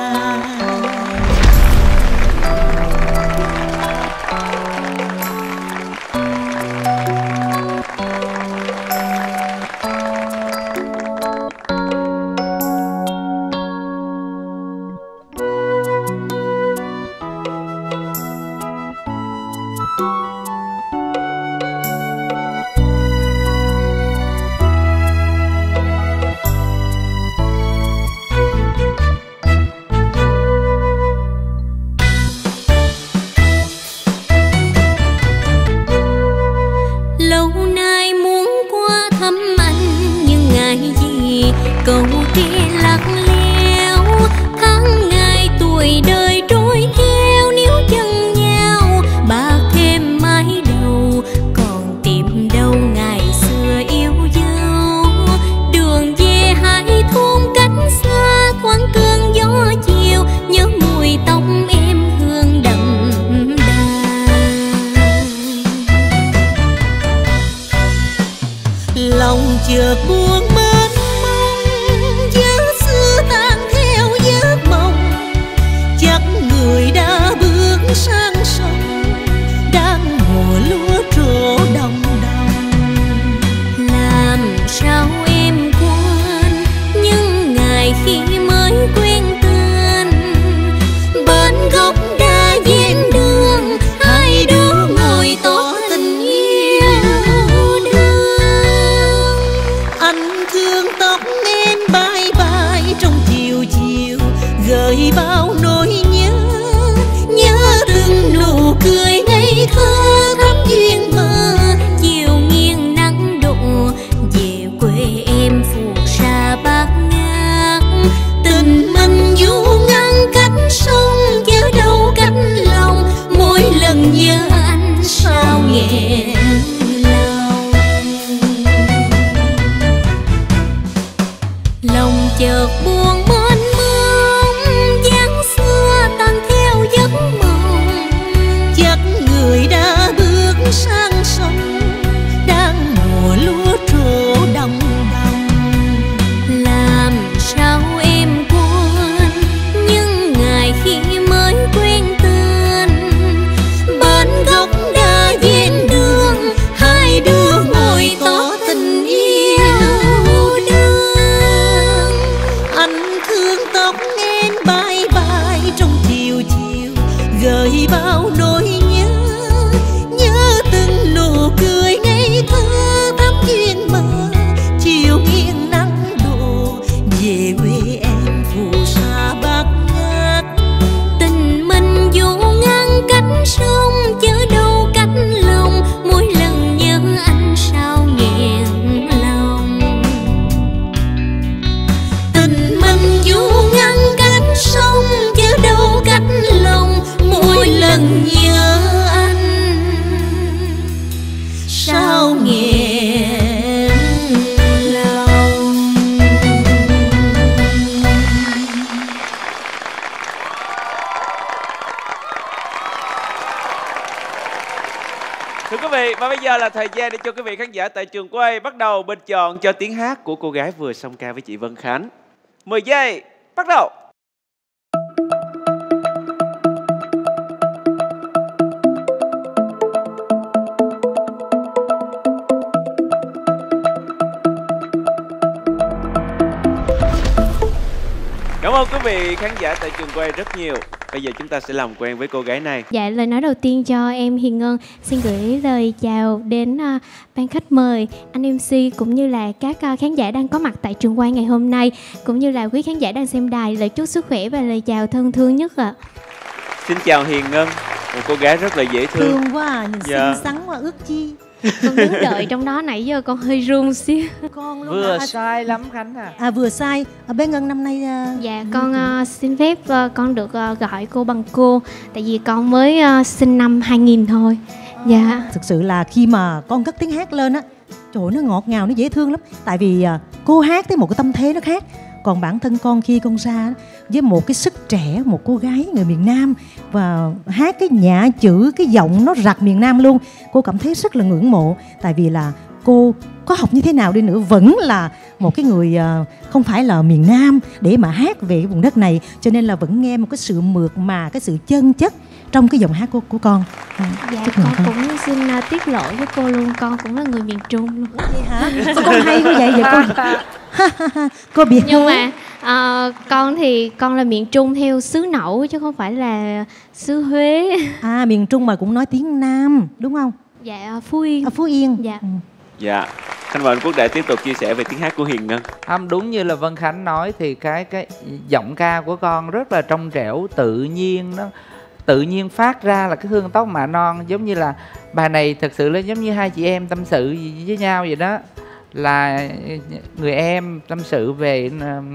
Cầu tre lắc leo, tháng ngày tuổi đời trôi theo, nếu chân nhau bạc thêm mái đầu, còn tìm đâu ngày xưa yêu dấu. Đường về hai thôn cách xa, thoáng cơn gió chiều, nhớ mùi tóc em hương đậm đà. Lòng chợt buông mơ xưa thương tóc em bay bay trong chiều chiều, gợi bao nỗi nhớ, nhớ từng nụ cười ngây thơ thắm duyên mơ. Chiều nghiêng nắng đổ về quê em phù sa bát ngát, Tình mình du ngăn cách sông chớ đâu cách lòng, mỗi lần nhớ anh sao nghẹn lòng. lòng chợt buồn mênh mông, dáng xưa tan theo giấc mộng. Chắc người đã bước sang sông, đang mùa lúa trổ đồng đồng. Làm sao em quên những ngày khi mới quen tên, Bên gốc đa ven đường, hai đứa ngồi tỏ tình yêu đương. Anh thương tóc em bay bay trong chiều chiều, gợi bao nỗi nhớ, nhớ từng nụ cười ngây thơ thắm duyên mơ. Chiều nghiêng nắng đổ về quê em phù sa bát ngát, tình mình dù ngăn cách sông chớ đâu cách lòng, mỗi lần nhớ anh sao nghẹn lòng. tình mình dù ngăn cách sông chớ đâu cách lòng, mỗi lần nhớ anh sao nghẹn lòng. Thưa quý vị, và bây giờ là thời gian để cho quý vị khán giả tại trường quay bắt đầu bình chọn cho tiếng hát của cô gái vừa song ca với chị Vân Khánh. 10 giây, bắt đầu. Cảm ơn quý vị khán giả tại trường quay rất nhiều. Bây giờ chúng ta sẽ làm quen với cô gái này. Dạ, lời nói đầu tiên cho em Hiền Ngân xin gửi lời chào đến ban khách mời, anh MC cũng như là các khán giả đang có mặt tại trường quay ngày hôm nay, cũng như là quý khán giả đang xem đài. Lời chúc sức khỏe và lời chào thân thương nhất ạ. Xin chào Hiền Ngân, một cô gái rất là dễ thương. Thương quá à, nhìn Dạ. xinh xắn quá ước chi. Con đứng đợi trong đó nãy giờ con hơi run xíu. Con Vừa sai lắm Khánh à. À vừa sai. Bé Ngân năm nay Dạ con xin phép con được gọi cô bằng cô, tại vì con mới sinh năm 2000 thôi. Dạ. Thực sự là khi mà con cất tiếng hát lên á, trời ơi, nó ngọt ngào, nó dễ thương lắm. Tại vì cô hát tới một cái tâm thế nó khác. Còn bản thân con khi con ra với một cái sức trẻ, một cô gái người miền Nam và hát cái nhã chữ, cái giọng nó rặt miền Nam luôn, cô cảm thấy rất là ngưỡng mộ. Tại vì là cô có học như thế nào đi nữa vẫn là một cái người không phải là miền Nam để mà hát về cái vùng đất này, cho nên là vẫn nghe một cái sự mượt mà, cái sự chân chất trong cái giọng hát của con. Dạ chúc con mừng con. cũng xin tiết lộ với cô luôn, con cũng là người miền Trung luôn. Vậy hả? Con hay quá vậy vậy cô. Cô bị Nhưng mà con thì con là miền Trung theo xứ Nậu chứ không phải là xứ Huế. À miền Trung mà cũng nói tiếng Nam đúng không? Dạ Phú Yên. Phú Yên. Dạ. Dạ. Khánh mời anh Quốc Đại tiếp tục chia sẻ về tiếng hát của Hiền Ngân. Không, đúng như là Vân Khánh nói thì cái giọng ca của con rất là trong trẻo, tự nhiên, nó tự nhiên phát ra là cái hương tóc mạ non. Giống như là bài này thật sự là giống như hai chị em tâm sự với nhau vậy đó. Là người em tâm sự về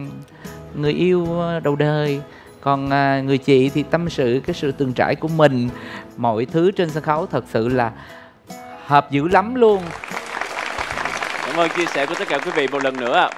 người yêu đầu đời, còn người chị thì tâm sự cái sự từng trải của mình. Mọi thứ trên sân khấu thật sự là hợp dữ lắm luôn. Cảm ơn chia sẻ của tất cả quý vị một lần nữa.